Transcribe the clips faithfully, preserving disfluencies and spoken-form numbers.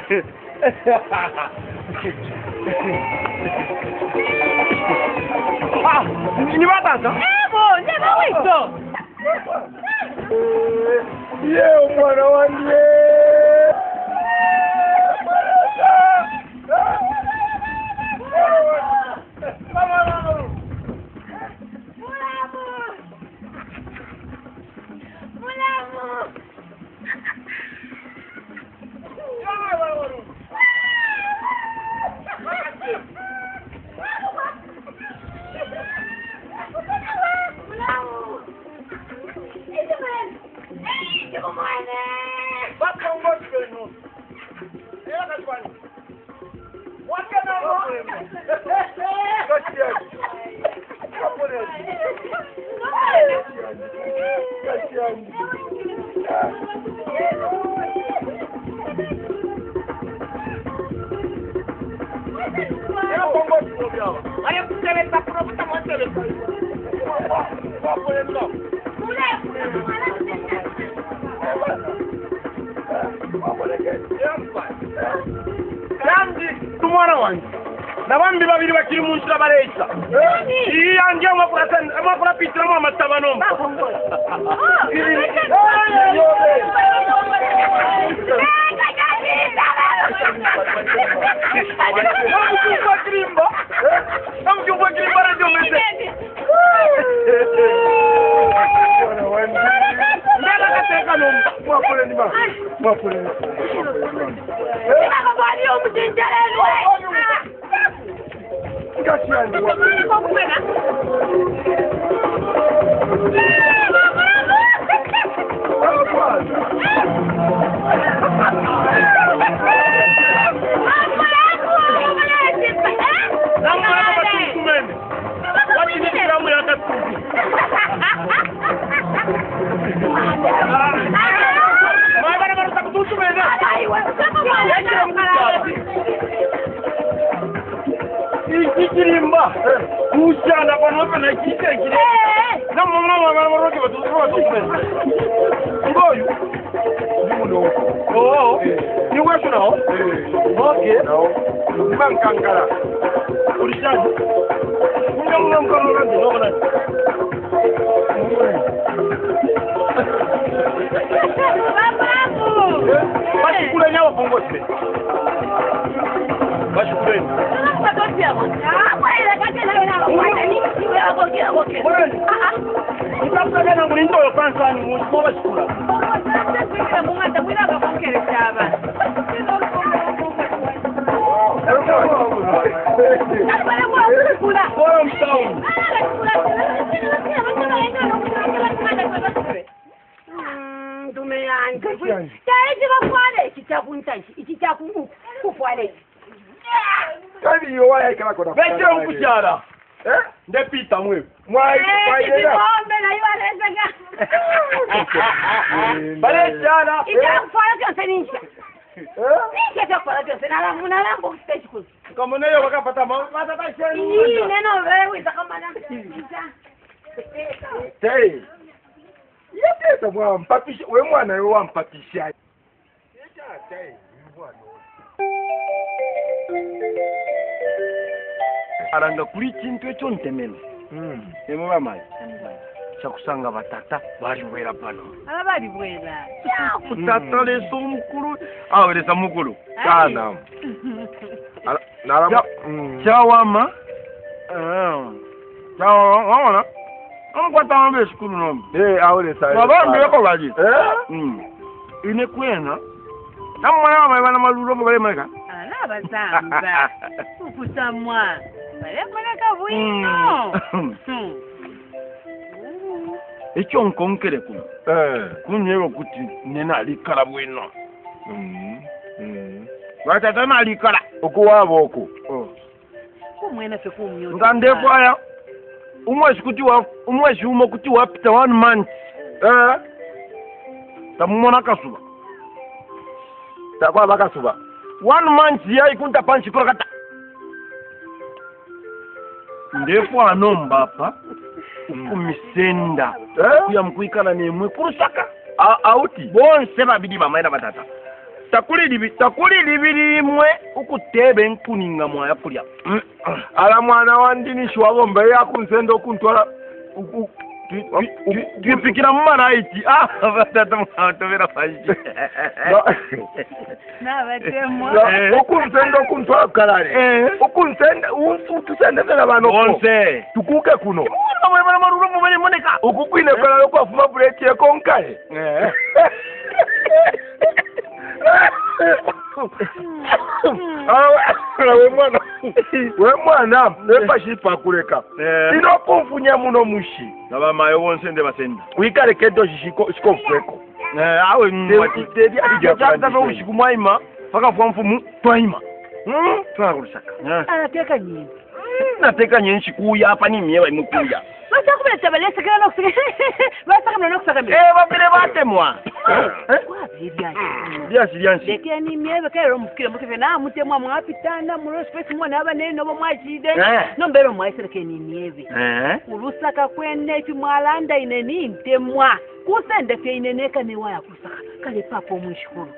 Ah, ni batata? Eh bo, ni ba wito. Ye mwana wangu. Nabambi babiri bakiri mu nzira bareza. Iyi yanjye amapurata amapura pitira mu matabano. Ikirimba kushana panope na kike kile na mama mama moroke batu batu ngoyu ndimuno oh ni wewe nao okay nao mbankangala ulishaji kunga munga mkono ngandi no kana basi kula nyawa bongo tse basi kula Mkapagana mulindo yo kwanza ni mwoba shikula. Mungata mwina bakongere cyaba. Bora mtauni. Mm, tumeanza. Taje bakwale kitakunta ikitakungu kufwale. Kabi yo waya ikala kona. Bete mkuchara. Eh? Ndepita mwe. Mwai kwaidera. Ngombe na iwaleza ga. Bale chana. Itakufala kyose nisha. Eh? Nisha takufala kyose na lamu na lambo kutechukua. Kama nayo wakapata mata kashani. Ni neno wewe itakamana. Hey. Yete mwa mpapisha we mwana yo wampapisha. Yeta hey, mwana. Aranga kuri kintu echo ntemeno. Mm. Emo bamayi. Chakusanga batata bali bwera pano. Ala bali bwera. Kutata leso mukuru. Ah, lesa mukuru. Sana. Nalama. Chawama. Ah. Chawama. Amkwata ambe shukuru nombe. Eh, awole sai. Babambe yako baji. Eh? Mm. Ine kwena. Namwana baba bana maluro bale meka. Ala bazamba. Ukusamwa. Bale meka bwino. Echo nkonkere kuno. Eh. Kunyero kuti nena alikala bwino. Mhm. Mhm. Watata na alikala. Okuwabo oko. Oh. Kumwena fe kumyo. Ngande kwaya. Umwezi kuti wa umwezi umo kuti wapita one month. Eh. Tamumona kasuba. Takwa bakasuba. One month ya ikunta panchi prokata. Ndefu anomba pa. Ukumisenda. Eh? Kuya mkuikana nemwe kurusaka. Auti. Bonse babidi bamaina batata. takuli libi takuli libiri mwe ukutebe nkuninga mwaya kulya ala mwana wandini shwabo mbere yakunsendo kuntwala twipikira mu maraiti ah batata mutobera faji n'abatemwa okunsendo kuntwala kalale okunsenda utusende vela bano onse tukuke kuno mwe mwe maruru mu bali moneka ukukwine kalale kwa fuma buleti ekonkale eh we mwana we mwana nepashipa kuleka ino kumfunya muno mushi naba mayo wonse nde basenda wikale kedo shiko shiko fweko eh awe mwati dedi ajata ndo ushiku mwaima paka fwa mfumu twaima hmm twakurusaka anateka nyingi nateka nyenshi kuya hapa ni miewa imukuya basa kubera tabalese kana no kusaka basa kana no kusaka eh babire batemwa eh kwa bibya bya siriansi lekya ni miebe kairo mukire mukire na mutemwa mwapitana mu space mwana abane no bomwajide no mbero mwaisireke ni miebe eh urusaka kwene kimwalanda ine ni ntemwa kusende fe ineneka ne waya kusaka kale papo mwishukuru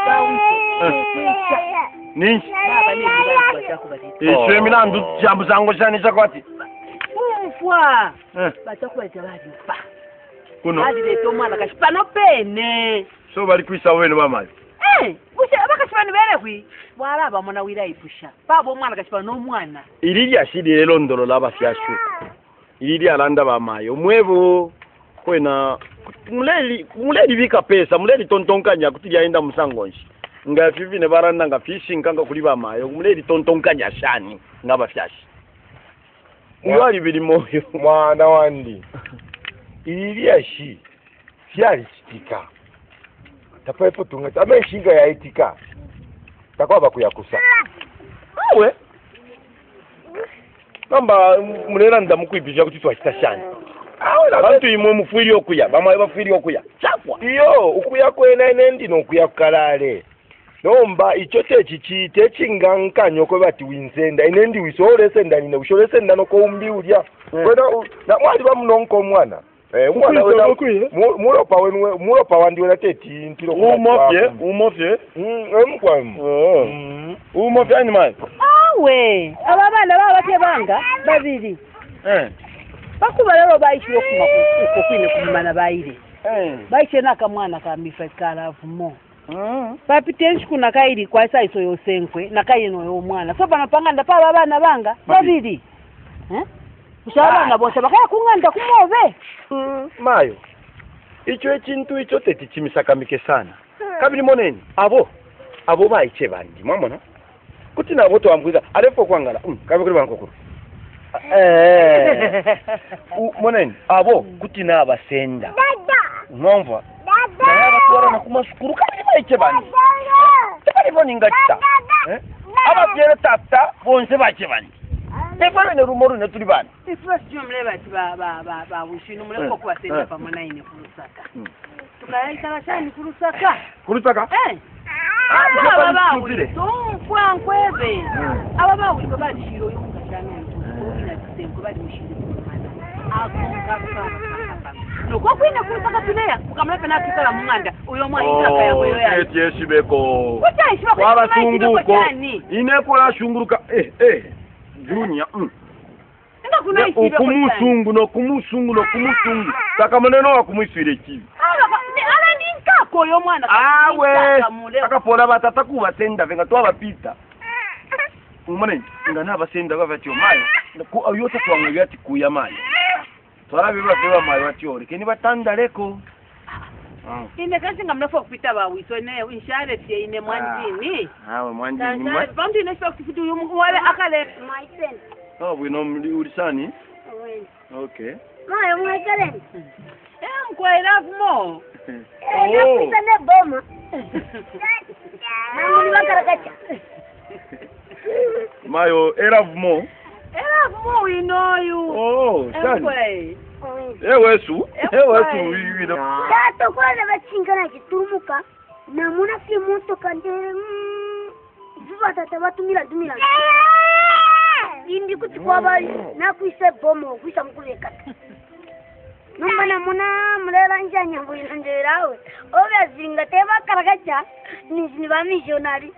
ninshi baba ni baba chako bati iswe mina ndu jambo zangu chani chakwati ufwa batakuwa jabadi ufa kuno hadi de tomwana kashipano pene so bali kwisa wenu bamazi eh busha bakashipano bere kwi bwala bamona wira ipusha babo mwana kashipano mwana ilili ashidi lelo ndolo laba fyashu ilili alanda bamayo mwebo kwena muleli muleli bika pesa muleli tontonkanya kuti yaenda musangonshi nga fivi ne baranda nga fishing kanga kuli bamayo muleli tontonkanya shani ngaba fyashi mwali bili moyo mwana wandi ilili shi fyali chitika tapaepo tunga tame shinga ya itika takwa bakuyakusa awe namba mulera ndamukwipisha kuti twachitashani awe abantu imwe mufiri okuya bamaye bafiri okuya chafwa iyo ukuya kwena enendi nokuya kalale nomba icho techichite chingankanyo kwe bati winsenda inendi wisole senda nina ushole senda no ko umbi ulya kwena na mwali bamunonko mwana eh mwana wena mulo pa wenwe mulo pa wandi wena teti ntiro ko umofye umofye mm emkwam oh umofye ani mai awe ababana babate banga babiri eh bakuba lero bayishiro kuma ko kwine kumana bayire eh bayishe nakamwana ka mifekala vumo mm papitenshi kuna kairi kwa isa iso yosenkwe nakayino yo mwana so bana panga ndapa abana banga babiri eh ushabana bose bakaya kunganda kumobe mm mayo icho ekintu icho teti chimisakamike sana kabiri moneni abo abo bayiche bandi mwamona kuti nabo to ambuza alefo kwangala um kabe kuri bankokuru eh moneni abo kuti na abasenda ngomva dada batwara na kumasukuru kabiri bayiche bandi tabari boninga kita eh ababyere tata bonse bayiche bandi Eparo ne rumoru ne tuli bana. Ifrost jumle bati ba ba ba ba wishinu mule ko kwa senda pa mona ine kurusaka. Tukaye kala shani kurusaka. Kurusaka? Eh. Aba ba wuli. Tumfwa nkwebe. Aba ba wuli ba dishiro yunga shani. Ina tsemko ba dishiro. Akunga no kwa kwina kurusaka tuneya ukamla pena tukala munganda uyo mwa itaka ya koyo ya. Eh yeshi beko. Kucha ishwa kwa basunguko. Ine kola shunguruka eh eh. Dunia mm. Nga kuna isi beko kumusungu no kumusungu no kumusungu taka maneno wa kumwisire kivi ala ndinka koyo mwana awe akapola batata kubatenda venga twa bapita umane ngana basenda bavatyo mayo ko ayota twangwe byati kuya mayo twara biba biba mayo atyo keni batanda leko ine kasi ngamnafo kupita ba wiso ne inshare tie ine mwanjini awe mwanjini mwa bambi ine shwa kufitu yumu wale akale my friend oh we no ulisani okay mayo mwekale eh mkwela mo oh ne boma nani bakarakacha mayo era mo era mo inoyu oh sani ewe su ewe su wiwino tato kwana bachingana kitumuka na muna fi muto kandere viva tata batumira dumira indi kuti kwa bali na kuise bomo kuisa mkuleka numba na muna mlela njanya bwina nderawe obya zinga teba karagacha ni ni ba missionary.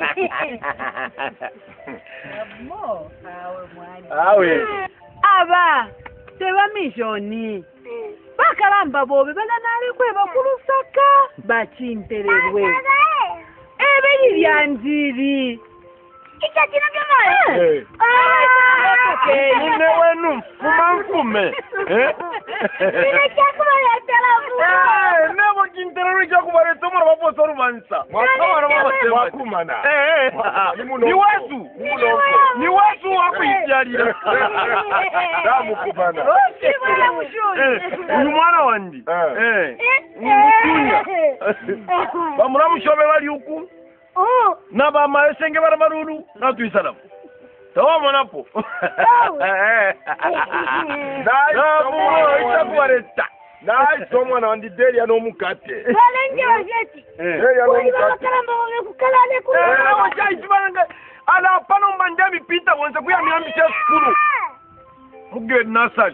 Mo, awe mwani. Awe. Aba, teba mishoni. Bakalamba bobe bananali kweba kulusaka bachintererwe. Ebe lyanjiri. Icha tina kama. Eh. Ah, Okay, nne wenu fuma mfume. Eh? Ina chakula ya telefu. Eh, nebo kinterero chakubare tomora bapo soru mansa. Mwakawara baba wakumana. Eh eh. Ni wetu. Ni wetu wakuijalira. Damu kubana. Kibala mushoni. Uyu mwana wandi. Eh. Ni mutunya. Bamura mushobe bali huku. Oh. Na ba maesenge bara marulu na tuisalamu. Tawa monapo. Eh. Na muo itakuareta. Na somo na ndi deli ano mukate. Balenge wajeti. Deli ano Wali baba mukate. kalamba bobe kukalale ku. Eh, wacha isibanga. Ala pano mbandami pita wonse kuya miambi cha skulu. Muge nasali.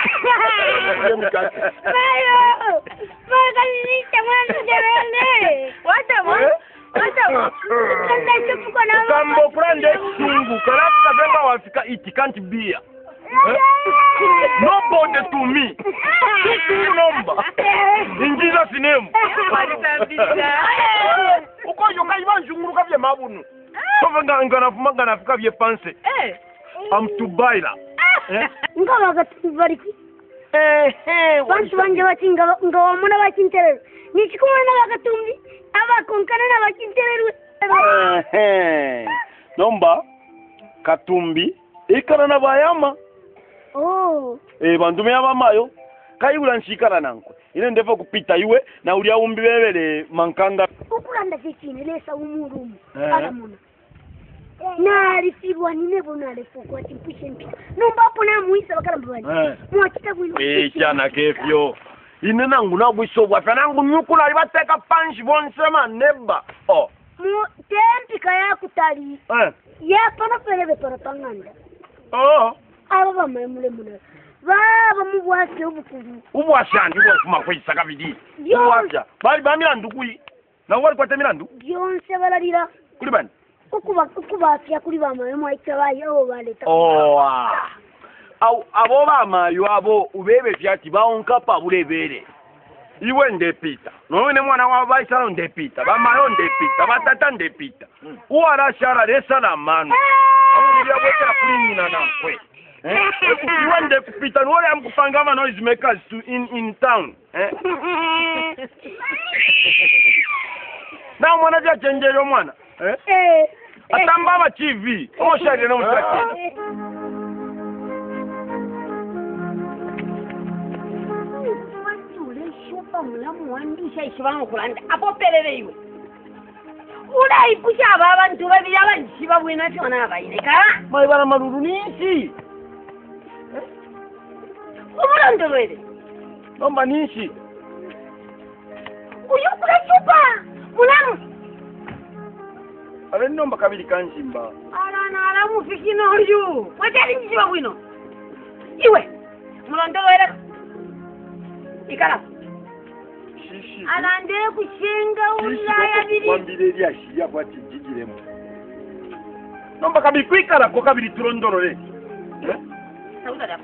Mayo. Mayo ni tamani jabele. Wata mo. Wata mo. Kanda chupuko na. Kambo prende sungu. Karafu kabemba wafika it can't be. Nobody to me. Kitu nomba. In Jesus name. Uko yoka ibanjunguru kabye mabunu. Sovanga ngana fuma ngana fika bye panse. Eh. I'm to baila. Eh? Ngaba gatubariki. Eh eh. Bantu banje batinga ngawamuna bakinterero. Nichikumana na bagatumbi. Aba konkana na bakinterero. Eh. Nomba katumbi ikana na bayama. Oh. Eh bandume abamayo kayibula nshikana nankwe ine ndevo kupita iwe na ulia umbi bebele mankanga Ukulanda chini lesa umurumu. Eh. Alamuna. Na alifibwa nine bona alifukwa timpushe mpika. Nomba hapo na muisa bakalamba bani. Eh. Mwachita kuilu. eh chana kefyo ine nangu nabwiso bwa nangu nyukula libateka panshi bonsema neba oh Mu tempika ya kutali. eh Ya pana pelebe para panganda. oh Aba bamemule muna. Baba mubwake ubukuru. ubwashandi bwo kuma kwisaka bidi Yo. ubwasha bali bamira ndukui na wali kwate mirandu Byonse balalira. kuli bani Ukuba ukuba afya kuri bamayo mwaita bayo baleta. oh ah au abo bamayo abo ubebe vyati baonka pa bulebere iwe ndepita none mwana wa baisalo ndepita bamayo ndepita batata ndepita uara shara lesala manu abulia bwekera kulinyina nankwe eh iwe ndepita nole amkupanga ama noise makers to in in town eh na mwana ja chenjero mwana eh Eh. atamba ba T V oshari no mutake Mulamu wandisha ishibanga kulanda apopelele iwe ulai kusha abantu babiri abanjiba bwina cyona abayireka mai bana maruru ninshi umurondorere nomba ninshi uyu kurachupa mulamu ale nomba kabiri kanjimba alana alamu fikino uyu watali njiba bwino iwe mulondorere ikala shishi alande kushinga ulaya biri kwambire lya shiya kwati jigiremo nomba kabiri kwikala ko kabiri turondorore eh sauda da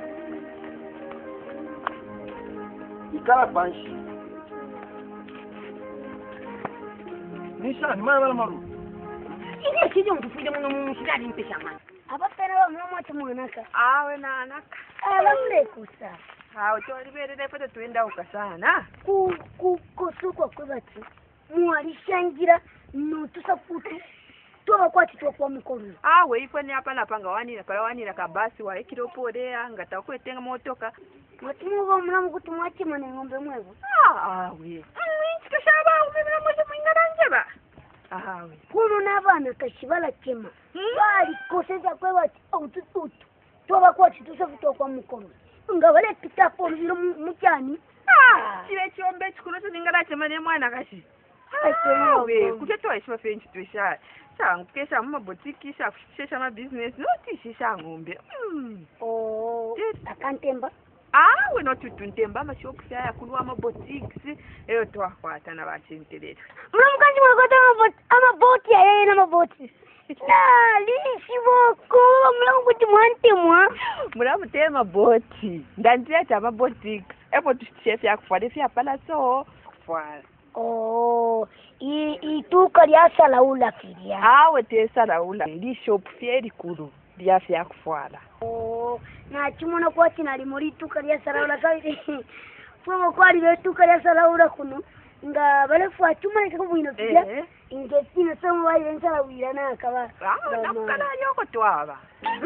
ikala panshi nisha ni mai bana maruru ile kijo mtufide muno mushidali mpesha mwana abapera bamwe mwanaka Awe na anaka. alamle kusa Hawo toliberere pete tuenda ukasana. ku ku kusukwa kwebati mwalishangira notusafutu toba kwati tokwa mukolu Awe ifo ni hapa napanga wanira pala wanira kabasi wa ikiropodea ngata kwetenga motoka. mwatimuba mulamu kuti mwachimana ng'ombe mwevo Ah awe. Anwi kashaba umemera moja mwingana njeba. Awe. kuno n'abana kashibala kema bali koseza kwebati autututu toba kwati tusafutu okwa mukolu nga bale pitapo biro mukyani Ah, chibe chombe chikuno tuningala chemane mwana kashi. Awe, kutetwa ishwa fenchi twesha. Cha nkesha mu boutique sha kushesha ma business noti shisha ngombe. Mm. oh akantemba ah we no tutuntemba amashopu ya kulwa ama boutiques eyo twakwata nabacenterera muramukanji mwakota amaboti amaboti ayaye n'amaboti na lishiboko mulamu kuti mwantemwa muramutema boti ndandireta amaboutiques epo chef yakufwala fya palaso kufwala oh i ituka lya salaula filia awe te salaula li shop fieri kulu lya fya kufwala oh na chimona kwa tina limuri ituka lya salaula kai fumo kwa li ituka lya salaula kuno nga balefu achuma ikakubwino filia eh ingesina somo bayi ensalaula na kaba ah nakukana yoko twaba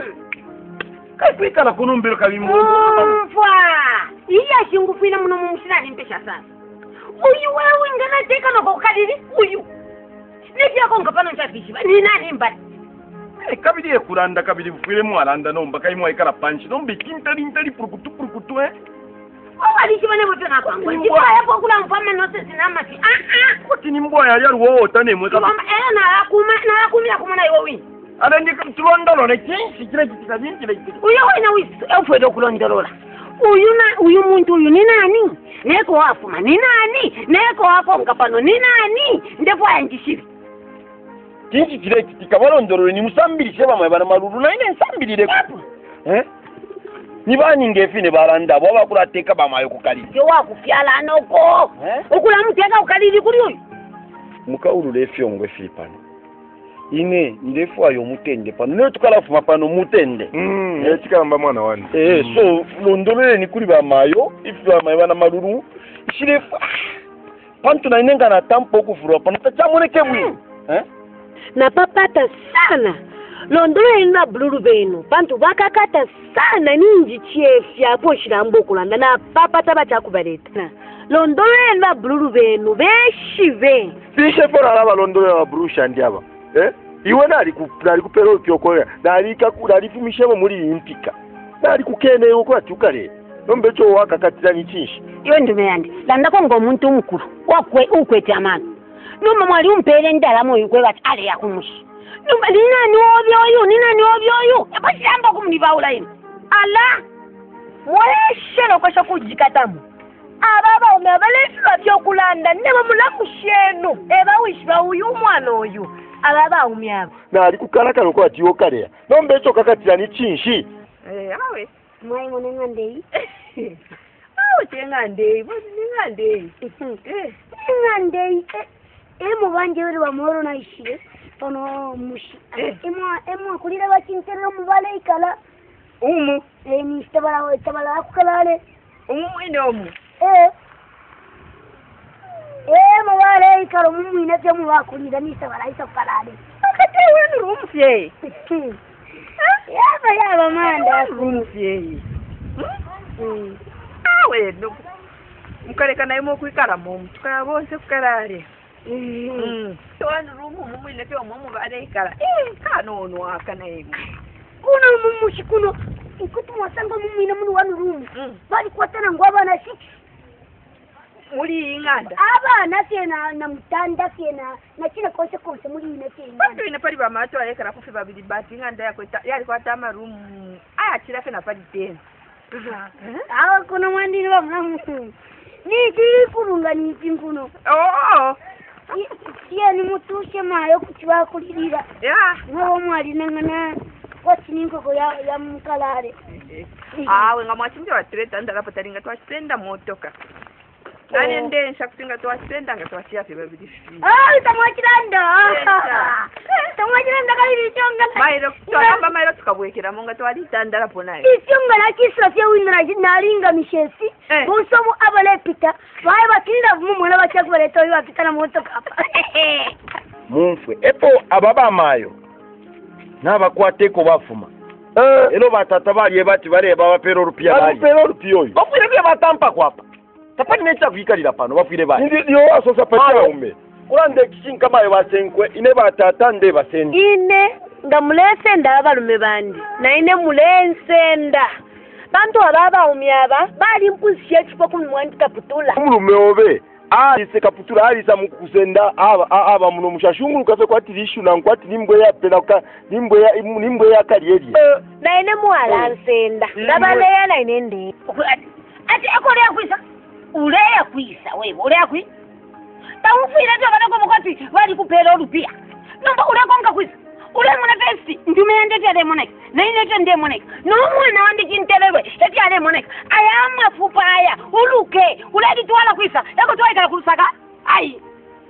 kakwikala kunumbiro kabimu mfwa iya shingufina muno mumusina nimpesha sana uyu wewe ngana teka no kokadiri uyu nivya konga pano chafishi ni nani mbali eh kabiri ekulanda kabiri bufire mu alanda no mbaka imwe ikara panchi no mbikintali ntali purukutu purukutu eh wali chibane bote na kwangu ndiba yapo kula mfama no sisi na mati ah ah kuti ni mbwa ya yaru wo tane mwe kabiri eh na akuma na akumya kumana iwo wi ala ndi tulondolo ne kinshi kile kitika kile kitika uyu wena wisi eufedo kulondolola uyu na uyu muntu uyu ni nani neko wafuma ni nani neko wakonga pano ni nani ndipo yanjishiri kinshi kile kitika balondolo ni musambirishe bamwe bana maruru na ine nsambirire eh nibani ngefine baranda bo bakulateka bamayo kukali yo wakufyala noko eh ukulamuteka ukaliri kuri uyu mukaulu lefyongwe fipano ine ndefu ayo mutende pano ne tukalafuma pano mutende mm yachikamba mwana wani eh so londolele ni kuri bamayo ifu bamayo bana maruru shirefu pantu na inenga na tampo kufurwa pano tachamuleke bwi eh na papata sana londolele na bluru benu pantu bakakata sana ninji chef ya poshira mbokulanda na papata bachakubaleta londolele na bluru benu beshive bishe fora laba londolele na brusha ndiaba eh iwe nali ku nali kupero kyokora nali kakula lifumishemo muri impika nali kukene uko atukale nombe cyo wakakatira ni cyinshi iyo ndume yandi landa ko ngo umuntu umukuru wakwe ukwete amana numa mwali umpere ndala mo yikwe bati ale yakumushi numa nina ni obyo oyo nina ni obyo oyo yapashamba kumnibaula ino ala mweshe lokosha kujikatamu ababa umabalefa byokulanda neba mulamushenu eba wishba uyu mwana oyu ababa umyaba nali kukalaka lokwa tiwo kale nombe cyo kakatira ni cyinshi eh awe mwai monenga ndei awe tenga ndei bo ninga ndei eh ninga ndei e mo banje wali wa moro na ishire tono mushi emo emo kulira bachinterero mubale ikala umu eh ni stabala stabala akukalale umu inomu eh eh mubale ikalo mumu inavyo mubakulira ni stabala isakalale akate wenu rumfye yaba yaba manda rumfye awe no mukareka nayo mo kwikara mu tukaya bose kukarare mm wanu rumu mumu inavyo mumu bale ikara eh kanono akana yego kuno mumu shikuno ikutu mwasanga mumu ina munu wanu rumu bali kwatana ngwaba na six muri inganda abana sena na mutanda sena na kina kose kose muri ine sena batu ina pali bamato alekera kufi babiri bati inganda yako yali kwata marumu aya kira fena pali tena awa kuna mwandini wa mnamu ni kiri kurunga ni tinguno oh siya ni mutushe mayo kuchiwa kulirira ya ngawo mwali nangana wati ninko ya ya mkalare awe ngamwachimbe wa treta ndala patalinga twasenda motoka nani ndensha kutinga twasenda nga twashia fe babiri ah tamwachiranda tamwachiranda kali bichonga mairo twamba mairo tukabwekera monga twali tandala ponayo ichonga la kisra fya winra nalinga mishesi bonsomo abale pita bae batinda vumu mwana bachakubale toyo apita na motoka hapa mumfwe epo ababa mayo nabakwateko bafuma eh elo batata bali bati bare baba pero rupia bali pero rupia oyo bafire bya batampa kwapa tapani necha kuikalira pano bafire bali ndio asosa pacha ume urande kishinka mayo basenkwe ine batata nde basendi ine ndamulese ndabalume bandi na ine mulensenda bantu ababa umyaba bali mpusi yechipo kumwandika putula mulume obe ali se kaputula ali sa mukusenda aba aba muno mushashungulu kafe kwati lishu na kwati nimbwe ya pelaka nimbwe ya nimbwe ya kalieri na ine mwala nsenda ndabale ya na ine ndi ati akole yakwisa ule yakwisa wewe ule yakwi taufira tu kana kwa mkati bali kupela olupia nomba ule konga kwisa ule mwana testi ndumende tele moneka na ine tende moneka no mwana wandi kintelebwe eti ale moneka ayama fupa aya uluke ule ditwala kwisa yako twaika kulusaka ai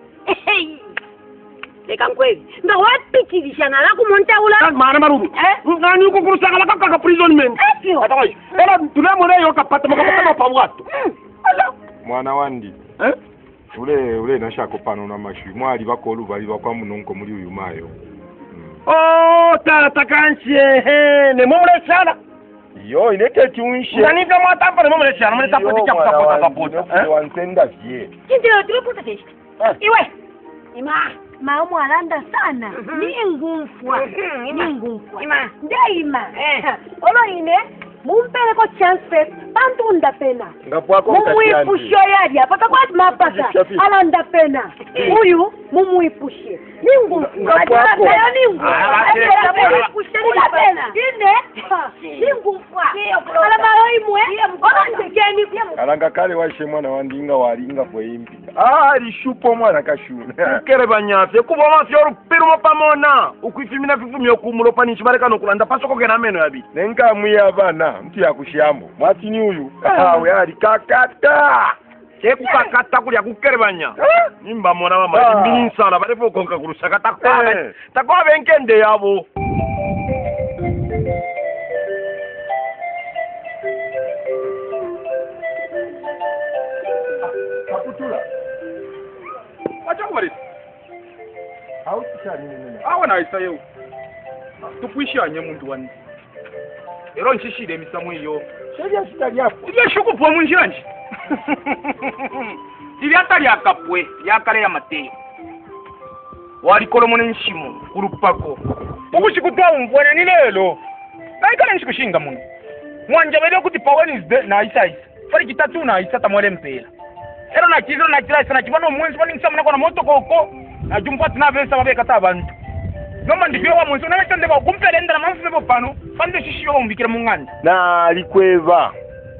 leka kweli ndo wapikilisha na la kumontaula maana marudu eh nani uko kurusaka la kaka prisonment atawai era tulemone yo kapata makapata pa watu mwana wandi eh ule ule nashako pano na mashu mwali bakolu bali bakwa munonko muri uyu mayo oh tata kanchi he ne mole sana yo ineke tunshe nani kama atapa ne mole sana mole tapoti cha sapota sapota eh wansenda vie kindio tuliputa test iwe ima maumu alanda sana ni ngumfwa ni ngumfwa ima daima olo ine mumpele ko chance bantu ndapena ngapwako mumuipushe yali apata kwa mapata alanda pena huyu mumuipushe ningu ngapwako ningu mumuipushe ndapena ine ningu mfwa ala maoimwe ona ndekeni alanga kale washe mwana wandinga walinga kwa impi ah lishupo mwana kashuna kere banyafye kuba mafyo rupiro pamona ukwifimina vivumyo kumulo panishi barekano kulanda pasoko gena meno yabi nenga mwiya bana mtu ya kushambo mwatini huyu awe ali kakata cheku kakata kulya kukerebanya nimba mona mama mbini sala barefo konka kurusaka takwabe takwabe nkende yabo kaputula acha kubari au tishani nene awe na isayo tupuishanye muntu wani ero nshishire misamu iyo sheria shitali hapo ile shuku po munjanje ili atali akapwe yakale ya mateyo wali kolomone nshimo kurupako ukushikutwa umvwana ni lelo naikale nshikushingga muno mwanja bele kuti pa Wednesday na isa isa fari kitatu na isa tamwele mpela ero na kiziro na kila isa na kibano mwenzi wani ngisamuna kwa na moto koko na jumpati na vesa wabeka tabantu noma ndivyo wa mwenzi unaweza ndeba kumpele ndala mamfebo pano fande shishiyo umbikira munganda na likweva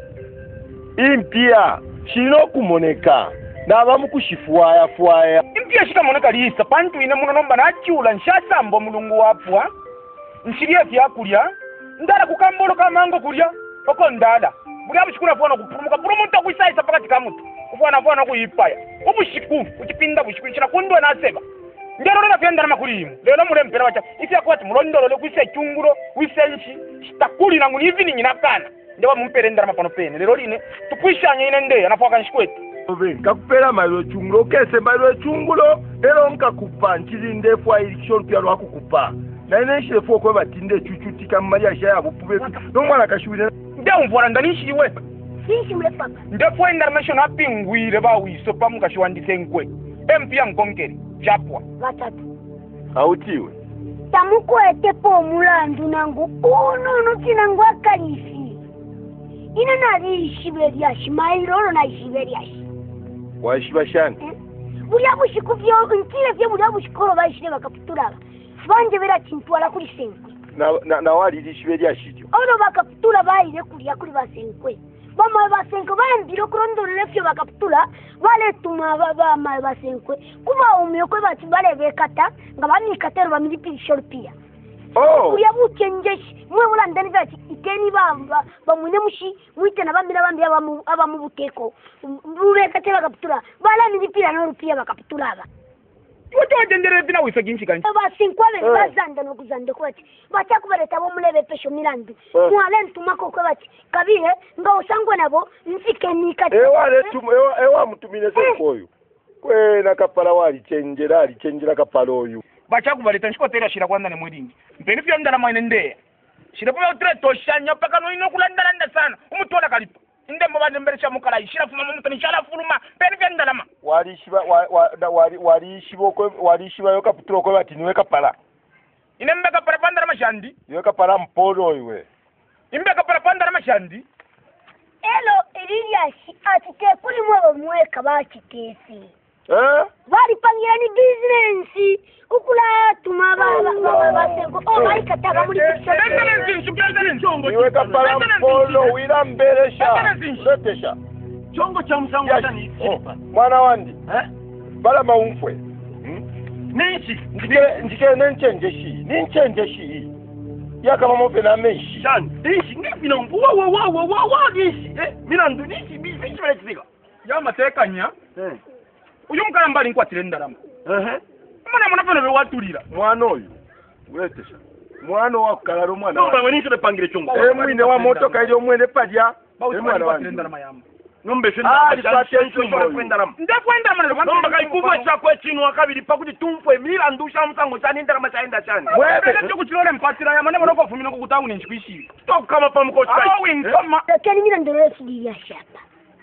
impia shino kumoneka na bamukushifuaya fuaya impia shika moneka lisa pantu ine muno nomba na chula nshasambo mulungu wapwa nshiriye vyakulya ndala kukambolo kamango kulya oko ndala bulya bushikuna fwana kupurumuka purumuta kuisaisa pakati kamutu kufwana fwana kuipaya ubushiku ukipinda bushiku nshira kundwa na seba ndero na fyenda na makulimu lelo mule mpera wacha ifi akwati mulondolo le kwise chunguro wisenshi shitakuli na nguni evening inakana ndewa mumpere ndara mapano pene lelo line tukwishanye ine nde anafuaka nshikwetu obe kakupera mailo chungulo kese mailo chungulo ero nkakupa nchili ndefu election pia lwa kukupa na ine shefo kwa batinde chuchutika mmali shaya bupube no mwana kashubire nde umvora ndanishi we sinshi mule papa ndefu international pingwire ba wiso pamukashwandise nkwe empia nkonkeri japwa watatu autiwe tamukwete po mulandu nangu uno nukinangu akalifi ina nali ishiberiashi mailolo na ishiberiashi waishiba shani eh? Bulia bushiku vyo ntile vyo bulia bushikolo baishile bakaputulala banje bera chintwala kuli senkwe na na, na wali lishiberia shityo ono bakaputula baile kulia kuli basenkwe bama basenkwe bayambiro kurondolele fyo bakaputula bale tuma baba ma basenkwe kuba umyokwe bati bale bekata nga banikatero bamilipilisho pia oh uya buchenjeshi mwe bulandani bati iteni bamba bamune mushi mwite na bambira bambira abamu abamu buteko bubekate bakaputula bala milipila no rupia bakaputula aba Uto atendere bina wisa ginchi kanchi basenkwe be bazanda no kuzanda kwati bacha kubaleta bo mulebe pesho milandu mwale ntumako kwa bati kabire nga usangwe nabo nzike nikati ewa letu ewa ewa mutumine senkoyo kwe na kapala wali chenjera ali chenjera kapala oyu bacha kubaleta nshikotera shira kwanda ne mwedingi mpeni fyo ndala mwane nde shira pwa utre toshanya paka no ino kulanda landa sana umutola kalipa inde mbo bande mbere chamukala ishira fuma mumuntu ni shala fuluma peni fyo ndala ma wali shiba wali wali shiboko wali shiba yo kaputro ko bati niwe kapala ine mbeka para pandara mashandi niwe kapala mpolo iwe imbeka para pandara mashandi elo iliashi atite kuli mwe mweka bachitesi Eh? Balipangira ni business. Kukula tuma baba basengo. Oh, balikataka muri kisha. Iwe kapala mpolo wila mbelesha. Letesha. Chongo cha msango chani. Mwana wandi. Eh? Bala maumfwe. Nichi. Ndike ndike nenchenje shi. Nenchenje shi. Yaka mama pena meshi. Chani. Nichi ngipi na mwa wa wa wa wa wa nichi. Eh, mina ndu nichi bichi bale kifika. Ya matekanya. Eh. Uyu mukala mbali nkwatire ndalama. Eh. Mwana mwana pano bewatulira. Mwana oyu. Letesha. Mwana wa kalaro mwana. Nomba ngani chole pangire chongo. Eh mwine wa motoka ile omwene padya. Eh mwana wa ndalama yamba. Nombe shenda. Ah, likwatensho kwenda ndalama. Ndekwenda mwana. Nomba kaikubwa chakwe chino akabiri pakuti tumfwe mira ndusha msango chani ndalama chaenda chani. Mwebe cyo kuchilole mpatira ya mwana ko fumina ko kutawu ni nchikwishi. Stop kama pa mkochi. Ah win kama. Kani mira ndoro sidia shapa.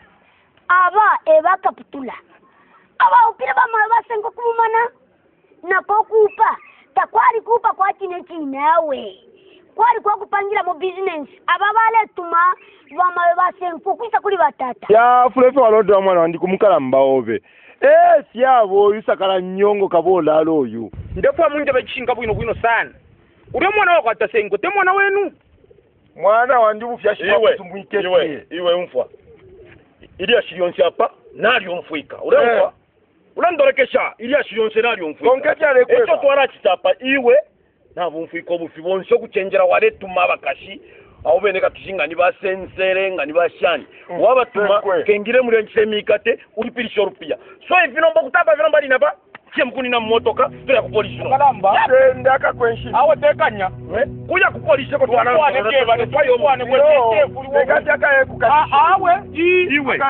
Aba eba kaputula. Aba upira ba mabasengo kumana. Na kokupa takwali kupa kwa chine chini nawe kwali kwa kupangira mu business ababale tuma bama basenko kwisa kuli batata ya fulefe walodo mwana wandi kumukala mbaobe eh siyabo yusakala nyongo kabola aloyu ndepo munje bechinga bwino bwino sana uri mwana wako atasengo te mwana wenu mwana wandi bufyashira kutumwike iwe iwe mfwa ili ashirionsi hapa nali umfuika uremfwa ulandorekesha ili ashiyonse nali umfuika konketale kwe echo twara kitapa iwe nabo umfuika obufi bonsho kuchenjera wale tuma bakashi aho beneka tushinga ni basensere ngani bashani mm. waba tuma kengire muri nchemikate ulipirisha rupia so ivinomba kutapa vinomba linapa chemkuni na motoka tuya ku police no kalamba senda ka kwenshi awo tekanya kuya ku police ko twana wane ke bale twayo mwane ko tefu tekati akaye kukati awe iwe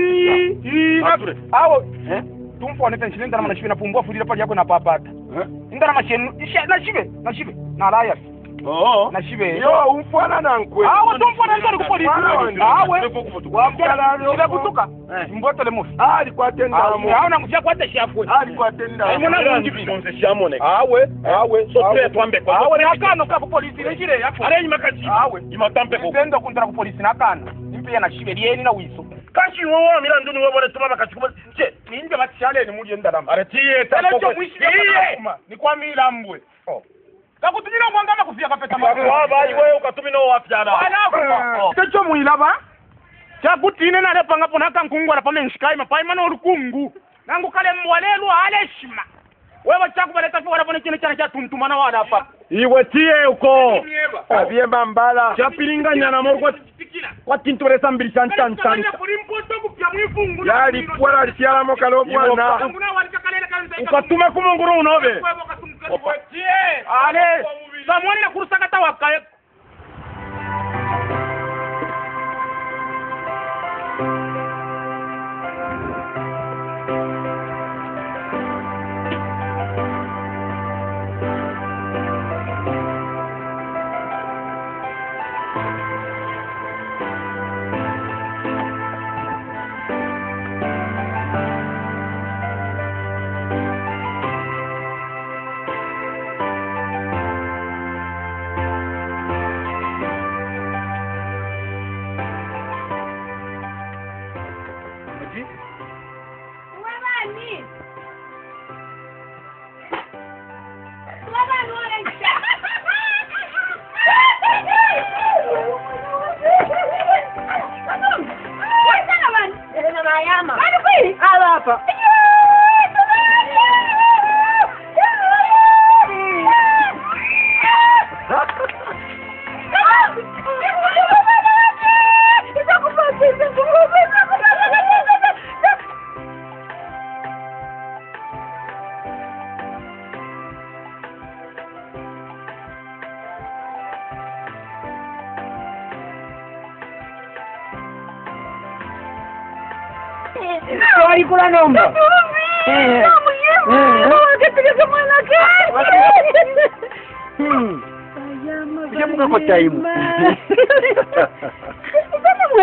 i awo eh tumfone tenshine ndana mashibina pumbwa fulira pali yako na papata ndana mashenu na shibe na shibe na raya oh na shibe yo umfwana na nkwe awo tumfona ndani ku polisi awe wamkalalo ila kutuka mbotole mufi ali kwatenda mu awo na mufya kwata shafwe ali kwatenda muna ngi binonze shamone awe awe so tre twambe ko awe nakano ka ku polisi lejire yako ale nyimakaji awe imatampe ko tendo kuntara ku polisi nakana impia na shibe lieni na wiso kashi wowo milandu ni wobo tuma bakachukuma che ninge batishale ni muri ndalama aretiye tapo ni kwa milambwe oh kakutumira mwangama kufia kapeta mako baba iwe ukatumina wafyana wala techo muilaba chakutine na lepanga pona kankungwa na pamenshikai mapai mana urukungu nangu kale mwalelu aleshima wewe chakubaleta kwa rapone kine chana cha tuntumana wala hapa iwe tie uko abiemba mbala chapilinganya na morgo kwa tintore sambiri chantan chan yali kwala alisiala mokalo mwana ukatuma kumunguru unobe ale samwani na kurusaka tawaka hapa Wali kula nomba. Eh. Hmm. Dia bukan kota ibu. Sana mwe.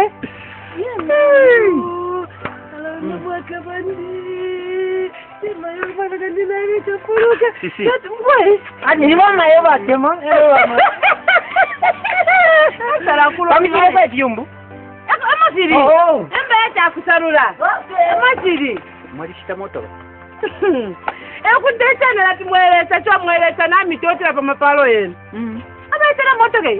Kalau nak buat kabandi. Sima yang pada ganti lagi capur ke. Sisi. Mwe. Ani ni mama ya buat demo. Salah kulo. Kami tidak buat jumbo. Ama siri. Oh. Embe acha kusarura. Ama siri. mwalishita moto ekutechana lati mwelesa cho mwelesa na mitotera pa mapalo yenu abaitana moto ke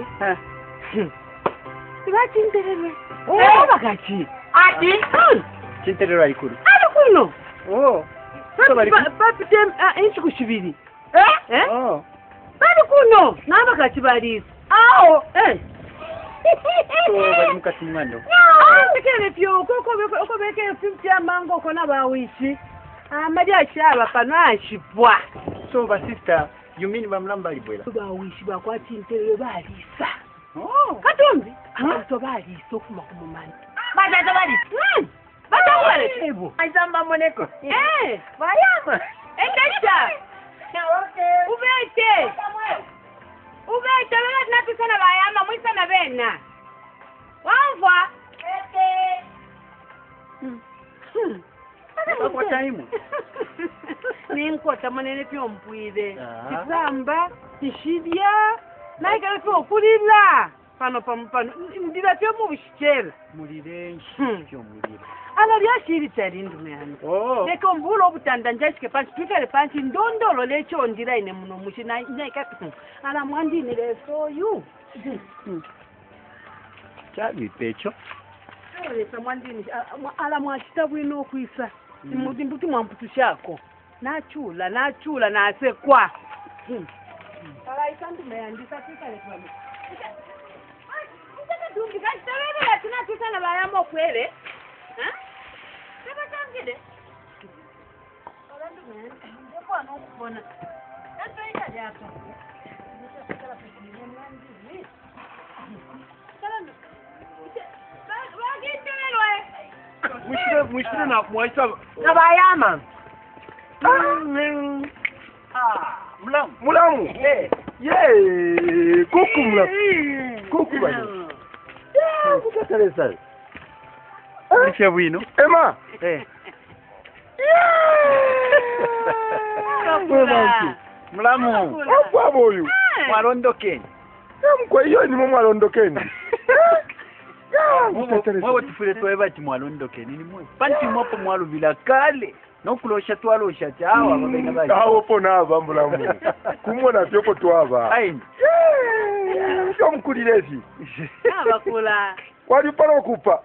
Chinterelwe. Oh, bakachi. Ati? Chinterelwe ali kuno. Ali kuno. Oh. So bali papi inchi kushibiri. Eh? Eh? Oh. Bali kuno. Na bakachi bali. Aho. Eh. Oh, bali mukati mwando. Ah, tikele pyo koko koko beke fifty amango kona bawishi. Ah, madi ashaba panashipwa. So ba sister, you mean bamlamba libwela? Bawishi bakwa Chinterelwe balisa. Oh. Katombi. Abantu bali sokuma kumumani. Bada bali. Mm. Bada wale tebo. Aizamba moneko. Eh, bayama. Endesha. Okay. Ubete. Ubete wala tunatusana bayama mwisa na bena. Wamva. Okay. Hmm. Kwa time. Ninkota manene pyo mpwide. Kizamba, kishibya. Naikala pyo kulila. Pano pano pano ndira pyo mubishikera mulire pyo mulire ala lyashiri tsari ndume hano oh leko mbulo obutanda njashike panchi twikale panchi ndondolo lecho ndira ine muno mushi na naika ala mwandi ni leso yu chabi pecho ole samwandi ni ala mwashita bwino kwisa mudi mbuti mwamputu shako nachula nachula nasekwa ala isandume andisa twikale pano Dumbi kashitawele ya tunatusana bayamo kwele. Ha? Seba tangide. Olandu men. Ndeko anokubona. Natwaita yako. Ndikakala pekini mwandi. Kalando. Wagitelelwe. Mushire mushire na kumwaita. Na bayama. Ah, mulamu. Mulamu. Eh. Ye, kuku mulamu. Kuku bani. Yeah, kukatalesa. Lisha bwino. Emma. Eh. Yeah. Mulamu. Apa boyu? Mwalondokeni. Mkwa hiyo ni mwa londokeni. Mwawo tufule twawe bati mwalondokeni ni mwe. Panti mwapo mwaluvila kale. Nokulosha twalosha chawa babenga bayi. Awo pona aba mulamu. Kumona byoko twaba. Ayi. Sio mkulilezi. Abakula. Wali pala kupa.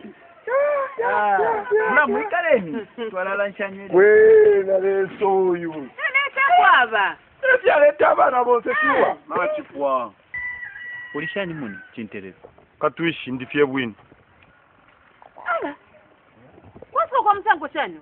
Mulamu ikaleni. Twalala nshanywe. We na leso yu. Neta kwaba. Esi aleta abana bose kiwa. Machipwa. Ulishani muni Chinterelwe. Katuishi ndifye bwini. Ala. Waso kwa msango chanyo.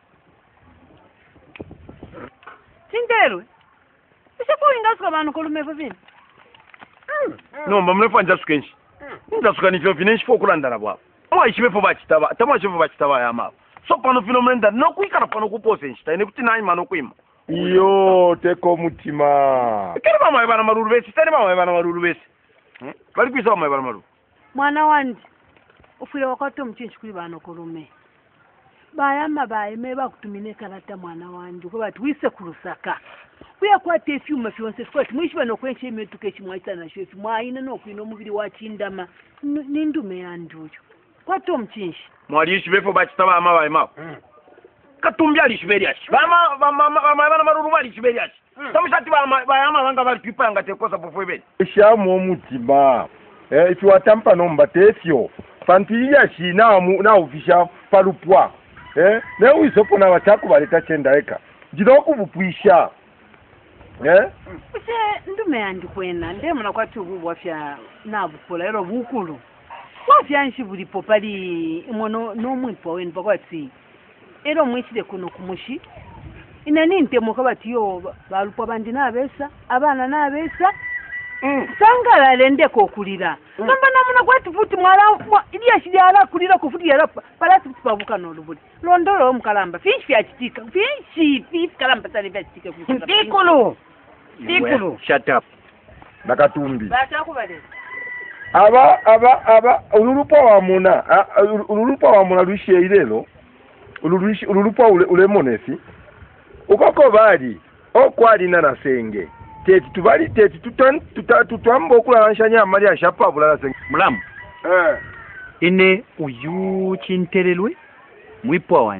Chinterelwe. Isipo ingasuka banu kolumevo vini. Nomba mlefa njasuka enshi. Njasuka ni vyo vine nshifo kulandana bwabo. Mwa ishimepo bachitaba, tamwa ishimepo bachitaba ya mabu. So pano fino mlenda, no kuikara pano kupose enshi, taine kuti nai mano kuima. Iyo, teko mutima. Kere mama yabana maruru besi, tene mama yabana maruru besi. Bali kuisa mama yabana maruru. Mwana wandi. Ufile wakati mchinchi kuli bano kolume. Bayama bayime bakutumine kalata mwana wandi. Kwa batu wise kurusaka. Kuya kwa tefi umefionse kwa mwishi bano kwenche imetuke chimwaita na shefi. Mwaina no kuino muvili wachindama. Nindume yanduyo. Kwa to mchinchi. Mwali ishimepo bachitaba ama wa imao. Katumbi alishiberi ashi. Bama bama bama yabana maruru bali ishiberi ashi. Tamushati bama bayama banga bali pipa yanga tekosa pofwebe. Shamu mutima. Eh, if you atampa nomba tefyo. Fantilia shi na mu na ufisha palupwa. Eh, na uisopo na wataku baleta chenda eka. Jino kubupwisha. Eh? Use ndume yandi kwena ndemo na kwati ubu wafya nabukola ero bukulu. Wafya nshi buli popali imono no mwipo weni bakwati. Ero mwishide kuno kumushi. Ina ninte mukabati yo balupwa bandi nabesa, abana nabesa. Mm. Sangala lende ko kulira. Mm. Namba namuna kwati futi mwala iliya shidi ala kulira kufuti yala palasi kupabuka no lubuli. Londolo mkalamba. Fishi achitika. Fishi fishi kalamba tani achitika kufuta. Tikulu. Tikulu. Shut up. Nakatumbi. Bacha kubale. Aba aba aba ululupa wa muna. Ululupa wa muna luishe ilelo. Ululupa ululupa ule ule monesi. Ukoko bali. Okwali na senge. Teti tubali teti tutan tuta tutambo kula nshanya amali ashapa bulala senge. Mulamu. Eh. Ine uyu Chinterelwe mwipwa wandi.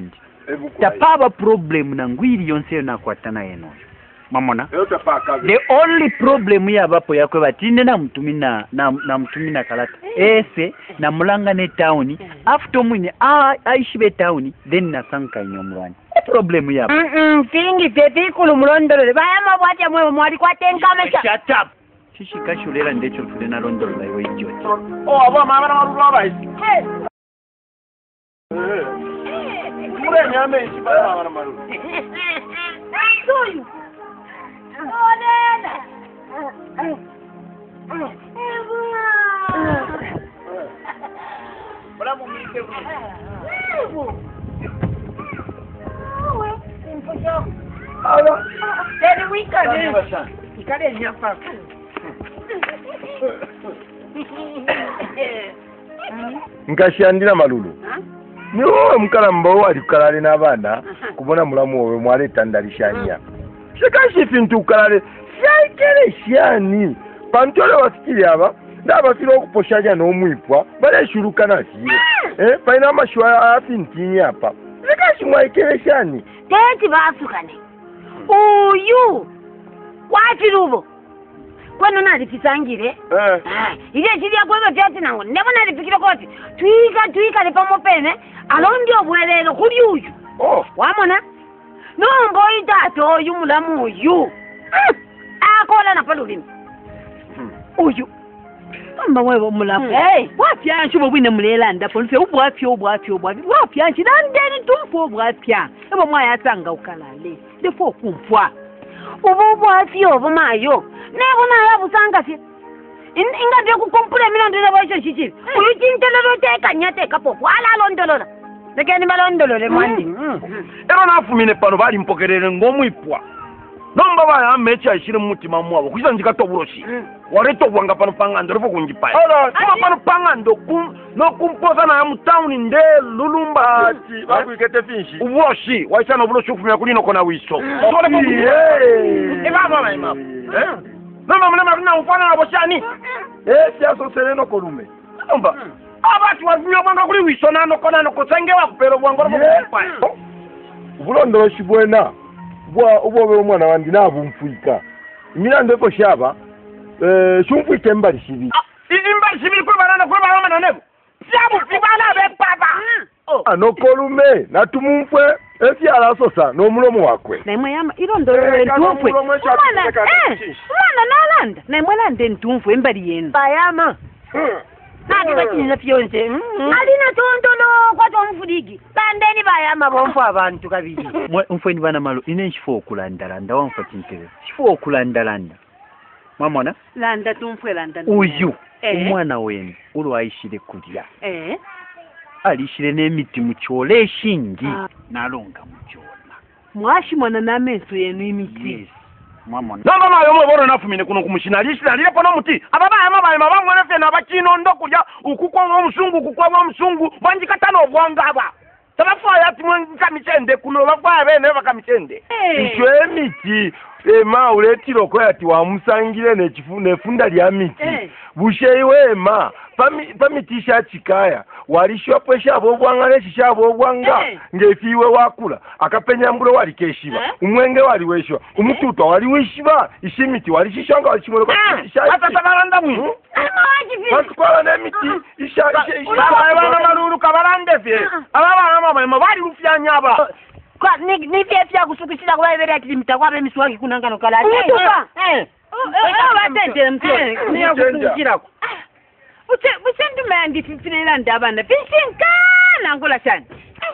tapaba problem na ngwiri yonse nakwatana yeno mamona Yote paka. the only problem yabapo yakwe batinde na mtumina na, na mtumina kalata ese na mulanga ne town after mwine a aishibe town then nasanka nyomwani problem yabo mm -mm, tingi tete kulu mulondolo baya mabwacha mwe mwali kwatenga mesha shut up shishi kashulera ndecho tule na londolo la yo idiot Oh, aba mama na marulo aba isi. hey Eh. Mure nyame isi baya mama na marulo. soyu odena Bala mumike bro. Alo. Teni wikane. Ikale nyapa. Nkashandira malulu. Ni wowe mukalamba wali kukalale n'abaana kubona mulamu wowe mwale tandalishanya. Shikashi fintu kukalale syaikere shyani. Pantole wasikiri aba ndaba filo okuposhanya n'omwipwa bale shurukana siye. Eh paina mashwa afinti hapa. Shikashi mwaikere shyani. Teti basukane. Uyu wachirubo. Kwano nalifisangire Eh. ile chili yakweba tyati nango nebo nalifikire koti twika twika lepamo pene alondi obwelelo kuli uyu Oh. wamona nombo itato oyu mulamu uyu akola napalulimi uyu Amba wewe mulamu. Hey. Wapya nshubo bwine mulela ndapo nse ubwapya ubwapya ubwapya. Wapya nshi landeni tumfu ubwapya. Ebo mwaya asanga ukalale. Defo kumpwa. ubu bwafyo obu mayo nebo nayo busanga si inga byo kukompule milondolo bwasho shikiri uyu chintelelo teka nyateka popo ala londolola lekeni malondolole mwandi Ero nafumine pano bali mpokerere ngomwipwa. Nomba baya mechi ashire mutima mwabo kuza njikato buroshi. Wareto bwanga pano pangando rufo kunjipaya. Ala, tuma pano pangando kum no kumpoza na mu town nde lulumba ati bakwikete finshi. Uburoshi waisa no buroshi kufumya kulino kona wiso. Sole ko. Eh. Eba baba ima. Eh? Nomba mna mna ufana na boshani. Eh, siaso sereno kolume. Nomba. Abati wazimya bwanga kuli wiso nano kona no kusengewa kupero bwanga rufo kunjipaya. Bulondolo shibwena. Bwa ubobe umwana wandi nabumfuika. Mirando ko shaba eh shumfuike mbali shibi. Imbali shibi ko barana ko barana nanego. Syabu fibala be papa. Oh. Anokolume natumumfwe esi alasosa no mulomo wakwe. Na imwe yama ilondolole ntumfwe. Umwana eh umwana nalanda. Na imwe lande ntumfwe mbali yenu. bayama nati bachinza fyonse alina tondolo kwato mfudigi bandeni bayama bomfu abantu kabiri mfweni bana malo ine nshifo okulandalanda wamfa chintere shifo okulandalanda mamona Landa tumfwe landa. uyu Eh. umwana wenu ulu aishire kulya Eh. alishire n'emiti mukyole eshingi Ah. nalonga mukyola Mwashimona n'amenso yenu imiti. yes mamona Namba mayo mwe boro nafumine kuno kumishina lishira lile pono muti. Ababa ama baye mabangwe nefe na bakino ndo kulya ukukwa wa musungu ukukwa wa musungu banjikatano bwangaba. Tabafa ya timwe kamicende kuno bafa bene bakamichende. Eh. Ishwe miti ema uletiro ko yati wa musangire ne chifune funda lya miti. Eh. Busheiwe ma pami pamiti sha chikaya walishwa pesha bobwanga nesha bobwanga Eh. ngefiwe wakula akapenya mbulo wali keshiba Eh. umwenge wali weshwa umututo wali wishiba ishimiti wali shishanga wali chimolo kwa isha hata tabaranda mwi Paskwala nemiti isha isha isha abana maruru kabarande fye abana mama mama bali rufyanya aba kwa ni ni pia pia kusukishira kwa ibere ati mtakwa be miswaki kunangano kala Umutuka. eh Eh, batende mtwe. niya kusukishira Uche busendu mandi fifina ndabana. Fishinkana ngola cyane.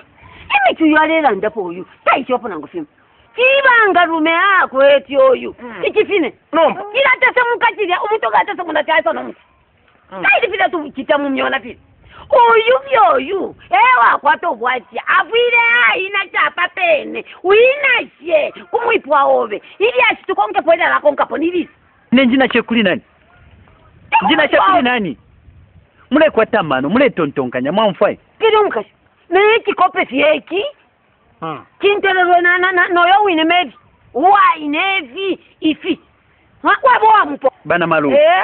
imiti yalela ndapo uyu taisho pona ngufima kibanga rume akwe eti oyu ikifine nomba ila tese mukachirya umutoka atese munda chaisa no muti kaidi file tu kitamu myona file uyu byoyu ewa kwato bwachi afire aina chapa pene uina she kumwipwa obe ili ashitukonke poida la konka ponilisi ne njina chekuli nani njina chekuli nani mule kwa tamano mule tontonkanya mwamfai kiri mukashi neki kope fieki ha kintelero na na noyo wine mevi wa inevi ifi wa kwa boa mpo bana malo eh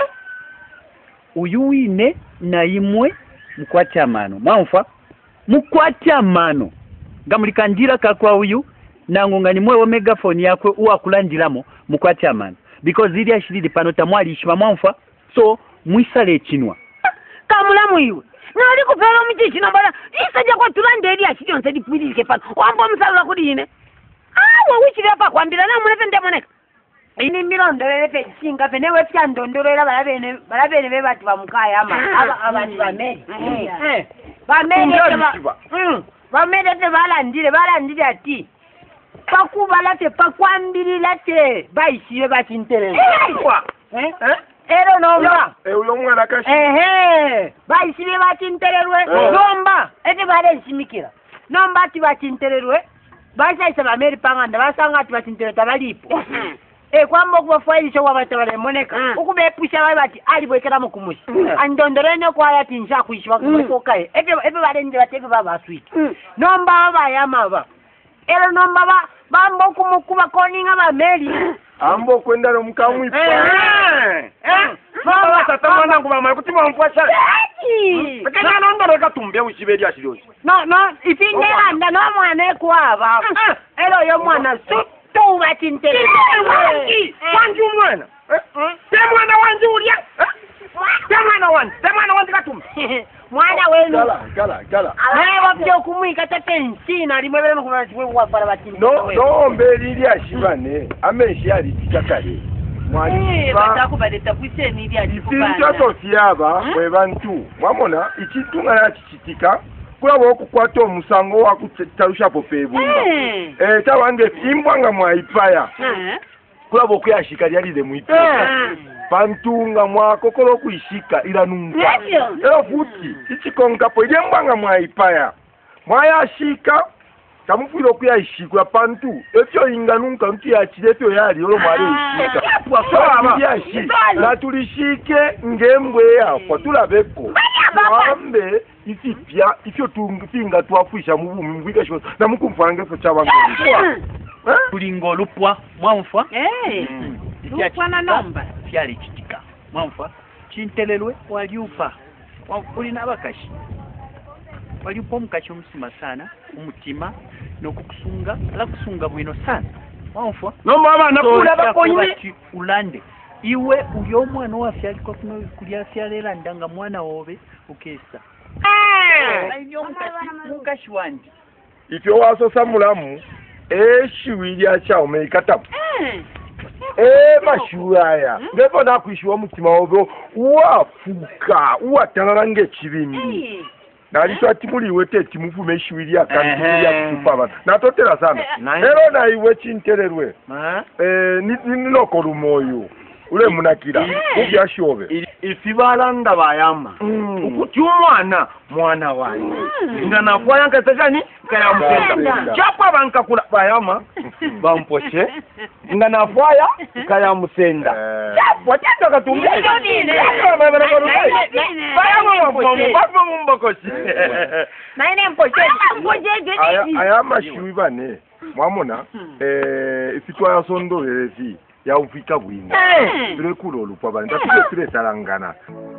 uyu wine na imwe mkwati amano mwamfa mkwati amano ngamulikanjira kakwa uyu nangu ngani mwewe megafoni yakwe uwa kulanjiramo mukwati amani because ili ashiridi pano tamwali ishima mwamfa so mwisale chinwa kamulamu iwe nali kupela mchi chino bala isaja kwa tulande ili ashidi onse dipwilike pano wambo msalula kudine awa wichiri hapa kwambila na mwenefe ndemoneka ini milondolele pe chinga pe newe fya ndondolele balabene balabene be bati bamukaya ama aba abantu bameli eh bameli ba bameli te balandire balandire ati pakubala te pakwambilira te bayishiye bakintereza kwa eh ero nomba eh uyo mwana kashi ehe bayishiye bakintererwe nomba ete bale nshimikira nomba ati bakintererwe bashaisa bameli panganda basanga ati bakintereta balipo eh kwamba kubafayilisha wabata bale moneka ukubepusha bale bati ali bwekera mu kumushi andondorene kwa yati nja kuishwa kusokaye ebe ebe bale nje batebe baba sweet nomba baba yamaba ero nomba ba bambo kumukuba koninga ba meli ambo kwenda no mkamwi eh eh baba tatamana ngubama kutima mpwasha kana nondoro katumbe ushibeli ashiryoshi no no ifinge anda no mwana kwaba ero yo mwana su tu batintere wanji umwana te mwana wanji ulya te mwana wanji te mwana wanji katumbe mwana wenu gala gala gala naye wabyo kumwika tate nsina limwebele mukubana chimwe wafala batintere no no mbeli ili ashibane ameshi ali tikakale mwali batakubaleta kwiseni ili ashibane ifinjo tosiyaba mwe bantu mwamona ikitunga yakikitika kulabo okukwata omusango wakutarusha popebunga eh tawange imbwanga mwaipaya kulabo okuyashika lyalize muipaya pantunga mwakokolo okuyishika iranunga ero futi ichikonkapo ilyembwanga mwaipaya mwayashika tamufwile okuyashikwa pantu efyo inganunka ntu yakire efyo yali olo mwali ishika twaba natulishike ngembwe yafa tulabeko wambe isipya ifyo tunga twafwisha mu bumi mbwika shose namukumfanga efyo cyabango tulingo lupwa mwamfa eh lupwa na nomba fyali kitika mwamfa chintelelwe waliupa wali nabakashi waliupa mukachi omusima sana umutima nokukusunga ala kusunga bwino sana mwamfa no mama nakula bakonyi ulande iwe uyo omwana waffe aliko kulya fyalera ndanga mwana wobe ukesa ayo mukashi wandi ifyo wasosa mulamu eshiwilya chao meikatapu eh mashuaya ndipo nakwishiwa omutima wobe wafuka uwatangana ngekibimbi nalisho atimuliwe te timufume eshiwilya kandi ya kupaba natotera sana ero na iwe chintererwe eh ninokora umoyo ule munakira ubyashobe ifibalanda bayama ukuti umwana mwana wani ngana kwa yanka sejani kaya musenda chapa banka kula bayama bampoche ngana fwaya kaya musenda chapa tata katumbe bayama mbomo babo mbokoshi naine mpoche mpoche ayama shiwibane mwamona eh ifitwa yasondorerezi ya ufika bwinga tule kulo lupwa bani tule tule salangana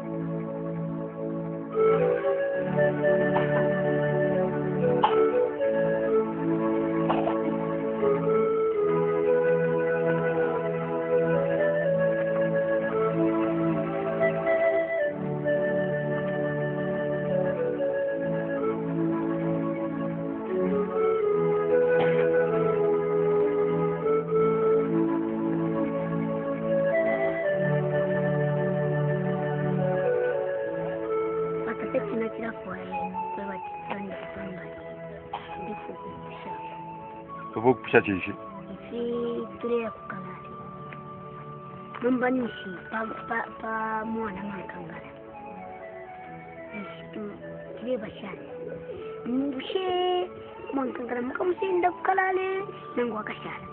Ubu kusha chishi si tulea kukalali nomba nishi pa pa pa mwana mankangala ishi kile bashani mbushe mankangala mukamusinda kukalale nangu akashala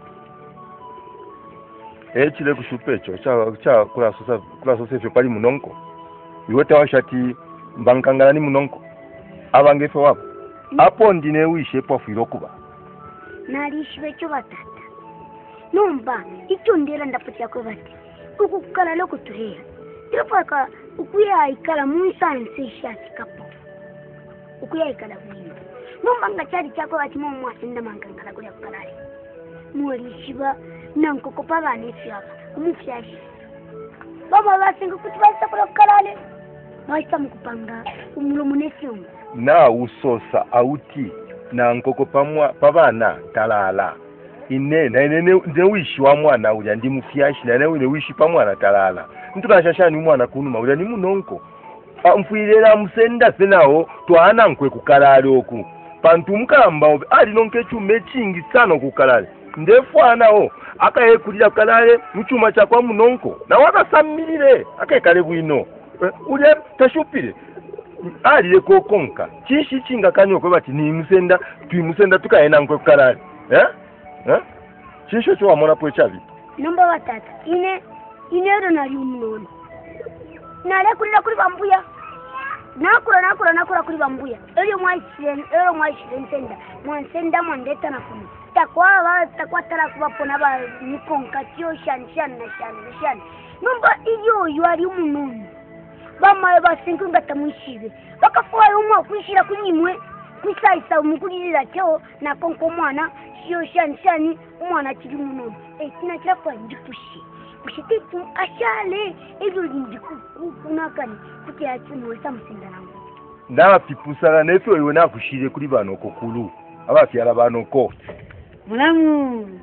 eh chile kushupecho cha cha kula sosa kula sosa fyo pali munonko iweta washati mbankangala ni munonko abangefe wapo apo ndine wishe pofiro kuba nalishiwe cyo batata nomba icyo ndera ndafutia ko bati ukukala loko tuheya irapaka ukuya ikala mu science shati kapo ukuya ikala bwino nomanga chali chako batimo mwasinda mangangala kuli kukalale mwali shiba nankoko pabane fyaba umufyashi baba basinga kuti basa kuli kukalale basa mukupanga umulomo nesyongo na usosa auti na nkoko pamwa pabana talala ine na ine ne wishi wa mwana uja ndi mufyashi na ne wishi pa mwana talala ntunashashani mwana kunuma uja ni munonko mfuirera musenda senawo twana nkwe kukalale oku pantu mukamba obe ali nonke chume chingi sana kukalale ndefwanawo akayekulira kukalale muchuma cha kwa munonko na wakasamilire akekale bwino ule tashupire ali ko konka chishi chinga kanyo ko bati ni musenda twimusenda tukaena nkwe kukalale eh eh chisho cyo wamona po chavi nomba watata ine ine ro nali umunono nale kulira kuri bambuya nakura nakura nakura kuri bambuya elio mwaishire elio mwaishire nsenda mwansenda mwandeta na kuni takwa ba takwa tara kubapona ba nikonka tyo shan shan na shan na shan nomba iyo yo ari umunono bama basinga ngatamwishibe bakafuwa umwe kwishira kunyimwe kwisaisa umukulira cyo na konko mwana sio shan shani umwana kiri munono eh kina cyapfa ndikushi kushititu ashale ezo ndiku kunakani kuti yachimu samusinda nangu ndaba pipusana nefe oyo nakushire kuri bano kokulu abafyala bano ko mulamu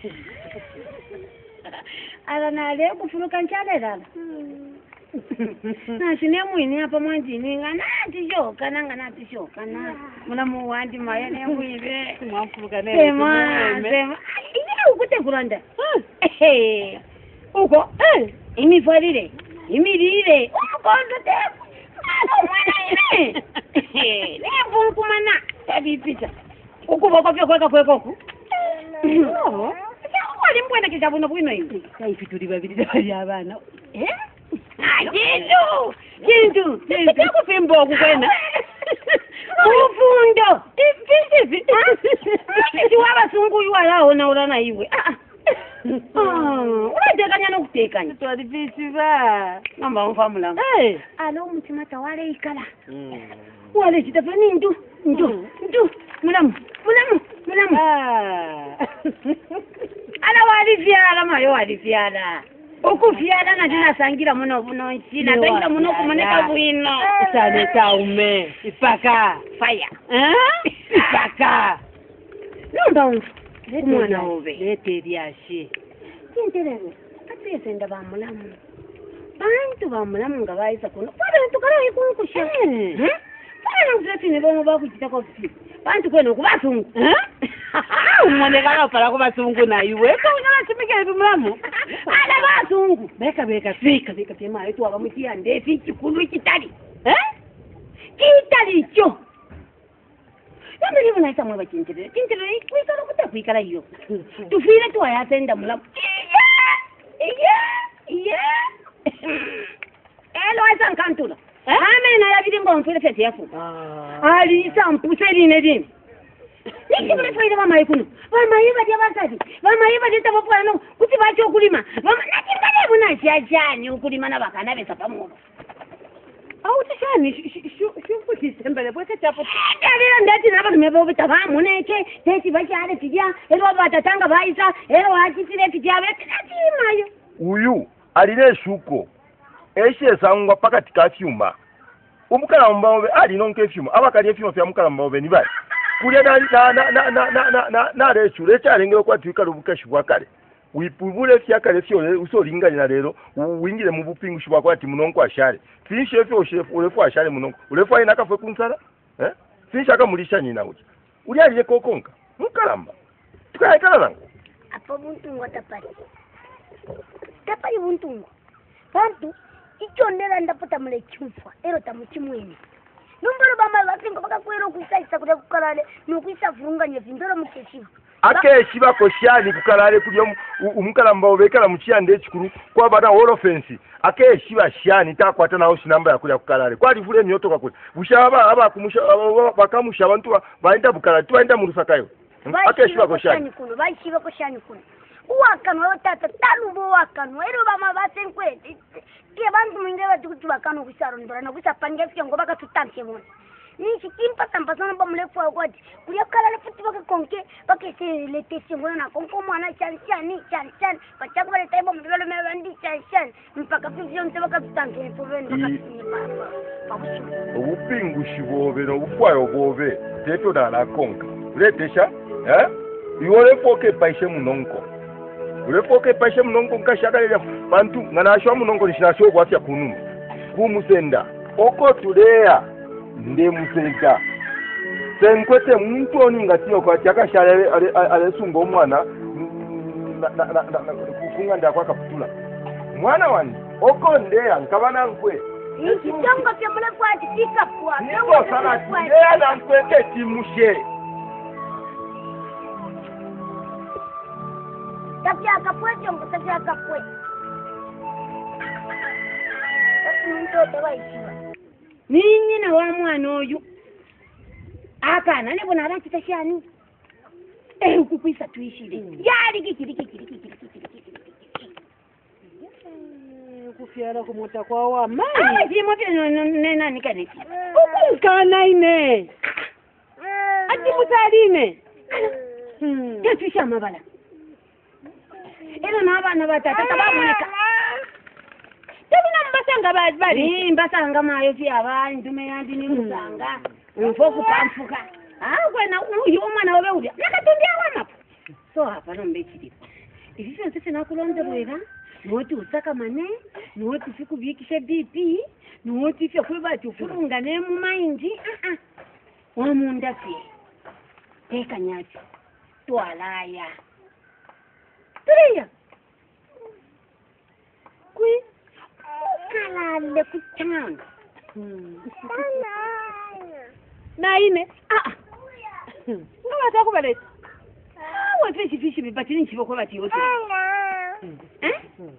ala nale kufuruka nchale dala na sine mwini hapa mwanjini ngana tishoka nanga na tishoka na mulamu wandi maya ne mwibe mwafuruka ne sema sema ile ukute kuranda eh uko eh imifalile imilile uko ndote mwana ine ne bunkumana tabipita ukuba kwa kweka kweka ku no wali mbwena kijabuno bwino hivi kaifituli babiri bali abana eh Jindu, jindu, jindu kufimbo kukwenda. Ufundo. Tipi tipi. Mimi waba sungu yuwa lao na ulana iwe. Ah. Ah, unatekanya no kutekanya. Twali bisi ba. Namba mfamula. Eh, alo mutima tawale ikala. Mm. Wale kitafani ndu, ndu, ndu. Mulamu, mulamu, mulamu. Ah. Ala wali vyala mayo wali vyala. Okufyala na tena sangira muno buno nchina tangira muno kumoneka bwino sane taume ipaka fire eh ipaka ndo mwana obe lete lyashe kinterere atesenda bamulamu bantu bamulamu ngabayisa kuno pale tukala ikunkusha eh pale ngati ne bomo bakujita ko fi bantu kweno kubasungu eh umone kana pala kubasungu na iwe ko ngala timike bimulamu ala basungu beka beka fika beka tema yetu abamutia ndefi kikulu kitali eh kitali cyo yamwe ni bana itamwe bakintere kintere kwisala kutakwikala iyo tufire tu ayatenda mulamu iya iya elo asan kantula ame na yabidi ngomfire fete yafu ali sampuseli nedini nikibule faida mama ikuno mama yiba dia basadi mama yiba dia tabapwa no kuti bacho kulima mama nakingale buna jajani ukulima na bakana besa pamoja au tishani shu shu kuti sembele bweke chapo dalira ndati naba nimebo bitabamu neke teti bachale tijia ero batatanga baisa ero achitire tijia beke mayo uyu alile shuko eshe sangwa pakati ka fyuma umukala mbawe ali nonke fyuma abakali fyuma fya mukala mbawe ni bali kulia na na na na na na na na na rechu recha lengero kwa twika rubukashi bwa kale wipubule fya kale fyo usolinga na lero wingire mu bupingu shibwa kwa ati munonko ashale finishe fyo chef ulefu ashale munonko ulefu ina kafwe kunsala eh finisha kamulisha nyina uji uli aliye kokonka mukalamba tukaikala nango apo buntu ngotapari tapari buntu ngo bantu icho ndela ndapota mule chumfa ero tamuchimweni numbero bama basinga bakakwero kusaisa kude kukalale nokuisa vurunganye vindoro mukeshiba akeshiba ko shani kukalale kulyo umukalamba obekala muchiyande ekikuru kwa bana all offense akeshiba shani takwata nawo sinamba yakulya kukalale kwali vule nyoto kakule bushaba aba kumusha bakamusha abantu baenda bukalale tubaenda mu rusakayo akeshiba ko shani kuno baishiba ko shani kuno uwakanwa otata talubo wakanwa ero bama basenkwete ke bantu mwinge batukutuba kanu kusarondora no kusapanga fyo ngo bakatutanke bona Nishi kimpa tampa sana ba mlefu wa kwati. Kulia kala le futi baka konke baka se le tesi ngona na konko mwana chan chan chan chan. Pachako ba le taiba mdivelo me bandi chan chan. Mpaka fizion te baka tutanke foven baka ni papa. Ubupingushi bobe no bukwayo bobe teto dala konka. Letesha eh? Iwole foke paishe munonko. Ule foke paishe munonko nkashaka le bantu ngana ashwa munonko nishinasho kwatya kunu. Kumusenda. Oko tulea nde musega. Senkwete muntu oni ngatiyo kwa chaka shale ale sungo mwana na na na kufunga ndakwa kaputula. Mwana wani oko ndea nkabana nkwe. Nishi chongo pya mlefu wa tika kwa. Niko sana ndea na nkwete timushe. Tapia kapwe chongo tapia kapwe. Mtoto waishiwa. Ninyi na wa mwana oyu. Akana ne bona abantu tashani. Eh ukukwisa tuishire. Yali kikiri kikiri kikiri kikiri. Kufiara kumota kwa wa mai. Ah, si mote nena nikaneti. Ukukana ine. Ati mutarine. Hmm. Yatusha mabala. Ero nabana batata tababoneka. Tabina mbasanga bali bali. Mbasanga mayo fi abantu meyandi ni musanga. Mfoku pamfuka. Ah kwena uyu mwana wabe uri. Nakatundia wamapo. So hapa nombe chidi. Ivi sisi nakulonderera. Noti usaka mane, noti fiku vikishe B P, noti fya kuba tufurunga ne mu mind. Ah ah. Wa munda fi. Teka nyati. Twalaya. Tulia. Kui kalale kuchanga. Na ine. Ah. Ngaba takubaleta. Ah, wapi fishi bibati nchi boko bati yote. Eh?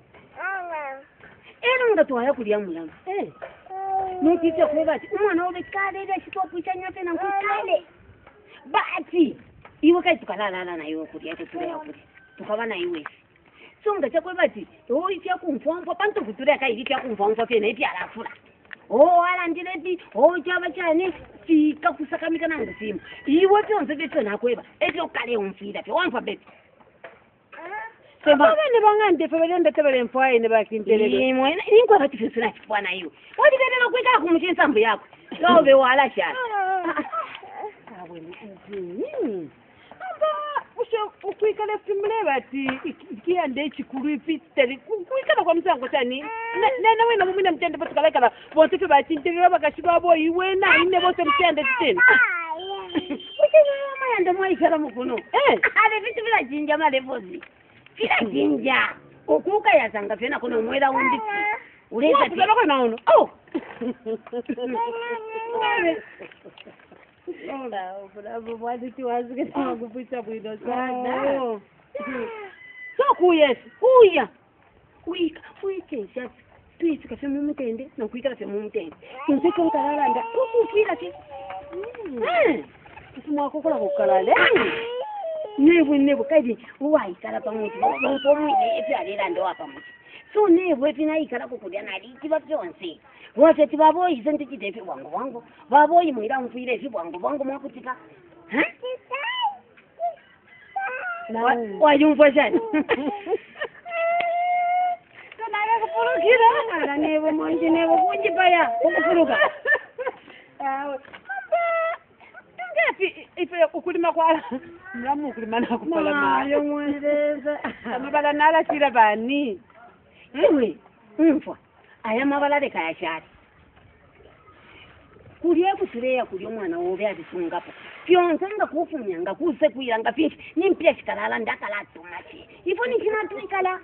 Ero ngatwaya kulia mulamba. Eh. Notite kwebati umwana obe kale ile shitopucha nyote na nkukale. Bati. Iwe kai tukalala na iwe kulia tutulia kuli. Tukabana iwe. So ngacha kwebati, o itia kumfompo panto kutulia kai itia kumfompo pia na itia alafula. Oh ala ndileti, oh chaba chane fika kusakamika na ngisimu. Iwe tonse beto na kweba. Eto kale umfida pe wanfa beto. Sema bane bangande fe belende tebele mfwaye ne bakintelele. Ni mwana ingwa bati fisuna chipwana hiyo. Wadi bebe nakweka kumushinsa mbu yako. Lobe wala shala. Awe ni. Amba usho ukwikala fimle bati kiande chikuru ifitere. Kuikala kwa msango tani. Na na wena mumina mtende bati kala kala. Bonte fe bati ntelera bakashiba boy iwe na ine bote mtende tena. Uche mama ndo mwaikala mukuno. Eh, Ale vitu bila jinja male bozi. Kila jinja. Ukuka ya zanga fena kuna mwela unditi. Uleza ti. Kwa naono. Oh. Ola, bravo, mwadi ti wazuke na kupucha bwido sana. So kuyes, kuya. Kuika, kuike sha. Tuisika fe mumutende na kuika fe mumutende. Tunzike utalanda. Ukufika ti. Eh. Kusumwa kokola kokalale. Nebu nebu kaidi uwa ikala pamoja bonso mwine epi alira ndo apa muti so nebu epi na ikala kukudia na liti bapyonse wote tibabo izende kitefi wangu wangu babo imwira mfire efi wangu wangu mwakutika ha na wa yumva jani kana ya kupulukira na nebu monje nebu kunjipaya kukuruka ah ngapi ife ukulima kwala mlamu ukulima na kupala mali yo mweleza amabala nala tira bani ewe mfwa aya mabala de kaya shari kuliye kutuleya kuliyo mwana wobe abisungapo pyonzanga kufunyanga kuse kuiranga fishi nimpya shikalala ndakala tumachi ifo nikina tuikala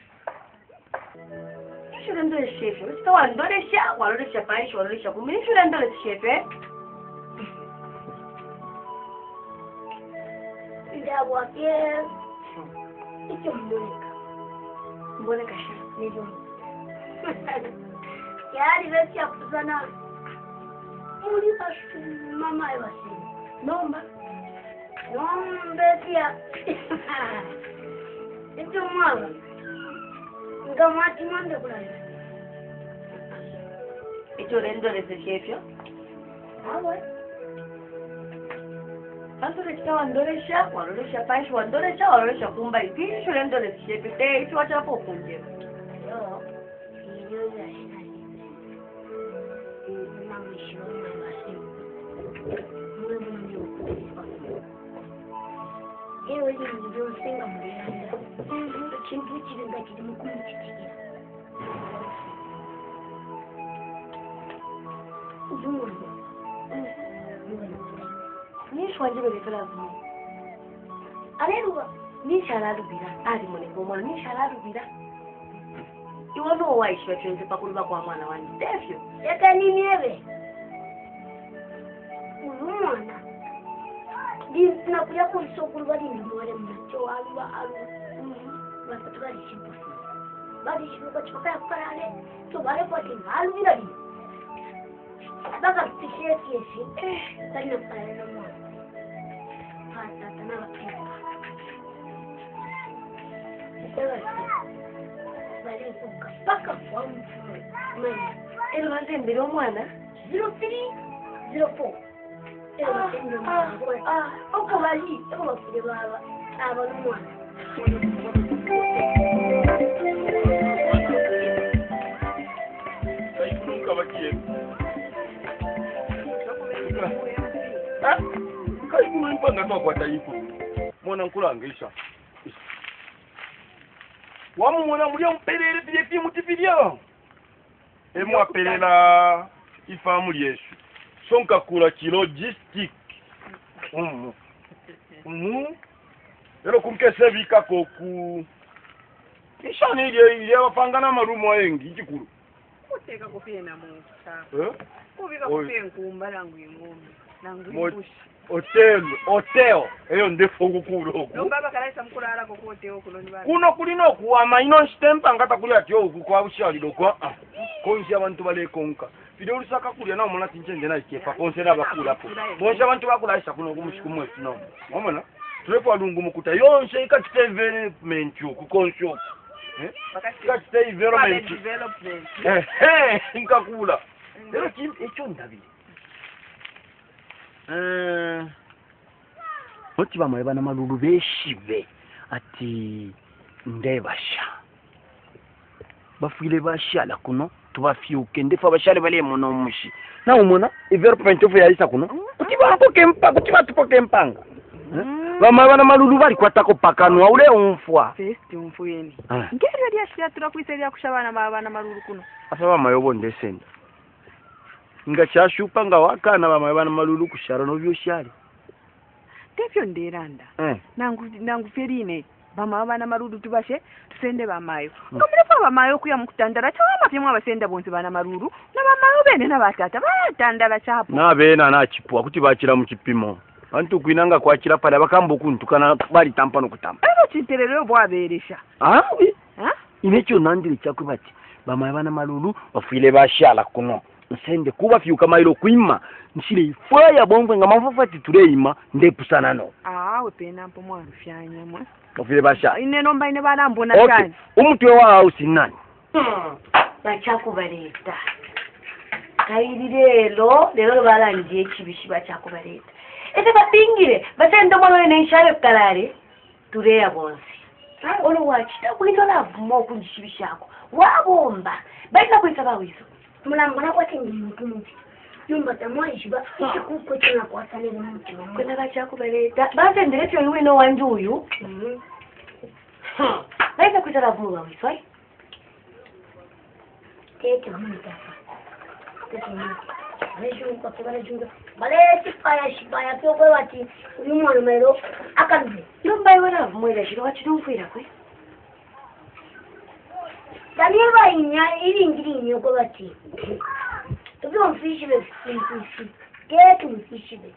shule ndo shefe utawa ndo lesha walolesha pai walolesha kumi shule ndo shefe Ndawa ke icho mboneka mboneka sha nijo yari beti yakuzana muri bashu mama yawasi nomba nombe pia icho mwana ngamati mwande kulala icho ndo lesha shefe awe Andore chitawa ndoresha, waloresha paishi wandoresha, waloresha kumba ikini shule ndoresha shepite, isi wachapo kunje. Yo, iyo ya ina mama shiro mwe basi. Mwe mwe ukufa. Ewe ni ndio senga mlenda. Chintu chirenga kidi mukuru chitikira. Ujumu. Nisho wanje belekala vumo. Aleluya. Nishalalubira ali mulego mwana nishalalubira. Iwo no waishi wachenze pakuluba kwa mwana wanje. Devyo. Yaka nini ewe? Ujumu. Di tunakuja kulisokulu bali ndimore mnacho alwa alwa. Basi tukali shimpo. Bali shimpo chokaya parale. To bale poti ngalu bila di. Baka tishie kiesi. Eh, tani pale na mwana. Hata tana wakiwa. Ewa. Bali kuka paka kwa mfuru. Mwana. Elo wanze mbiro mwana. zero three zero four. Ewa tendo mwana. Ah, oko bali. Eko bafure baba. Aba mwana. Kaikunuka bakiye. Ah, kaikunu mpanga kwa kwa taifu. Mwana nkulangisha. Wamu mwana mulya mpelele bile timu tifilia. Emu apelela ifamu lyesu. Sonka kula ki logistic. Mhm. Mhm. Lero kumkese bika koku. Ishani ile ile wafangana marumo yengi ikikuru. Kuteka kufie na Mungu sawa. Eh? Kubika kufie nkumba langu ingombe. Langu Mo- imbushi. Hotel, hotel. Eyo ndefo kukuru oku. No baba kalaisa mkulala kokote huko ndo baba. Kuno kulino kuwa ino stempa ngata kuli ati oku kwa ushali kwa ah. Konzi abantu bale konka. Video ulisaka kulya na mwana tinchende na ikepa konsera bakula po. Bonja abantu bakula isa kuno kumushikumwe no. Wamona? Tulepo alungu mukuta yonse ikati development yo kukonsho. Eh? Ikati development. Development. Eh eh inkakula. Lero kim echo ndabire. Eh Oti bamaye bana malulu beshive ati ndebasha. Bafile bashala kuno tubafyuke ndefa bashale bale muno mushi. Na umona development of yaisa kuno. Kuti bapoke mpa kuti batupoke mpanga. Bamaye bana malulu bali kwatako pakanwa ule umfwa. Festi umfuyeni. Ah. Ngero lya shya turakwisa kushabana baba maruru kuno. Asa bamaye obondesenda. Nga chashupa nga wakana bamaye bana malulu kushara no byoshali. Devyo nderanda. Eh. Nangu nangu ferine. Bama bana marudu tubashe tusende bamayo. Ngomulefa bamayo kuya mukutandala chawama pyemwa basenda bonse bana maruru na bamayo bene na batata batandala chapo. Na bena na chipwa kuti bachira mu kipimo. Bantu kuinanga kwachira pala bakambo kuntukana bali tampano kutamba. Ero chinterero bwaberesha. Ah oui. Ha? Inecho nandire chakwe bati. Bamaye bana malulu bafile bashala kuno. Nsende kuba fyuka mailo kuima nshile ifaya bombwe nga mafafati tuleima ndepusana no. Ah, we pena mpo mwa fyanya mwa. Bafile bashala. Ine nomba ine bana mbona Okay. cyane. Umutwe wa house nani? Hmm. Bachakubaleta. Kairi lero, lero balanje chibishi bachakubaleta. Ete bapingire, basenda mwana ne nshale kukalale. Tuleya bonse. Ono wachita kulindola vumo kunjishibishako. Wabomba. Baita kuisaba wizo. Mulambo na kwati ndi mutumuzi. Nyumba tamwa ishiba kuko tena kwa sale na mtu. Kwena bachakubaleta. Base ndiretyo iwe no wanje uyu. Mhm. Hmm. Baita kuisaba vumo wizo. Ai. Tete mumita. Tete mumita. Rejo kwa kibale junga. Bale sipaya shibaya kyo kwa wati uyu mero akalume. Nomba iwe na vumo ile shiro wachitumfuira kwe. Daniela inya ili ngiri inyo kwa wati. Tubiwa mfishi be mfishi. Ketu mfishi be.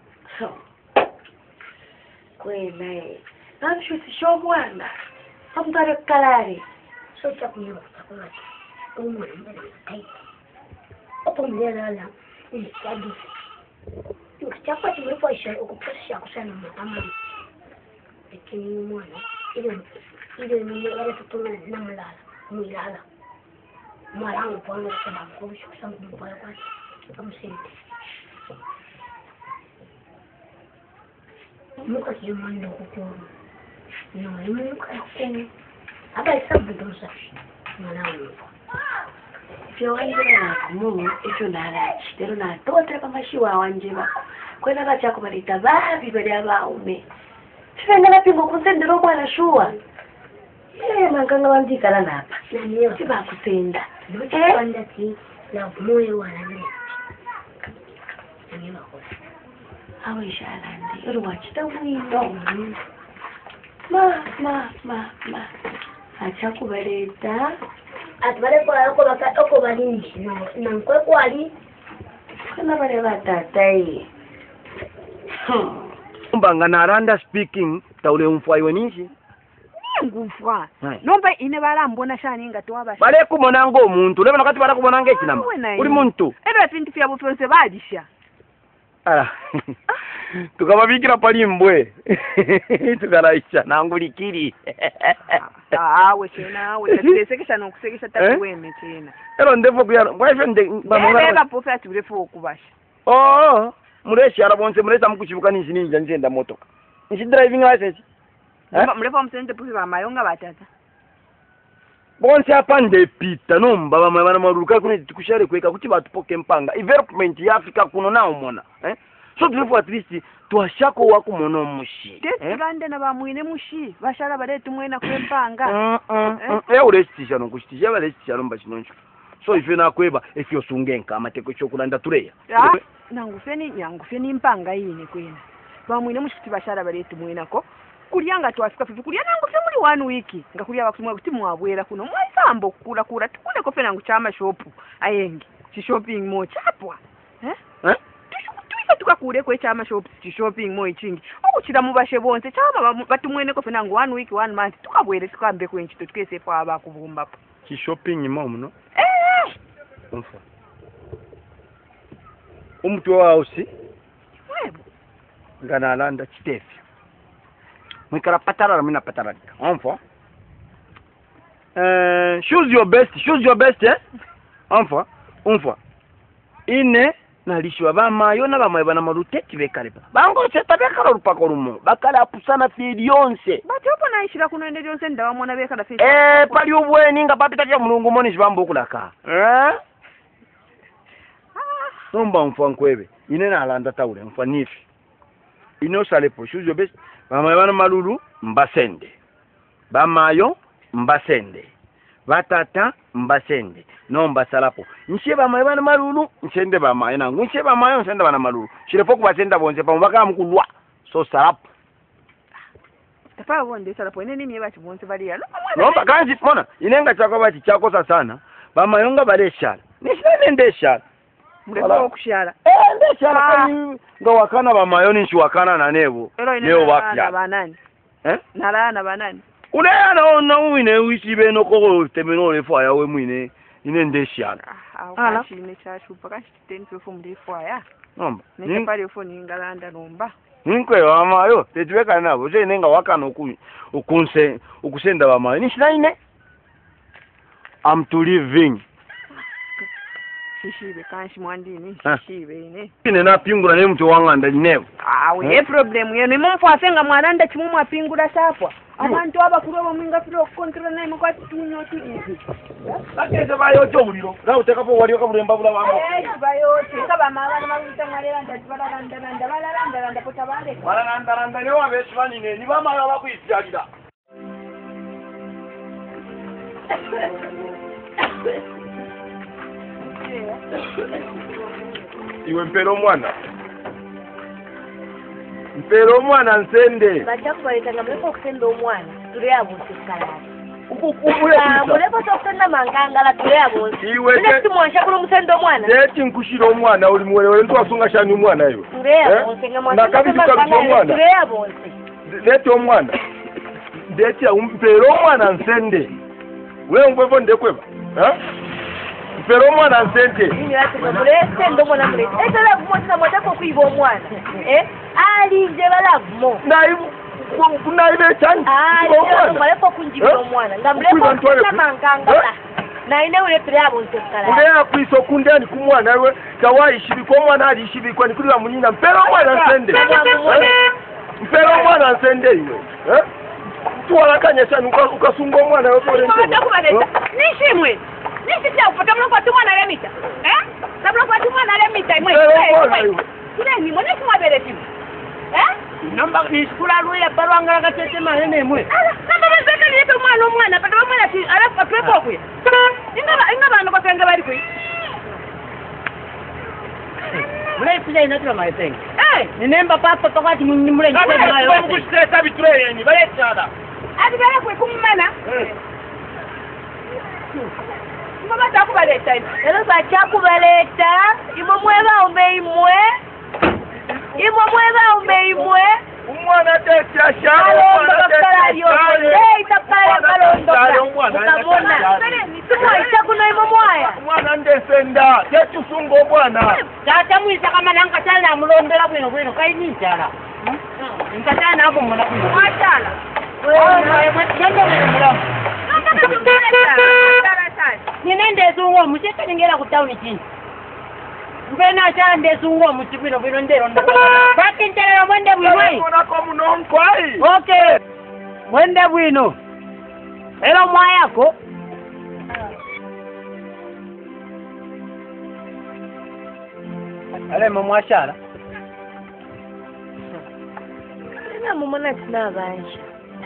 Kwena e. Namshuti shomwana. Hamtare kalare. So chakuyo kwa wati. Umu mbele kai. Opo mbele la. Ni kadi. Chakwa chimelipo isha ukupasha kusana mama. Lakini mwana ile ile ni yale tutuna na mlala. Mulala. Mwarangu pano kwa mkubisho kusangu mbaya kwa kamsente. muka jimani huko no muka huko aba isabu dosa mwanangu Fyo wanjira mu echo narachi tero na tota pamashiwa wanjira kwenda na chako balita babi bali abaume Sengana pingo kusendero bwana shuwa eh manganga wandikala napa naniyo siba kusenda eh kwanda ti na moyo wala nani naniyo kwa awe shalandi uri wachita mwino ma ma ma ma acha kubaleta atbale kwa yako baka oko balini na nkwe kwali kana bale batatai Mbanga naranda speaking taule umfwa iwe nishi ngufwa nomba ine balambona shani nga twaba bale kumona ngo omuntu lebe nakati bara kubona ngeki nama uri muntu ebe pintu fya butonse badisha ala tukababikira pali mbwe tukaraisha nangulikiri awe tena awe tasekesha nokusekesha tatuweme tena ero ndevo kuya ngwaje nde bamura eba pofa turefu okubasha oh mureshi arabonse muresa mukushibuka ninji ninja njenda motoka nji driving license eh murefa msende pusi ba mayonga batata bonse apande pita nomba bamwe bana maruka kune tikushare kweka kuti batupoke mpanga development ya Africa kuno nawo mona eh so tulifu at least twashako wako mono mushi eh bande na bamwine mushi bashara baletu mwena kwempanga eh urestisha no kustisha balestisha nomba chinoncho so ife nakweba efyo sungenka amateko chokulanda tuleya nangu feni nyangu feni mpanga yine kwena bamwine mushiti bashara baletu mwenako kulyanga twafika fifi kulya nangu fye muri one week nga kulya bakumwa kuti mwabwera kuno mwasambo kula kula tukule ko fena nguchama shop ayenge chi shopping mo chapwa eh eh tuika tukakure ko chama shop chi shopping mo ichingi okuchira mubashe bonse chama batumwene ko fena ngu one week one month tukabwere tukambe kwenchito tukese fa abakubumba chi shopping mo muno eh umfa umtu wa usi webo ngana landa chitefi mwikara patara mina patara umfa eh choose your best choose your best eh umfa umfa ine nalishwa bamayo na bamayo bana maruteti bekaleba bango cheta bekala rupako rumo bakala apusana filionse batopo naishira kuno ende yonse ndawamona bekala fiti eh pali ubweni nga papita kya mulungu moni jibambo kulaka eh nomba mfa nkwebe ine nalanda taule mfa nifi ino salepo choose your best bamayo bana malulu mbasende bamayo mbasende batata mbasende nomba salapo nche bamayo bana malulu nchende bamayo nangu nche bamayo nchende bana malulu shirepo kubasenda bonse pamubaka mukulwa so salapo tafa bonde salapo ine nini yeba chibonse bali ya nomba kanzi mona inenga chako bati chako sana bamayo nga baleshala nishine ndeshala mrepo okushara eh ndeshala kani ngo wakana bamayo ninchi wakana na nebo leo wapya banani eh nala na banani ule ana ona uine wishibe no ko temeno le fwa yawe mwine ine ndeshala ala shine chashupa kashitenze fo mrefu aya nomba ne pali fo ningalanda nomba ninkwe bamayo tetweka nabo je nenga wakana oku okunse okusenda bamayo nishina ine I'm to living shishibe kanshi mwandini shishibe ine ine napingura ne mtu wanganda nevo awe e problem yenu mumfu asenga mwaranda chimumu apingura safwa abantu abakuroba mwinga firo kontrola naye mukwati tunyo tuizi bakeze bayo cyo buliro na utekapo waliyo kabulemba bula wambo eh bayo kaba mabana mabita mwalera ndazibala randa randa bala randa randa pota bale wala randa randa ne wabeshi banine ni bamayo bakwijalira iwe mpero mwana mpero mwana nsende bachakubaleta nga mlepo okusenda omwana tule abonse kalali ukukubule kisa mulepo tokusenda mangangala tule abonse iwe ine timwansha kula omusenda omwana deti nkushira omwana oli muwelewele ntwasunga shani omwana iwe tule abonse nga mwansha tule abonse deti omwana deti mpero omwana nsende wewe mpepo ndekweba ha mpero omwana nsende ini ati mulese ndo mwana mulese ete lavumo tina mwatako kuiba omwana eh ali nje balavumo naibu kunaibe chani ali mwalepo kunjibira omwana nga mlepo kuna mangangala na ine ule tule abonse kala ule akwiso kundani kumwana iwe kawai shibiko omwana ali shibiko nikuli wa munyina mpero omwana nsende mpera omwana nsende iwe eh tuwalakanya cyane ukasunga omwana we pole ndio nishimwe nisitya kupata mwana kwa mwana lemita eh sabula kwa mwana lemita imwe kile ni mwana kwa bereti eh namba ni skula ruya barwanga gatete mahene imwe namba bazeka ni yeto mwana omwana pata mwana ti alafu atwepo kwe ingaba ingaba ndo kwenga bari kwe mule pija inatwa maitenga eh ni nemba papa tokati ni mule ni kwa mkushite sabi tray ni bale chada ati bale kwe kumana mama takubaleta ero ba chakubaleta imwe mweba umbe imwe imwe mweba umbe imwe umwana tesya shalo alonda bakala yo hey tapala kalonda ukamona nimwa itakuno imwe mwaya umwana ndesenda tetusunga omwana tata mwisa kama nanga tala mulondera bwino bwino kai ni tala nkatana nabo mona bwino mwatala wewe mwatenda bwino ninende zungo musete ningera ku town chini mbena chande zungo musibino bino ndero ndo baki ntelera mwende bwino mbona ko munonkwai okay mwende bwino elo mwayako ale mwashara ina mumona tina banje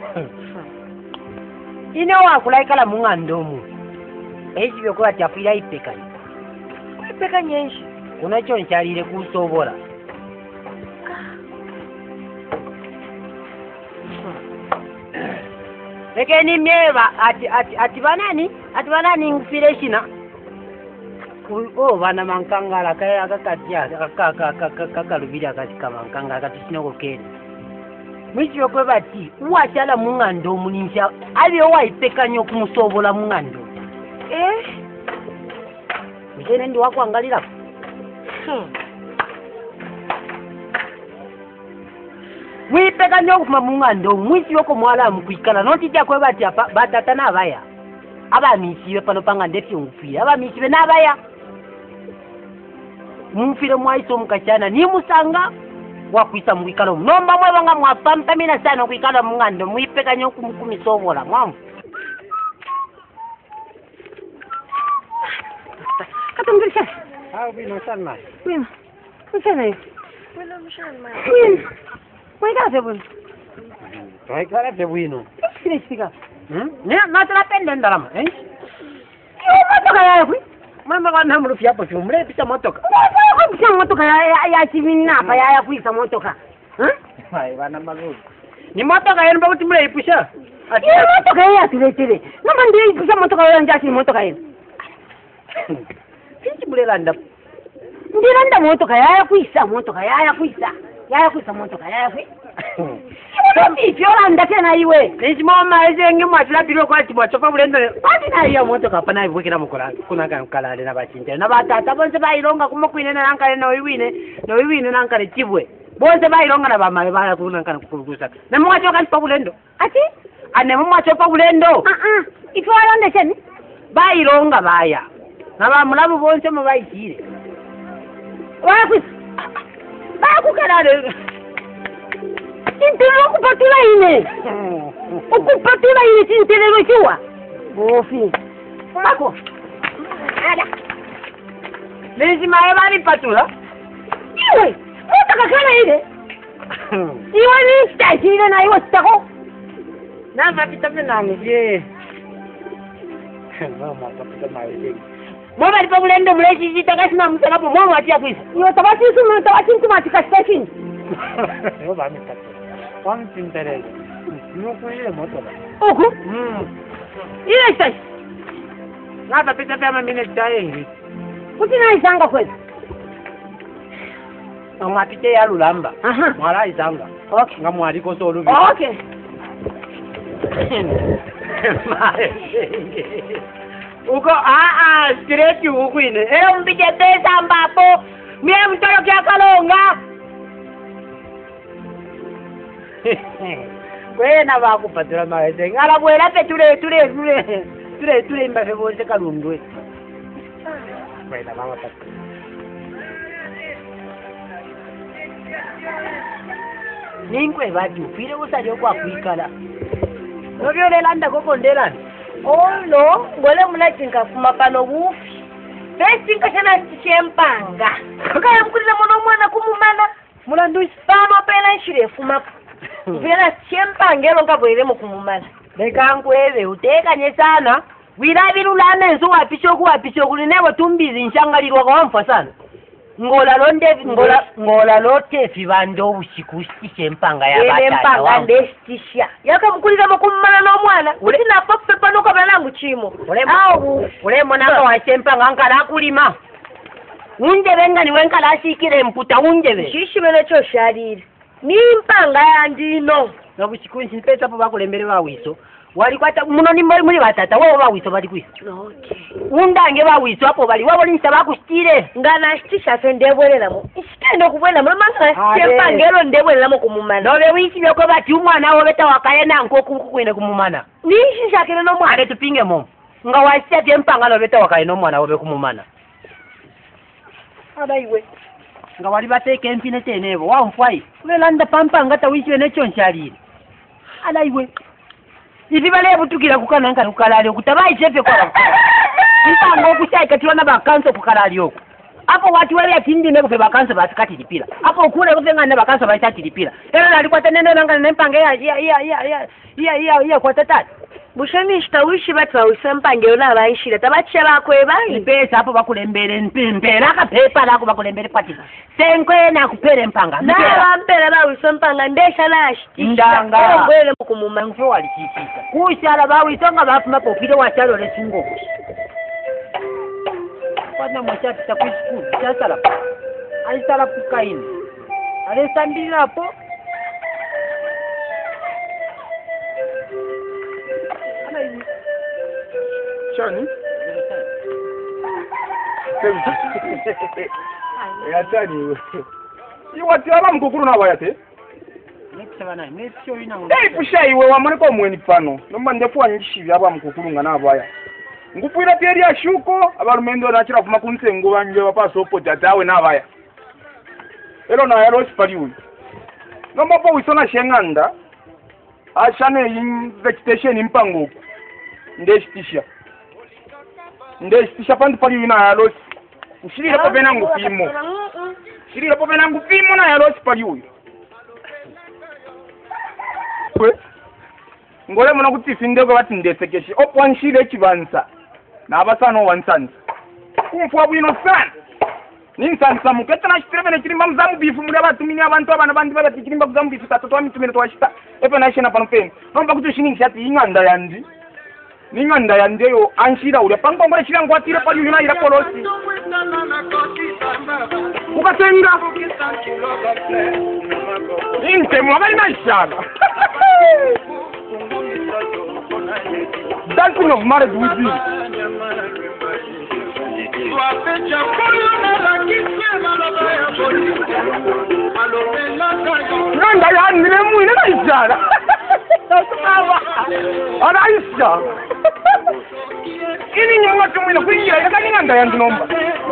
ina wakulaikala mungandomu echi byokuba tyafira ipekanya ipekanya enshi kuna kyo nkyalire kusobola lekeni myeba ati ati ati banani ati banani ngufire shina oh bana mankangala kaya akakatya akakalubira akakamankanga akatishinoko kene mwichi yokwe bati uwachala mungando munisha ali owaipekanya okumusobola mungando eh mjene ndi wakwangalira mwipekanya okuma mungando mwichi yoko mwala mukwikala notija kwe bati apa batata nabaya abamisibe pano panga ndefyo ngufire abamisibe nabaya mufire mwaiso mukachana ni musanga wakwisa mwikalo nomba mwebanga mwapamtamina sana kwikala mungando mwipekanya okumusobola mwamu katongirisha ah bino sana bino kusana hivi wena mshana bino mwikala fe bino mwikala fe bino sile sika hmm ne natala pende ndalama eh yo motoka yawe mama kana mrufi hapo tu mle pita motoka kwa pita motoka ya ya chivina hapa ya ya kuisa motoka eh hai bana maguru ni motoka yenu ba utimule ipusha ati motoka ya tile tile mama ndio ipusha motoka ya njasi motoka yenu Sisi mulelanda. Ndilanda motoka yaya kuisa motoka yaya kuisa. Yaya kuisa motoka yaya kuisa. Ndi fyolanda tena iwe. Nisi mama ezenge mwatula biro kwa chimwa chopa bulendo. Ati na iya motoka pana ibukira mukola. Kuna kan kalale na bachinte. Na batata bonse bayilonga kuma kwine na nankale no iwine. No iwine nankale chibwe. Bonse bayilonga na bamawe baya kuna kan kukurusa. Na mwachoka chopa bulendo. Ati? Ane mwachopa bulendo. Ah ah. Itwalonde cheni. Bayilonga baya. Naba mulabu bonse mubayitire. Wakwisa. Bakukalale. Intero okupatula ine. Okupatula ine sinterero chiwa. Bofi. Mako. Ada. Lezi mae bali patula. Iwe, utaka kana ine. Iwe ni stashi ine na iwe stako. Na mapita menangu je. Mama kapita mae. Mama lipa bulendo mleshi jitaka sina mtakapo mama atia kwisa. Yo tabati sumu tabati tumatika station. Yo bami tatu. Wan tintere. Nuko ile moto. Oku? Mm. Ile station. Na tapita pia mimi nitaye. Kutina isanga kweli. Mama pite ya lulamba. Aha. Mara isanga. Okay. Ngamwali ko solo bi. Okay. Uko ah ah straight huku ine. Eh mbije pesa ambapo mie mtoro kia kalonga. Kwena bakupatira maese. Ngala bwela pe tule tule tule. Tule tule mbafe bonse kalundwe. Kwena mama patu. ninkwe badi ufire usali okwa kuikala nobyolela kokondela ono ngole munatinka fuma pano bufi besinka chana chempanga kaya mkulira mono mwana kumumana mulandu pano pena nshire fuma vela chempanga elo ngabwere mu kumumana bekankweve utekanye sana wirabirulana enzo wapicho kuwapicho kulinewo tumbizi nshangalirwa kwa mfa sana ngola londe ngola ngola lote fibando usiku chempanga ya batata empanga ndestisha yakamkulira mukumana no mwana uli na pope pano kwa balangu chimo au ule mwana wa chempanga ngala kulima unje benga ni wenkala asikire mputa unje be shishi bene cho sharire ni mpanga ya ndino nobusiku nsipesa po bakulembere bawiso wali kwata muno ni muri batata wao bawiso bali kwisa okay undange bawiso apo bali wabo linsa bakustire ngana stisha fe ndebwerera mo isikende kubwela mo manga chempangelo ndebwerera mo kumumana nobe wisi byoko bati umwana wo beta wakayena nkoku kukwene kumumana nishi shakene no mwana tupinge mo nga wasia chempanga no beta wakayena umwana wo be kumumana abaiwe nga wali bateke empine tenebo wamfwai welanda pampanga tawiswe necho nshalire alaiwe ivi bale butukira kukana nkana kukalali okutabai chepe kwa mpango okushai kati wana bakanso kukalali oku apo watu wale atindi nego fe bakanso basikati lipila apo kule kuvenga na bakanso baitati lipila era nali kwa tenene nanga nempange ya ya ya ya ya ya ya kwa tatati bushami shtawishi batu bawusempange ona abayishira tabacha bakweba ipesa apo bakulembere mpempera akapepa lako bakulembere kwati senkwe na kupere mpanga na bampera bawusempanga ndesha lashi ndanga ngwele mukumuma ngfo walichikisa kushala bawisonga bafuma popile wachalo lesingo kwana mwachati takushukuru chasala alisala kukaini alisambira hapo Chani? Ya chani. Iwati ala mkukuru na wayate? Nekisabana, nekisho ina ngo. Ei pusha iwe wamone ko mweni pano. Nomba ndefu anyishi byaba mkukuru ngana abaya. Ngupira teri ya shuko abalumendo na chira kuma kunsengo banje bapaso potata we na abaya. Elo na yalo sipaliwe. Nomba po wisona shenganda. Ashane in vegetation impango. Ndestisha. Ndestisha pandu pali wina ya losi. Ushirira po bena ngupimo. Ushirira po bena ngupimo na ya losi pali uyu. Kwe. Ngole muna kutifi ndego bati ndesekeshi. Opo wanshire chibansa. Na abasano wansansa. Kumfwa bwino sana. Ninsansa muketa na shitirebe ne chirimba mzamu bifu muri abatumini abantu abana bandi babati chirimba mzamu bifu tatu twa mitumene twashita. Epe na shena panopeni. Nomba kutushiningi shati inganda yandi. Ninganda yandeyo anshira ule pango ngore shira ngwatire pali yuna ira kolosi ukatenga inte mwabali maishana dancing of marriage with you nanda yanire mwine maishana Anaisha. Ini ni mwatu mwina kuingira yakani nganda yandu nomba.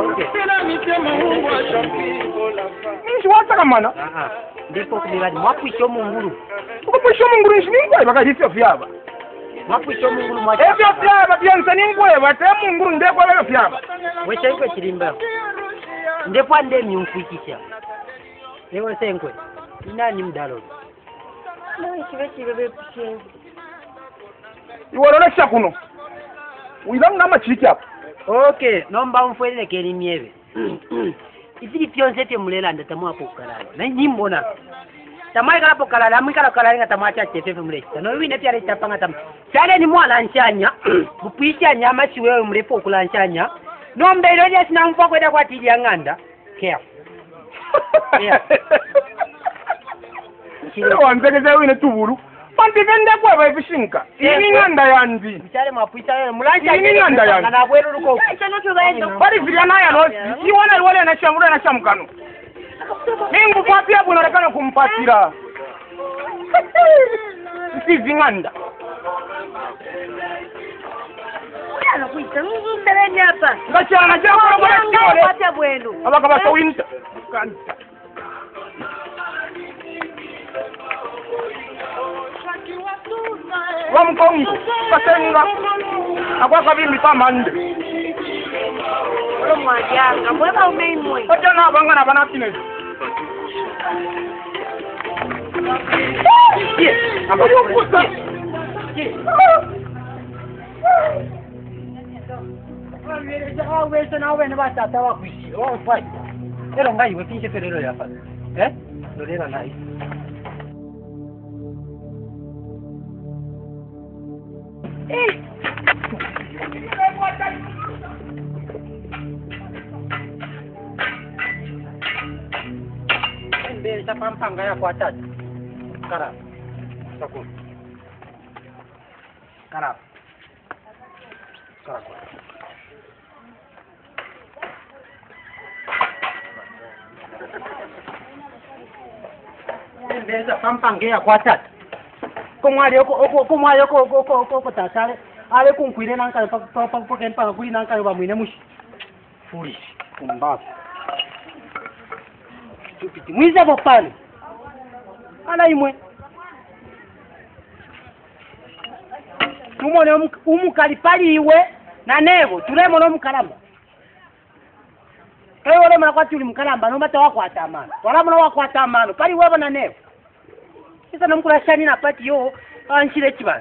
Nishi wata kamana. Aha. Ndipo kubiradi mwakwisho munguru. Ukwisho munguru nishi ngwe baka hifya fyaba. Mwakwisho munguru mwacha. Hifya fyaba byanza ningwe bate munguru ndeko baka fyaba. Wesha ikwe chirimba. Ndipo ande myumfikisha. Ewe senkwe. Inani mdalo. no chive chive bepushe Iwalona shakuno. Uilanga machiki hapa. Okay, nomba mfwele keli miebe. Ifili pionse te mulela nda tamwa po kalala. Na nyimbona. Tamwa kala po kalala, mwikala kalala nga tamwa cha chefe mulesta. No wina pia leta panga tam. Sale ni mwana nchanya. Bupisha nyama chiwewe mrefu kula nchanya. Nomba iloja sina mfwa kwenda kwa tili ya nganda. Care. Yeah. Kile wanzekeze wine tuburu. Panti vende kwa vaifishinka. Ini nganda yandi. Mchale mwapuisa mulanja. Ini nganda yandi. Na bweru luko. Bari viliana ya losi. Iwana wale na shamura na shamkano. Mingu papia bunarekana kumpatira. Si vinganda. Yana kuita msereni hapa. Ngachana japo na bwana kile. Patia bwenu. Abaka basa winta. wa mkongo basenga akwa kabimbi pamande Olo mwajanga, mweba umeimwe. ocha na banga na banatine ye ambapo kusa ye Wamere jawa wewe na wewe na tata wako ishi. Wao fai. Ero ngai wewe pinche ferero ya fa. Eh? Ndolera nai. Eh. Mbele tapampanga ya kwa tata. Kara. Sako. Kara. Kara. Mbeza pampangea kwa tata. Komwali oko oko komwali oko oko oko oko tata. Ale kunkwire nanka pa pa pa pa kempa kuli nanka ba mwine mushi. Foolish. Kumbavu. Stupid. Mwiza bopani. Ala imwe. Tumone umukali pali iwe na nebo tulemo no mukalamba. Kayo wale mwana kwati uli mukalamba no mata wako atamano. Wala mwana wako atamano pali wewe na nebo. Sasa namkula shani na pati yo anshire chibana.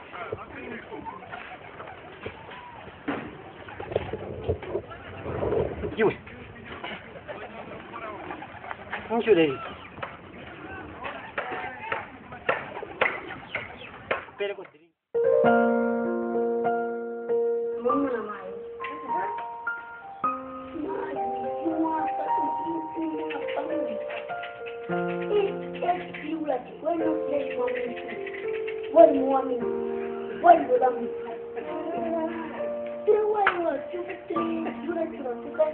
Jiwe. Nshule. Pele ko tiri. Mama na mai. One woman, one woman. There were two, three, you like to go.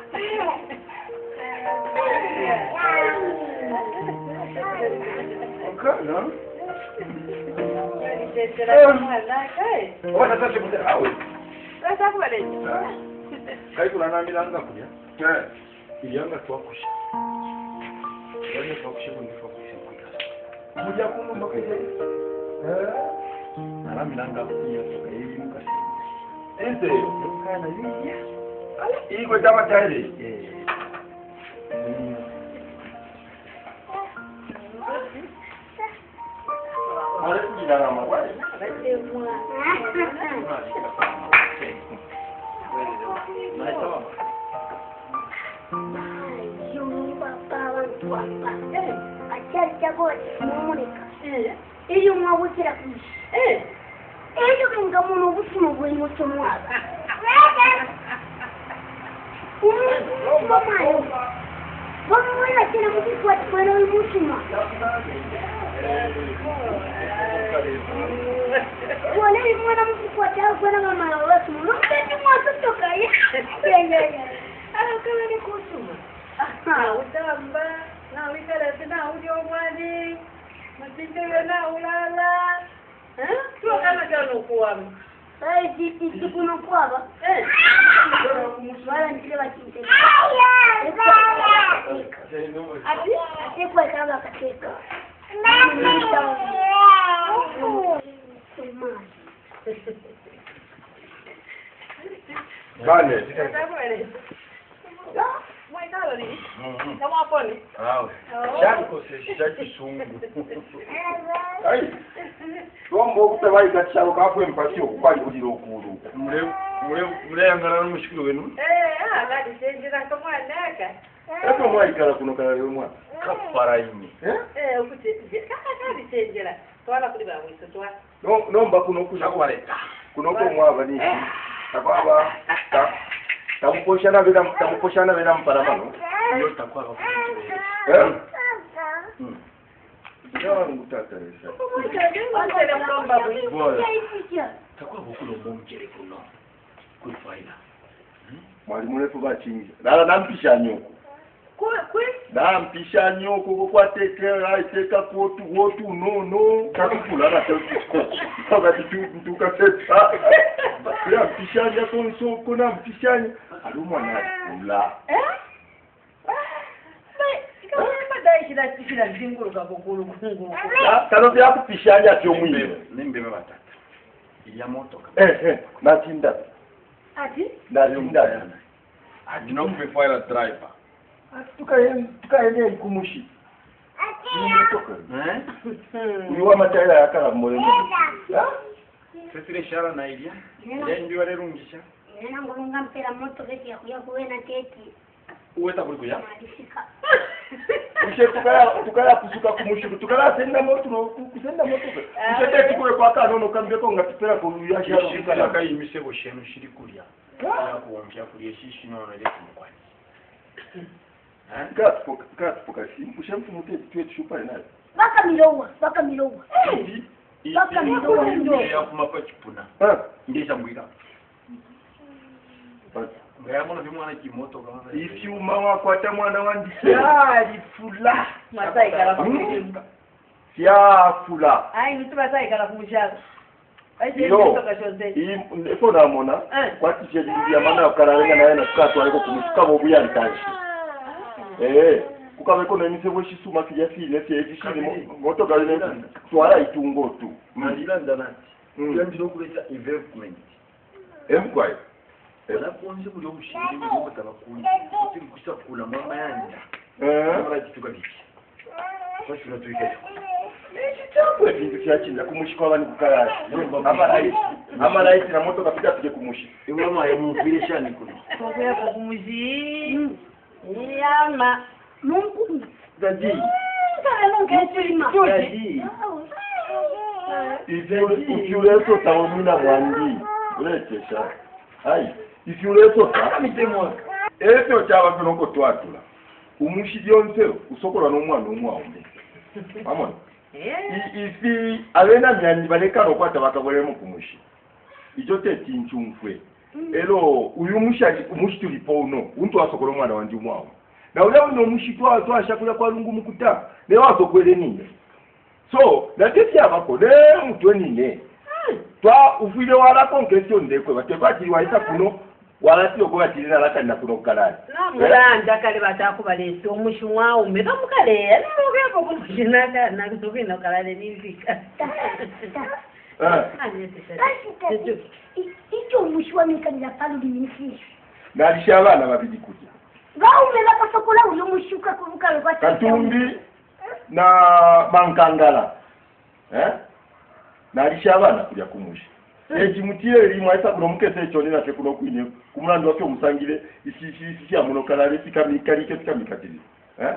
Okay, no? wana sasa mzee awe Sasa kwa leo. kai kuna na milanga kuja eh ilianga tu akusha wale tu akusha ni fokusha kuja kuno makuja eh na milanga kuja toka hivi mkasi ente kana hivi ala iko kama tayari eh wale kujina na mabaya Iyo mwabukira kushi. Eh. Iyo kinga muno bufuno bwe muto mwaga. Mm. Mama yo. Mama yo tena mukikwa twana mutuma. Wale mwana mukikwa twana mama yo wasu. Mbendi mwaso toka ya. Ya ya ya. Ala kama ni kusuma. Ah, utamba. Na wikala tena uje omwani. Matindele na ulala. Eh? Tuwa kama jano kuwamu. Eh, jiti tiku no kuwaba. Eh. Wala nitile bakintele. Ati? Ati kwa kama kateka. Bale. Mwaikalo ni? Kama aponi? Awe. Shako se shaki sungu. Ai. Tombo kutebai kacharo kafwe mpasio kwali kudiro okuru. Mure mure mure angana n'umushikiro wenu. Eh, ah, ngadi senjira kama naka. Eto mwaikala kuno kala yo mwa. Kafara imi. Eh? Eh, ukuti kaka ngadi senjira. Twala kuli ba mwiso twa. No nomba kuno kushakwaleta. Kuno ko mwaba ni. Tababa. Ta. Tamuposhana bila tamuposhana bila mparamano. Yo takwa ko. Eh? Mm. Ndio ngutatarisa. Wale mlomba bwi. Bora. Takwa bukulo bomjere kuno. Kufaila. Mwalimu lefu bachinja. Dala nampisha nyoko. Kwe kwe Nampisha nyoko ko kwateka aiteka kwotu wotu no no. Kakupula na tetu. Sasa kitu mtuka seta. Ya mpishanya konso kuna mpishanya. Alumwa na kula. eh? Ah. Mai, kama madai kila kila zinguru kabukuru kungu. Kano bya kupishanya cyo mwiyo. Nimbe batata. Ya moto. Eh eh, natinda. Ati? Natinda. Ati no kubefuela driver. Tukaende tukaende kumushi. Eh? Uliwa mataira yakala mmole. Sesile shara na ilia. Ya ndio warerungisha. Nena ngolunga mpera moto keti ya kuya kuwena keti. Uweta kuri kuya. Ushe tukaya tukaya kusuka kumushi tukala senda moto kusenda moto. Ushe tete kule kwa kana no kambye ko ngatipera ko ya shara Shikala kai imisebo shenu shiri kulia. Ya kuongea kulia shishi no na letu mkwani. Gas poka gas poka si ushamtu mute tuwe chupa nayo. Baka milowa, baka milowa. Baka milowa ndio. Ya kumapa chipuna. Ah, Ngesha mwira. Ngaya mwana vimwana kimoto kama. ifyuma wakwata mwana wandike ali fula Masai kala kumujimba. ya fula Ai nitu masai kala kumujaka. Ai je yo kutoka shonze. ifo namona kwati je ya mana karalenga naye na tukatwa aliko kumushika bobu ya ntashi eh kukabe ko nemise bo shisuma kija file fye fishini moto galene twala itungo tu Malila ndanati. Yandi no kuleta investment. emkwai Wala kuonje kuli omushiri ngo mutabakuni. Kiri kusakula mama yanda. eh Wala kituka biki. Kwashura tuikecho. Chakwe bintu kyachinda kumushika abani kukarara amalaiti amalaiti na moto kapita tuje kumushi Imama ya muvile shani kuli. Kokuya kumuji. Yama. Mungu. Daddy Kale nonge chima. Daddy ifiuleso tawo mina mwandi uletesha ai ifiuleso ta Mitemo. ebyo kyaba kunoko twatula umushi byonse usokola n'omwana omwawume amona ifi abena myandi balekano kwata bakabolemu kumushi ijo teti nchumfwe elo uyu mushali umushi tulipono untu asokola omwana wandi omwawo na ule uno umushi twa twashakuya kwa lungu mukuta ne wasokwele nini so nateti abako ne mutwe nine twa ufile wala konkesyo ndekwe batebati waita kuno wala sio kwa tilina laka na kuno kalali Namulanda kale batakubalesa omushumwa umeka mukale nokeko kuzinaka nakuzubina kalale nizika. Icho mushwa mikanja palu diminifi. nalisha abana babiri kujya Gaume baka sokola uyo mushuka kuvuka kwa Katumbi na Mankangala eh nalisha abana kujya kumushi eji mutiye rimwe asa kuno mukese echo nina fe kuno kwine kumulando wake omusangire isi isi isi ya muno kalale sikamikali ke sikamikatili eh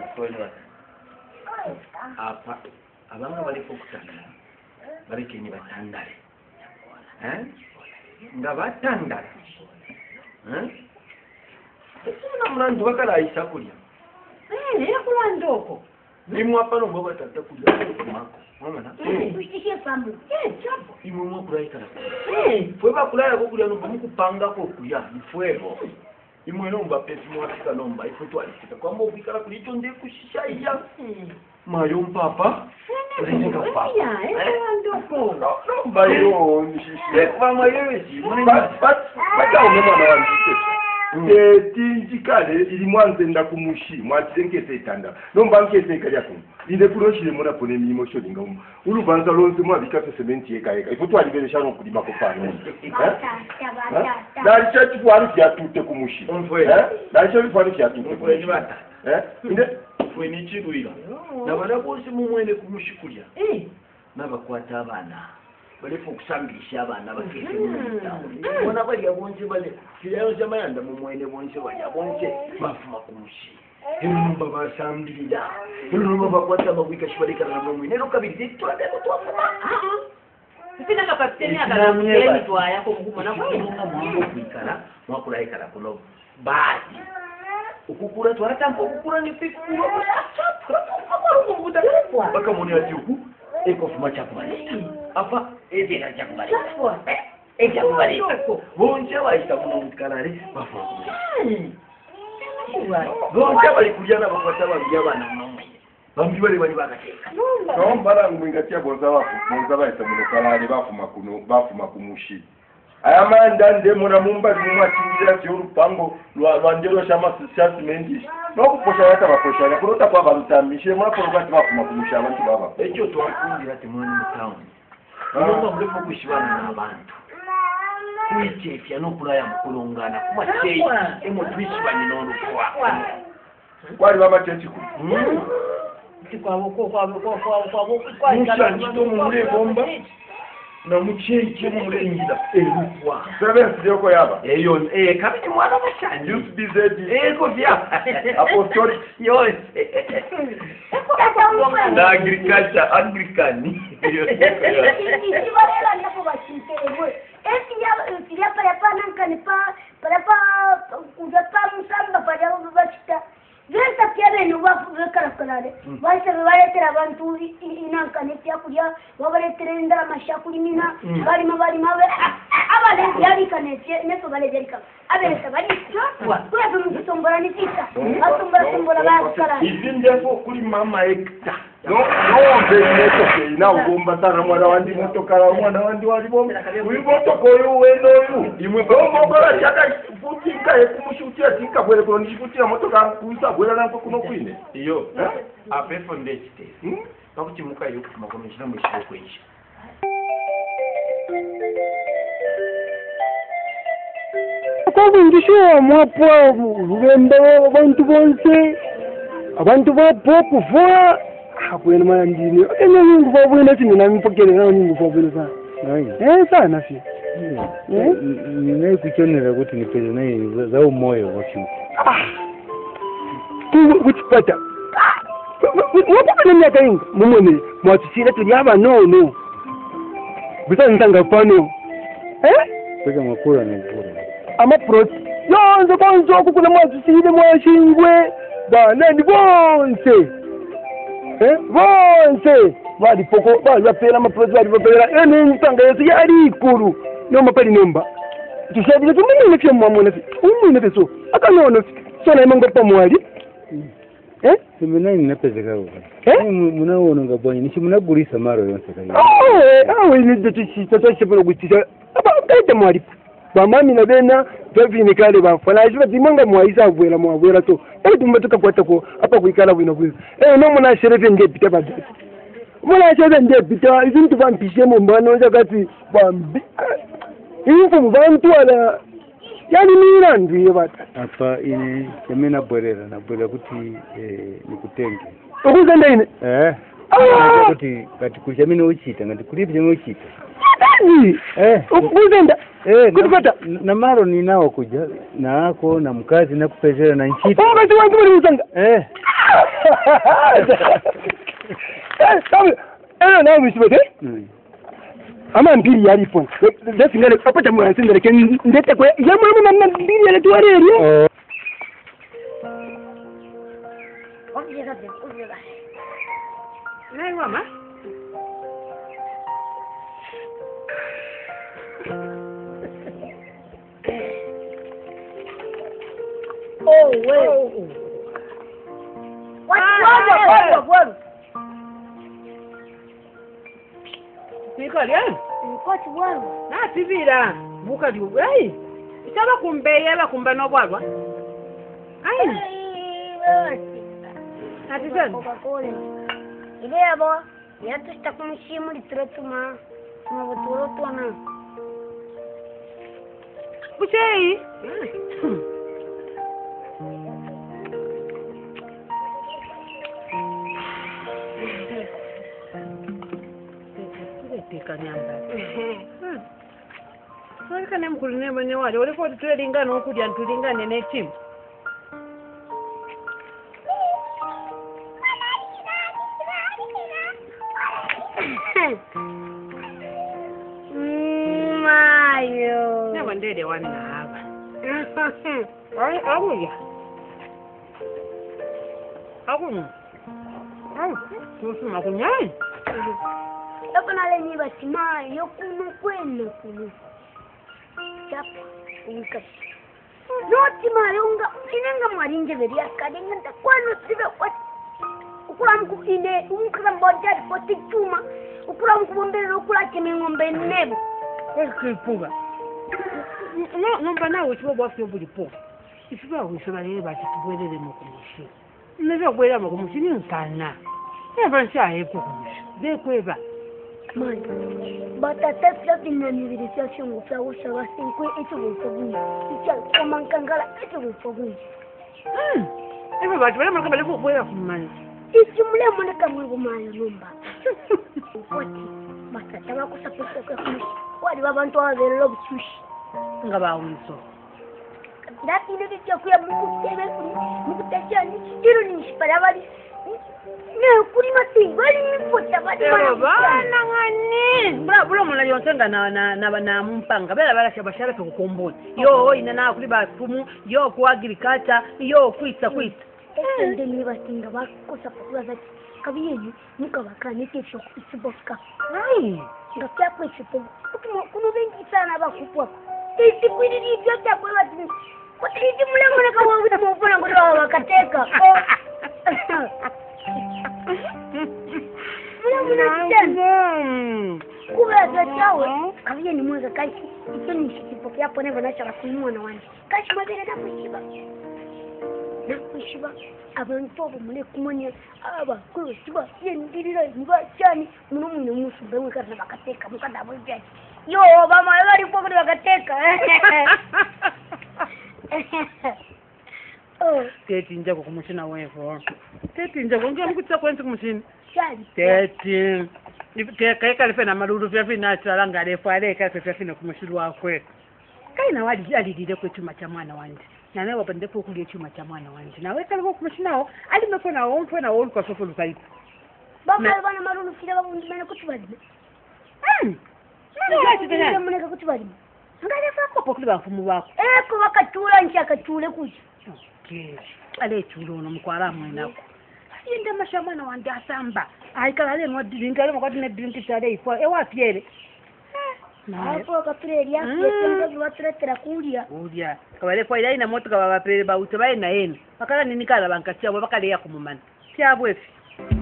Apa abanga bali fokutana. Bali kini batandale. Eh? Nga batandale. Eh? Sina mlandu bakala aisha kulya. Eh, yakula ndoko. Nimwa pano mboga tata kulya mako. Mama na. Kushtishe famu. Eh, chapo. Imwe mwa kulai kala. Eh, Fwe bakulaya ko kulya no mukupanga ko kulya ifwebo. Imwe nomba pesi mwa fika nomba ifutwa ifika. Kwa mbo bikala kulicho nde kushisha iya. Mayo mpapa. Ulinga papa. ya, yakula ndoko. nomba yo nishishe Kwa mayo esi. but but bata umwana wandike tinjikale ili mwanze nda kumushi mwatengese itanda nomba nkese kajya kuno inde kuroshire mona pone mimo sholinga umu ulubanza lonse mwabika fe cement yeka yeka ifoto alibelesha no kulima ko pano dali chachi kwari kya tute kumushi eh dali chachi kwari kya tute Mfwe bata. eh inde Fwe ni chiruira. Nabana bose mumwene kumushikulya. Eh, Nabakwata abana. Balefu kusangisha abana bakese mu tawo. Bona bali abonje bale. Kiyayo jamayanda mumwene bonje bali abonje bafuma kumushi. Eno baba samdira. Eno baba kwata babika shibalika na mumwene. Eno kabiri twade kutwafuma. Sipina kapateni akakuteni twaya ko kumona kwa. Mungu kuikala mwakula ikala kuno. Basi. Ukukura twaratampa ukukura ni piku. Baka muni ati uku eko fuma chakubalika. Apa edera chakubalika. E chakubalika. Bonje baita kuno mukalale bafuma kumushi. Bonje bali kulyana bakwata babya bana mumwe. Bambi bali bali bakateka. nomba la mwingatia bonza wafu bonza baita muno kalali bafuma kuno bafuma kumushi ayamanda ndemona mumba mumachinjira cheurupango rwandero shamasimenti nokuposha yata vaposhanya kurota kwava rutamishe mwaporokati vafuma kumusha vantu vava echo twakundira temwana mutawuni unonga mulefu kushivana nabantu kuichefya nokulaya mukulongana kumachechi emo twishivane nonokwa kwali vamachechi ku mushanjito mumule bomba na muchechi mumulengila erukwa seventh yoko yaba eyo eh kabiti mwana mashanji youth bizedi eko vya apostolic yose na agriculture Anglican isibarela ndapo bashimtewe esi ya ya para para nankane pa para pa kujapa musamba para ubachita Genta kiabe no bakara kanale base baletera abantu inankane cyakurya babaletera ndara mashakuri mina bari mabari mabe abale yari kanetse neso bale yari ka abelesa bari kwa kwa tumbora ni sita atumbora tumbora bakara izinde fo kuri mama ekta no no beneto ke na ugomba sana mwana wandi motokara mwana wandi wali bomba uyu motokoyo wendo uyu imwe bomba ngora chaka futika ekumushutia tika bwele ko nishutia motoka kuisa bwele nanko kuno kwine iyo apefo ndechite pakuchimuka iyo kufuma kono chino mushoko ichi akabundisho mwapo rugendo abantu bonse abantu bapo kuvoa hakwena mayandini enye nyingu babwena chini na mpokele na nyingu babwena sana eh sana fi ninaye kuchonera kuti nipeze naye za umoyo washu tu kuchipata wapata nyaka inga mumone mwatusira tulyaba no no bisa ntanga pano eh kweka makura na mpura ama prot yonze bonzo okukuna mwatusire mwashingwe bana ndi bonse eh bonse bali poko bali bapera ama prot bali bapera ene ntanga yesi yali ikuru no mapali nemba tushabile tumene fye mwamona fi umene feso akanono so na imango pamwali eh simena ninapeze kawo eh munaona ngabonye nishi munagurisa maro yonse kayo ah awe ni de tishi tatashe bolo gutisa aba kaita mwali bamami na bena bavini kale bafana ajiba dimanga mwaisa avwela mwavwela to eh tumatoka kwata ko apa kuikala bwino bwino eh no muna sherefe nge pita badati muna sherefe nge pita izintu bampishe mu mbano zakati bambi info mubantu ala yani nina ndiye bata apa ine yamena borera na borera kuti eh nikutenge ukuzenda ine eh ah kuti kati kuchamina uchita ngati kulipi jamwe uchita eh ukuzenda eh kutipata na maro ninao kuja na ako na mkazi na kupezera na nchita mkazi wangu ni uzanga eh eh sawa eh na msibete ama mbili yalipo ndesi ngale apata mwanzi ndeke ndete kwa yamu mama mbili yale tuareli oh Obje obje obje ba nai mama oh we what what what Nikolien what what na tibira buka di ai itaba kumbeya ba kumba no bwalwa ai ati sen Coca-Cola ile yabo yatu sitakumshimu litretuma mabuturo twana buchei tekanyamba Sori kana mkuline mwenye wale wale kwa tulingana okuja tulingane ne team Mayo na bandede wana hapa ai abuya abu ai tusu makunyai Yakuna le ni batima yokuno kwenda kunu chapa uka noti mayonga inanga mwarinje beria kadenga takwano sibe kwa ukula mkukine umkira mboja poti chuma ukula mkubombero ukula chime ngombe nebo ekipuga no no bana wo chibo bwa fyo bulipo ifiba wo so bale ba tibwelele mu kumushi nebe gwera mu kumushi ni nkana eba ncha epo kumushi de kweba mani batata flavi na nivirisation ngufla wo shaba sinkwe eto wo fogun icha komankangala eto wo fogun hmm eba ba tibele mu kabale ko bwera kumani ichimule mune kamwe gumayo numba kwati batata bakusapesa kwa kumushi wali babantu ababelelo buchushi ngaba unso ndati ile kitu ya mukutebe mukutachani ilo ni shipala bali ne kuri matingo ali mipota bali bana ngani bra bro mona yonsenga na na na na mpanga bela bala shabashara to kukombona yo ina na kuli bafumu yo ku agriculture yo kwitsa kwitsa ende ni batinga bakosa pakula zati kabiyenyu mukabakane tesho isiboka ai ngapya kwechipo kuno bengi sana bakupwa isi kwiriri byote kwa tini kutiti mule mule kwa wita mufuna ngoro wakateka mule mule tena kuba zachawe kabiye ni mwanza kashi ito ni shikipokea pone bana chara kuimwa na wani kashi mabere na kushiba na kushiba abantu abo mule kumonya aba kushiba yendirira niba cyane muno muno musu bemwe kana bakateka mukadabo byaje yo mama bari kwa bakateka oh teti nje ko kumushina wevo teti nje ko ngiye mukutsa kwenza kumushina cyane teti Ike kai kalfe na maruru vya vina tsaranga le fare kai fe fe na kumushirwa kwe kai na wadi ali dide ko chuma cha mwana wanje na nawe wapende ko kulie chuma cha mwana wanje na wewe kalko kumushinao ali meko na won fwe na won kwa sofu lukai baba bana maruru fira babu ndimene kutubali mm ngati tena ndimene kutubali ngale fa ko pokuli bafumu bako eh ko bakatula nchaka tule kuji okay ale tulo no mkwara mwenako yenda mashamana wande asamba aikala le ngo diringa le ngo dine diringa tare ifo e wapiele hapo kapire ya ndio watretera kulia kulia kabale kwa ina moto kaba bapere ba utabai na yena bakala nini kala bankatia bwa bakale ya kumumana siabwe fi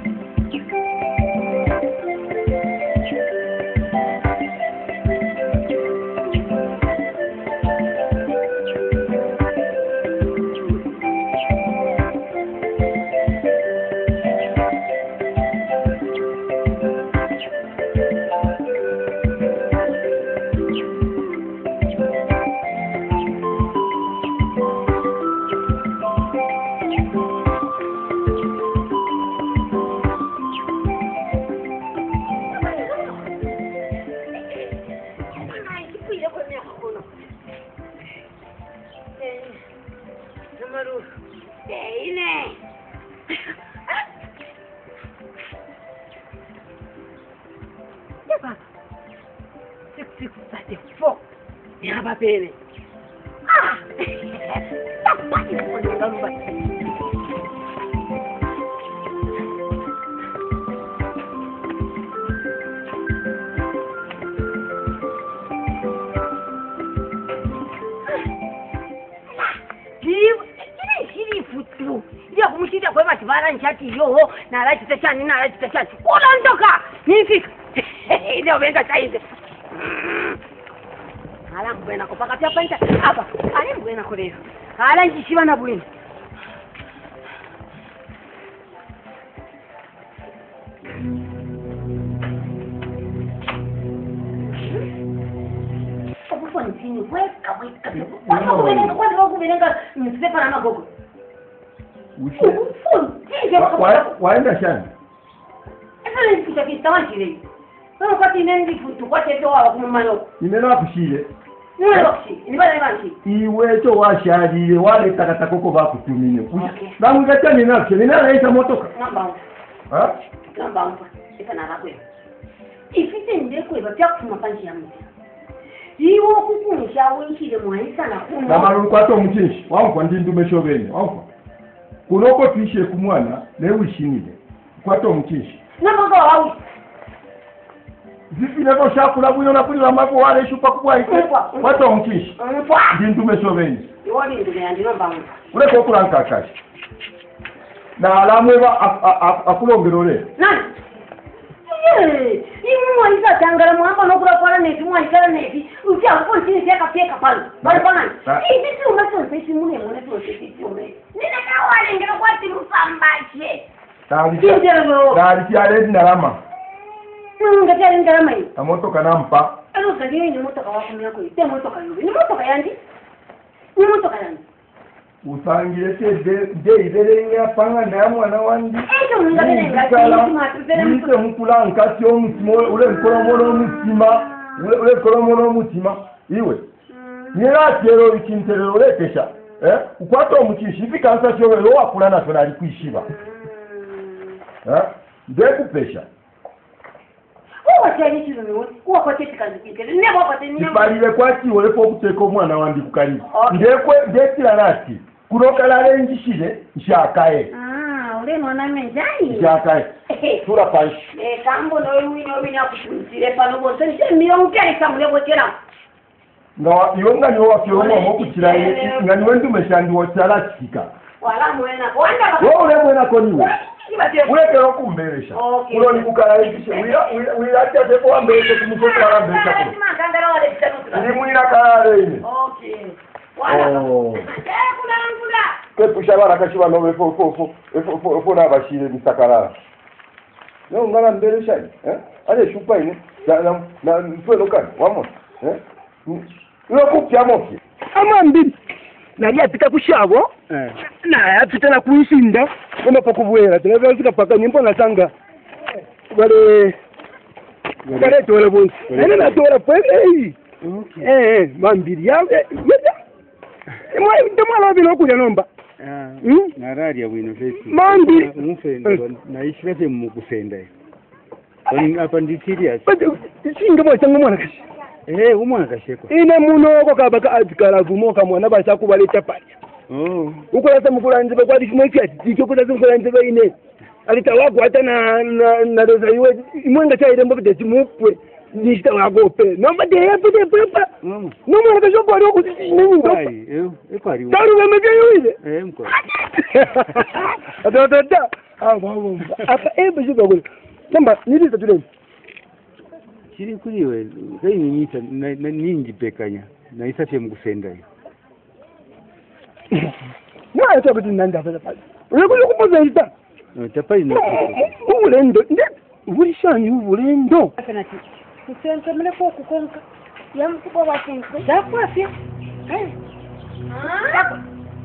Pele. Ah! Tapati ko ni gamba. Jibu, ini siri futu. Ndio kumshida kwa bati bana nchati yo na alaji tachani na alaji tachani. Ondoka. Nifika. Ndio venga saizi. Ala mbena kupaka pia pancha hapa. Ale mbena kule. Ala njishiba na bwini. Kwa nini weka weka. Kwa nini weka kwa nini kubenga msipepa na magogo. Ushe. Waenda shani. Esa ni kitu kistawanchi leo. Sasa wakati nende futu kwa teto wa kumano. Nimena kushile. Iwe to washarire wale takataka ko bakutumine. Bangu gacha ninafye ninaraisa motoka. Namba. Ha? Namba mpa. Eka na rakwe. Ifite ndeko eba pya kufuma panji ya mti. Iwo kukunisha winchire mwaisa na kuno. Na maruru kwato mchinshi. Wamfa ndindu meshobene. Wamfa. Kunoko tuishe kumwana lewishimile. Kwato mchinshi. Namba kwa wawi. Zipi nevo shakula buyo na kuli wamako wale shupa kubwa ite. Wato mkishi. Ndindu meshoveni. Iwani ndume ya ndino mbangu. Ule kukula nkakashi. Na alamwe wa akulongerole. Nani? Eh, imu waisa tangara mwamba nokula pala neti mwaikala neti. Utia kwa chini fieka fieka pala. Pala pala. Eh, sisi unacho sisi mune mune tu sisi mune. Nina kawale ngero kwa timu sambache. Dali kyale ndalama. Nunga kyale ndalama yi. Amotoka nampa. Alo kagiri ni motoka wako myako yi. Te motoka yubi. Ni motoka yandi. Ni motoka yandi. Usangire tede de iberenga panga na mwana wandi. Ejo munga benga. Nise mukula nkati omutima ule nkolo mono omutima. Ule ule nkolo mono omutima. Iwe. Nira kero ikinterero lekesha. Eh? Ukwata omukishi bikansa cyo we wakula na tona ali kwishiba. Eh? Ndekupesha. Uwa cyari kino ni wote. Uwa kwa tete kanzi kintele. Nebo kwa tete nyama. Balile kwaki ole po kuteka omwana wandi kukali. Ndekwe ndekira nati. Kurokala lenjishile nshakaye. Ah, ule mwana menjani. Nshakaye. Tura panshi. Eh, kambo no wi no wi na kushimzire pano bose. Nse miyongere kamule botera. Nga yonga ni wakiro mo kukira nga ni wendu meshandi wotala kika. Wala mwena. Wanda. Wo ule mwena koniwe. Wekero kumberesha. Kulo ni kukala lenjishe. Wira wira acha tepo ambeke kumufoko wala mbeka kulo. Makangara wale bitanu. Ni mwina kala ine. Okay. Wala. Oh. Eh, kula kula. Kepusha baraka shiba no fo fo fo fo fo na bashire bisakarara. No ngala mberesha eh? Ale shupa ine. Na na na mfwe lokani. Wamo. Eh? Uyo kupya mofi. Ama mbili. Nali apita kushabo. Eh. Na apita na kuishinda. Kama pakubwera. Tunaweza paka nyimbo na tanga. Wale wale tola bonsi. Nene na tola pwe. Eh. Eh eh mambili ya. Mwa ndemala bino kuja nomba. Ah. Hmm? Nararia bwino fesi. Mambi. Mufenda naishi bate mu kufenda. Kwani hapa ndi serious. Singa mwa tangu mwana kashi. Eh, umwana kasheko. Ine muno ko kabaka azikala vumoka mwana basa kubaleta pali. Oh. Uko lata mukulanze kwa dishimo cya tikyo kutaza mukulanze ine. Alita wako hata na na na roza iwe imwenga cha ile mbobe timupwe. Nishita wagope. Nomba de yapo de pepa. Mama. No mwana kasho kwa ro kuti nini ndo. Ai, eh, e kwari. Daru wemeje yule. Eh, mko. Ata ata ata. Ah, bawo. Apa ebe jiba gol. Nomba nili tatule. Chiri kuliwe, kai ninyita na ningi pekanya. Na isafye mkufenda hiyo. Na acha kuti nanda pala pala. Uko kupoza ita. No, tapai na. Ulendo. Nde ulishani ulendo. Afanati. Kusenka mle kwa kukonka. Ya mkubwa wa senko. Dakwa afya. Eh. Dakwa.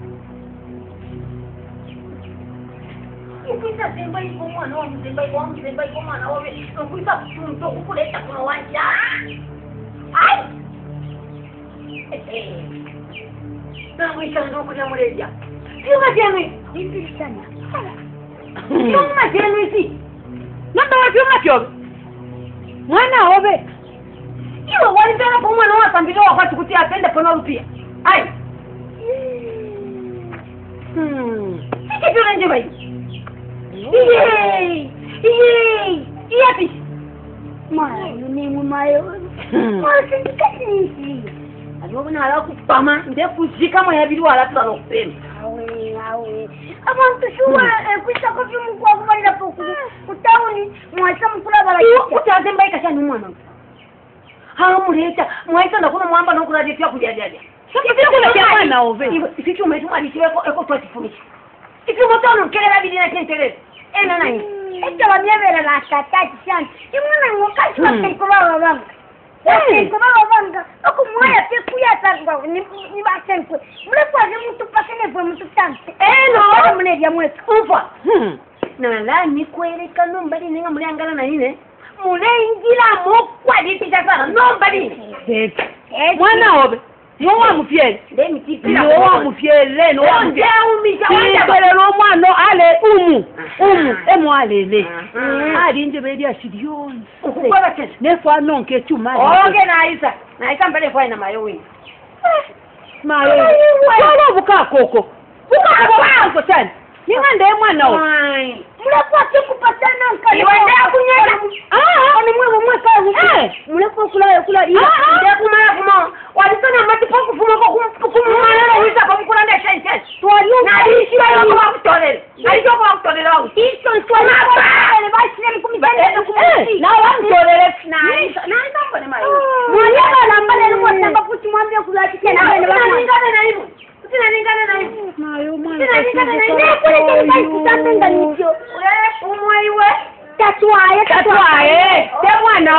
Ikisa semba iko mwana wa msemba iko msemba iko mwana wa wewe. Kuisa kutunto kukuleta kuna wanja. Ai. Eh. Na mwisa ndo kuna mreja. Sio majani. Hivi sana. Sio majani hizi. Namba wapi unatyo? Mwana obe. Iwe walizana kwa mwana wa sambilo wakati kutia atende kono rupia. Ai. Hmm. Sike tuna nje bai. Iye. Iye. Iye pi. Mara, ni mumayo. Mara, sindikati nisi. Aliwo na ala kupama nde kuzika mwa yabiri wala tula nokupema. Awe, awe. Abantu shuwa kwisa ko byo mukwa kubalira poku. Kutauni mwasa mukula bala. Iwo kutaze mbai kashani mwana. Ha muleta mwaita ndakuna mwamba nokulajetia kujajaja. Sasa kuna kia mwana ove. Ifi chuma chuma alisiwe eko twati funisha. Ifi motano kelela bidina kenteleza. Ena nani? Esto va bien ver la tatati sana. Y mwana ngokashi kwa baba baba. Eh, kwa baba baba. Ako mwaya pe kuya tanga ni ni basenko. Mle kwa je mtu pasene kwa mtu tangu. Eh no, mle ya mwetu. ufa. Hmm. Na la ni kweleka nombali ninga mule angala na nine. Mule ingira mokwa dipita sana nombali. Eh. Mwana obe. Mwa mufyele. Ndemi tipira. Mwa mufyele no. Onde umisha wanda. Bale lo mwana ale umu. Umu emu alele. Ali nje bedi ashidioni. Ukubala kesho. Nefa nonke chuma. Oge na Isa. Na Isa mbele kwa ina mayowe. Mayo. Wala buka koko. Buka koko sana. Ninga ndiye mwana o. Ai. Mle kwa kupatana nkali. Iwe ndio kunyela. Ah, ni mwe mwe kazi. Eh, mle kwa kula kula ndio kumala kuma. Walisana mati kwa kufuma kwa kumala na Isa kwa kula ndio shense. Twaliyo Na ishi kwa kwa kutolele. Alijo kwa kutolele wangu. Hicho swali. Na basi ni kumibale na kumisi. Na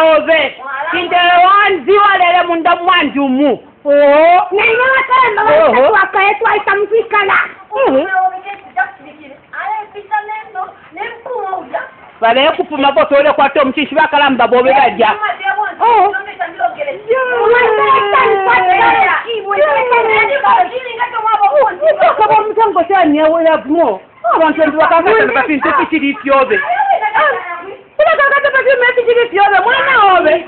obe Tindele wanzi walele munda mwanjumu Oh Nenyo kala Oho. wakae twaita mfikala Bale kupuma boto ole kwa tom chishi bakalamba bobe bajja Oh Kaba mtango cyane yawe yavmo abantu ndi bakakata bafite kikiri fyobe Kuna kakata bafite meti kikiri fyobe mwana obe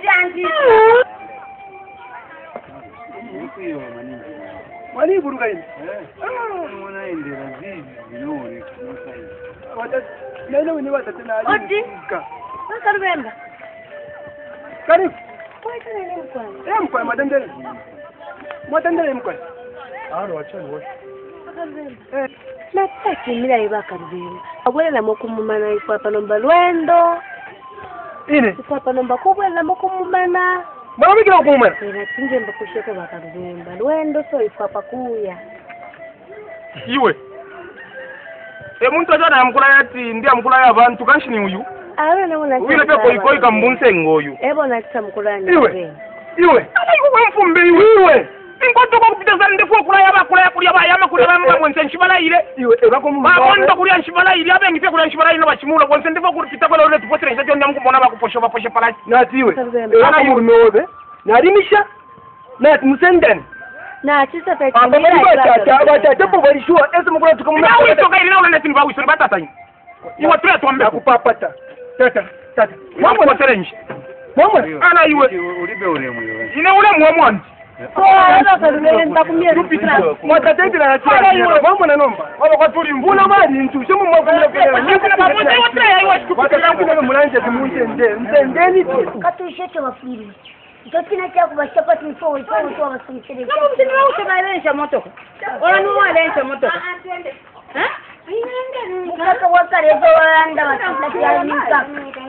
Wali buruka ini. Mwana endera zizi zinone kumusai. Wata nene wini wata tena. Odi. Akarubemba. Karibu. Kwa nini mkwa? Eh mkwa madendele. Madendele mkwa. Aro wachani wacha. Eh. Nataki mila ibaka rubemba. Abwela mokumumana ikwapa nomba lwendo. Ine. Ikwapa nomba kubwela mokumumana. Mbona bikira kumumana? Era tinje mbakusheka baka rubemba. Lwendo so ikwapa kuya. Iwe. E muntu ajana amkula yati ndi amkula ya abantu kanshini uyu. Awe na una. Uyu lepe koi koi kambunse ngoyu. Ebo na tsamkulani. Iwe. Iwe. Ala iwe mfumbe iwe. Iwe. Inkoto ko kupita zande fo kula yaba kula kula yaba yama kula yaba mwense nshibala ile. Iwe eba ko mu. Ba kondo kula nshibala ile abe ngipe kula nshibala ile bachimula mwense ndifo kupita kwa lole tupotre nje ndio mkumona bakuposho baposhe pala. Natiwe. Ana murnobe. Narimisha. Nat musenden. Na chisa pe. Aba bali batata batata po bali shua ese mukula tukamuna. Na wiso kai na ulende timba wiso batata ni. Iwe tuya tuambe kupapata. Tata tata. Mambo na challenge. Mambo ana iwe Ulibe ule mwe. ine ule mwamonzi. Oh, ndo kalubele ndakumia Tupita. Mwatatenti na tia. Mambo na nomba. Waba kwa tuli mbuna mali ntu. Shemu mwakumia kele. Nyakuna bamoja yote ya iwe kupita. Wakati mulanje timunje nde. Ndeni tu. Katusheke wafiri. Tokina cha kubashapa tumfo ipo mtu wa basumchele. Kama mtini wao usibaelesha motoka Wala nuwa alensha motoka Ha? Mkaka wakarejo wanda wasita kia nika.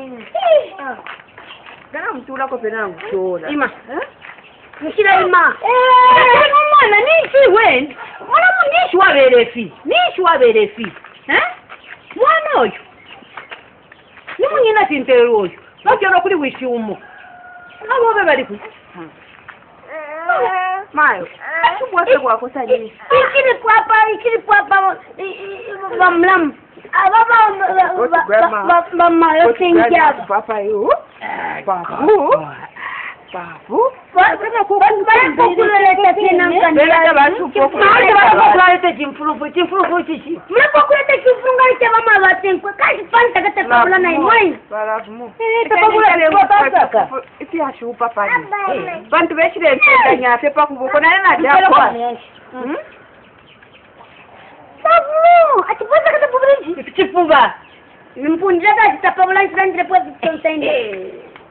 Gana mtula ko penangu chola Ima. Mshira ima. Eh, mwana nishi wen Mwana nishi waberefi Nishi waberefi Ha? Mwana oyo Ni munyina tinteru oyo Bakyo kuli wishi umo Abo bebali ku Mayo. Chubwase kwa kusanyisha. Ikiri papa, ikiri papa bamlam. Ababa mama yosinja papa yo. Babu. Babu. Bana kukuleta tena Bela bantu poku. Bana kukuleta chimfurufu, chimfurufu chichi. Mlepo kuleta chimfunga cha mama watenkwe. Kazi panta kata kabula na imoi. Barafu. Eh, tapagula leo papa. Iti ashu papa ni. Bantu beshire ntanya fe pakubuko na na japo. Babu, atipata kata bubuliji. Chifuba. Nimpunjaga tapagula nchindire kwa tsainde.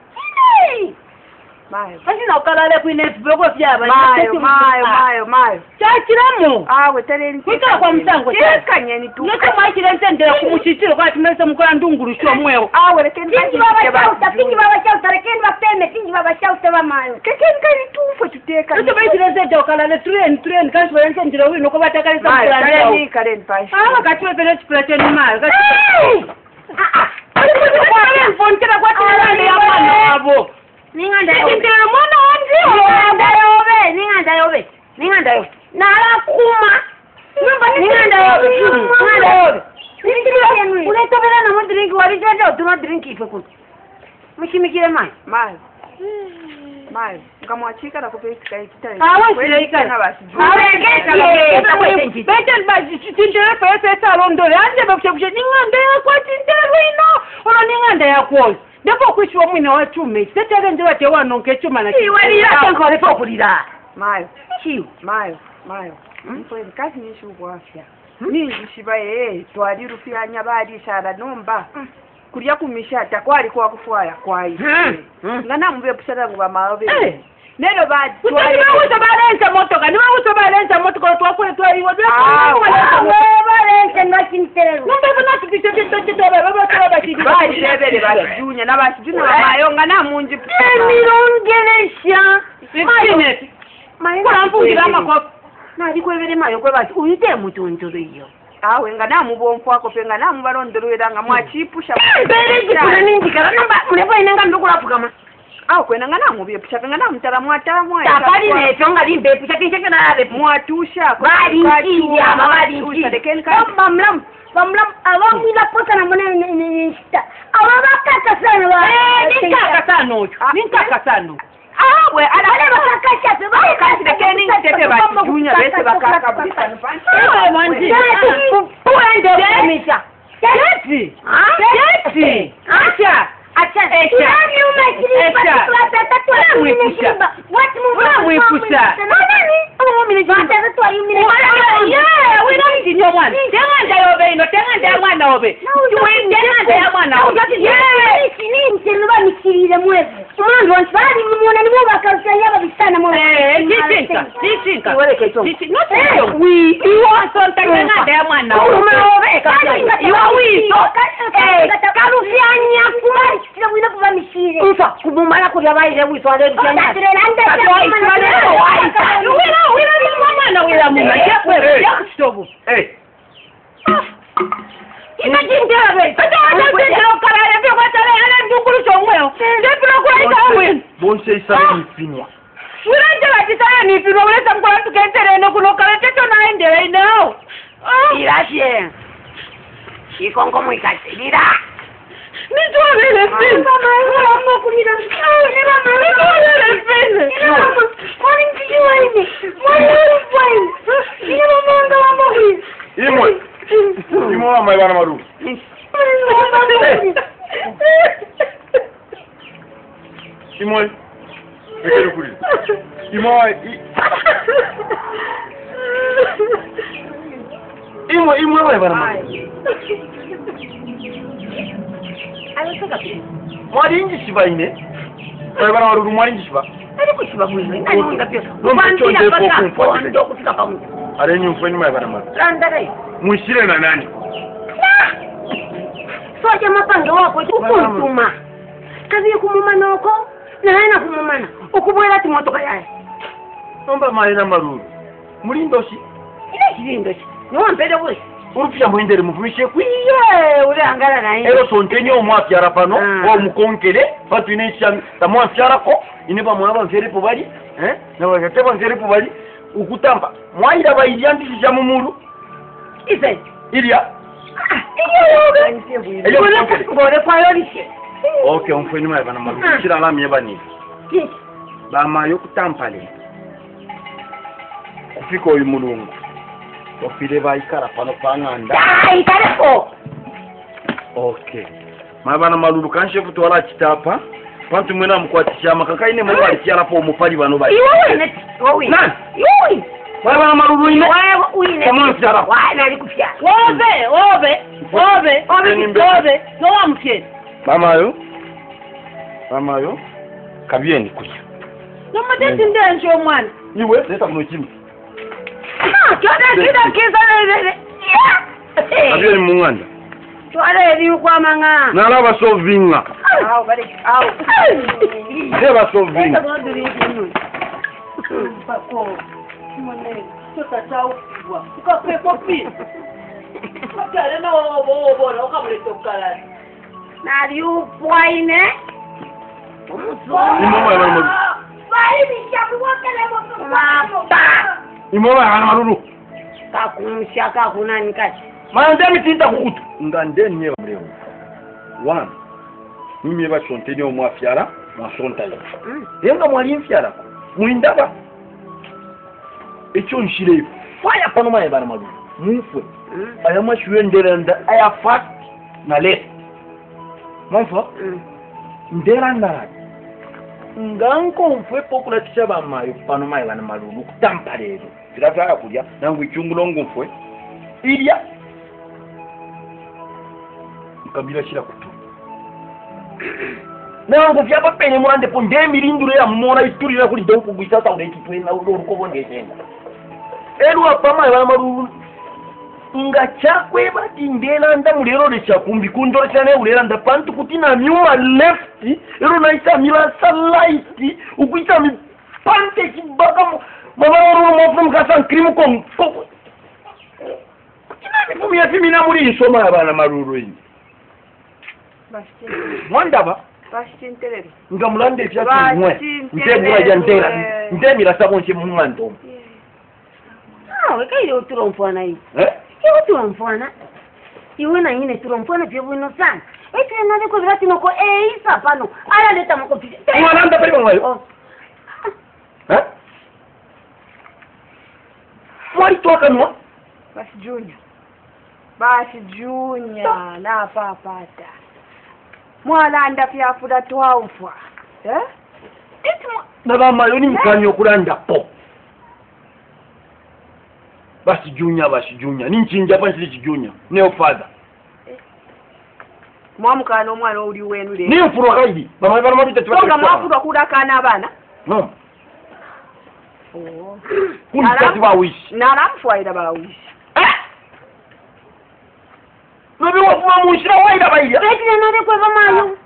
Mayo. Basi na ukalale kwine boko byaba. Mayo, mayo, mayo, mayo. Chakiramo. Awe tereni. Kwika kwa msango. Chekanye ni tu. Neka mwakire ntendera kumuchitiro kwa tumese mukora ndungurusho mweo. Awe rekeni. Tingi baba chauta, tingi baba chauta, rekeni bateme, tingi baba chauta ba mayo. Kekeni kani tufa tuteka. Ito baitire zeta ukalale train, train kasi barente ndira wino ko batakali sa Mayo, mukora. tereni karen pashi. Ah, kachwe pele chipulate ni mayo. Ah ah. Kwa mfontera kwa tumele ya mwana abo. Ninganda yo. Ndira mwana wanzi. Ninganda yo be, ninganda yo be. Ninganda yo. Nala kuma. Ninganda yo. Ninganda yo. Uleta bela na mo drink wali jaja utuma drink ife kutu. Mshimikire mai. Mayo. Mayo. Ngamwachika na kupeleka kitani. Awe sileika. Awe gete. Betel baji tindere pese salondole anje bakushakusha ninganda ya kwa tindere wino. Ona ninganda ya kwa. Ndipo kwishwa mwina wa chume. Tetele nje wate wanonke chuma na. Iwali ya tankole populira. Mayo. Chiu. Mayo. Mayo. Mfweni kazi nishu kwa afya. Ningi shibaye twaliru fyanya bali shara nomba. Kulia kumishata kwali kwa kufwaya kwai. Ngana mbe pusara ngwa maobe. Nero ba twali. Ni wauso balenza motoka. Ni wauso balenza motoka twakule twali wodi. Ah, balenza ngachintero. Nombe bana tukite tito tito baba baba tidi. Ba shebele ba junya na ba junya mayo ngana munji. Emirongelesha. Mayo. Mayo. Kwa mfungira makwa. Na likwevere mayo kwe basi uyite mutunjuru iyo. Awe ngana mubomfu wako pe ngana mubalondero edanga mwachipusha. Bere jikuna ningi kana namba mulepo inanga ndukula pukama. Au kwena ngana ngobye pusha ngana mtara mwatara mwa. Tapali ne tonga limbe pusha kisha kana be mwatusha. Bali nchi ya bali nchi. Kama mlam, mlam awangu ila pota na mwana nista. Awabaka sana wa. Eh, nikaka sana ocho. Nikaka sana. Ah, we ana Ale bakakasha pe ba kasi de kening tete ba junya bese bakaka bisa nfan. Eh, manji. Puende kumisa. Jeti. Ah, Jeti. acha. Acha. Echa. Nani umeshiriba kwa tatu wa umeshiriba. Watu Wewe mwikusa. Nani? Oh, mimi Watu watu wa yumi. Yeah, we don't need your one. Tenga nda obe, no tenga nda mwana obe. Tuwe tenga nda mwana obe. Yeah, sini mtelo mikirire mwezi. Mwanzo bali mwana ni mwa kausanya babisana mwa. Eh, nisinka, nisinka. Wewe kecho. No tenga. We, you want to tenga nda mwana obe. Obe kasi. You are we. Eh, karufianya kumari kila mwina kuva mishire. Ufa, kubumala kuri abaire wiswale ryanya. Ndirelanda Wira, wira ni mwana wira mwana. Yakwe, yakstobu. Eh. Imagine we. Kata ndio kala ya kwa tale ana ndungulu chomweo. Ndio kwa ita wewe. Bonse isana mfinwa. Uranje batitaya ni piro uleta mkola tukentere no kuno kala teto naendele inao. Irashe. Ikongo mwikasilira. Nitu wele pini. mama mama kulira. Ni mama Nitu wele pini. Kwani mjijua hivi? Mwani kwani? Ni mama ndo mama hivi. Imwe. Imwe wa mai bana maru. Imwe. Ekero kuri. Imwe. Imwe imwe wa bana maru. Alitoka pili. Mwali inji shiba ine. Wa bana maru mwali inji shiba. Alikuwa shiba mwizi. Alikuwa pia. Ndio ndio kwa Ndio kufika pamoja. Ale nyumfeni mai bana maru. Randare. Mwishire na nani? Soja mapange wako ukuntuma. Kazi kumumana uko na haina kumumana. Ukubwera ati motoka yae. Nomba mai na maru. Mulindoshi. Ile shirindoshi. Ni wampede wewe. Urupya mwendere muvumishe kwi. Iye ule angala na hii. Ero sontenye omwafyara pano Ah. o mukonkele batu inesha tamwafyara ko ineba mwaba mfere po bali eh na wakateba mfere po bali ukutamba mwaira bayiandisha mumuru Ife. ilia Iyo Eyo yoga. mkonkele. Ngore kwa yolishe. okay umfeni mwa bana maru kira la mieba ni Ki. bama yokutampale kufika uyu mulungu ofile bayikara pano panganda Dai tareko. okay mabana malulu kanshe kutwala kitapa pantu mwena mukwatisha makakaine mwe bali kyala po mupali bano bali Iwo wene. Wowi. Nani? Yowi. mabana malulu ine Wewe uine. Kama mfyara. Wa na alikufya. Obe, obe, obe, Nimbe. obe. No wamke. mamayo mamayo kabyeni kuya No madeti ndenje omwana. iwe leta kuno chimi Ah, kyoda kida kiza lele. kabyeni munganda Twale eri kwa manga. nalaba sovinga Au bali au. deba sovinga Pako. Mone, tota chao kwa. Ukape kopi. Ukale na obo obo na ukamuleta ukala. Nari upwaine. imoma bana malulu Bali bishabu wakala mwa. Mapa. imoma bana malulu Kakumsha kakuna nikachi. mandemi tinta kukutu ngandeni nyeba mleo one mimi ba chonteni omwafyara mwasontayo yenga mwali mfyara mwindaba echo nshire fire pano maye bana malu mufwe aya mashuye nderanda aya fat na left monfo nderanda nganko mfwe pokula tishaba mayo pano maye bana malu kutampa lero tirataya kulya nangu ichungulo ngumfwe ilya kabila shira kutu nangu vyapa pene mwande po ndemirinduro ya mmona iturira kuli donko gwisasa unaitutwe na uruko bongeshenga elu apama ya maru nga chakwe bati ndela nda mulero le chakumbi kundo chane ulera nda pantu kutina nyuma left ero naisa mila salight ukuita mi pante kibaka mama oro mo from kasan krimu kon kutina mi fumi ya fimi na muri soma ya bana maruru ini mwanda ba Bashinterere. nga mulande ebyatuwe nte mwaja ntera nte mirasabo nche mumwanto Ah, wekaile uturomfwana hii. eh Iwe uturomfwana. Iwe na yine turomfwana pia bwino sana. Eti nani ko virati noko eh isa pano. Ala leta mko pia. mwananda pali mwayo eh mwali toka nwa Basi Junior. Basi Junior na papata. Mwalanda pia fuda twamfwa. Eh? Eti mwa nabamayo ni mkanyo kulanda po basi junya basi junya ninchinja pansi chijunya neo father mwamukana omwana oli wenu le. ni mfuro kaidi bama bana mabita Toka mwafura kudakana abana. no Oh. kunti ba wish Naramfwaira bawishi. eh nobi wafuma munshira waida baida Eti nani ko vamayo.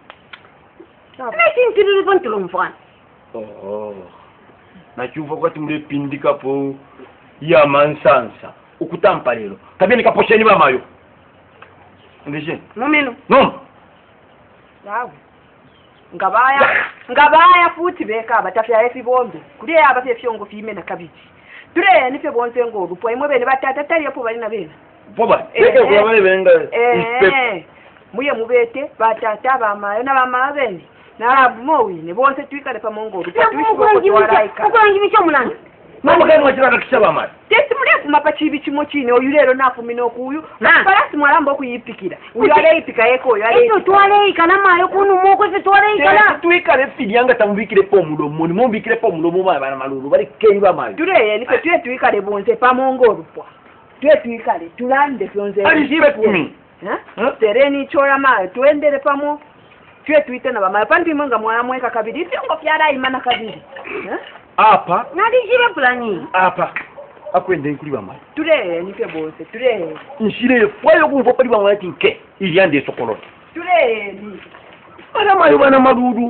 Eti ntiri panturomfwana. oh na chuva kwati mule pindika po ya mansansa ukutampa lero kabeni kaposheni bamayo ndije Mumino. no Sawa. Ngabaya ngabaya futhi beka abatafya efi bombe. Kuli abafye fyongo fime na kabiji. Tule nife bonse ngo rupo imwe bene batata tali yapo bali na bena. boba leke kwa bale benga Eh. Muye mubete batata bamayo na bama bene. Na mowi ne bonse twikale pa mongo rupo twishwe ko twaraika. Ukurangi bicho mulanga. mama kani wachira kisaba mali Tesi mule kumapa chibi chimo chine oyu lero nafumina okuyu. Ah. Parasi mwalamba okuyipikira. Uyu aleyipika yeko oyu aleyipika. Eto twaleika na mayo kunu moko efe twaleika la. twikale fidyanga tambikire po mulomo ni mumbikire po mulomo bana bana malulu bali keri bamayo Tule nife tuye twikale bonse pa mongo rupo. Tuye twikale tulande fyonze. ali jibe kumi Eh? Tereni chora mayo tuendele pamo. Tuye tuite na bamayo panti mwenga mwana mweka kabiri. Fyongo fyara imana kabiri. Eh? apa Nali jibe plani. apa akwende kuli bamayo Tule nife bonse. Tule. nshire fwayo kumva pali bamayo tinke iliande sokolo Tule ni. bana mayo bana madudu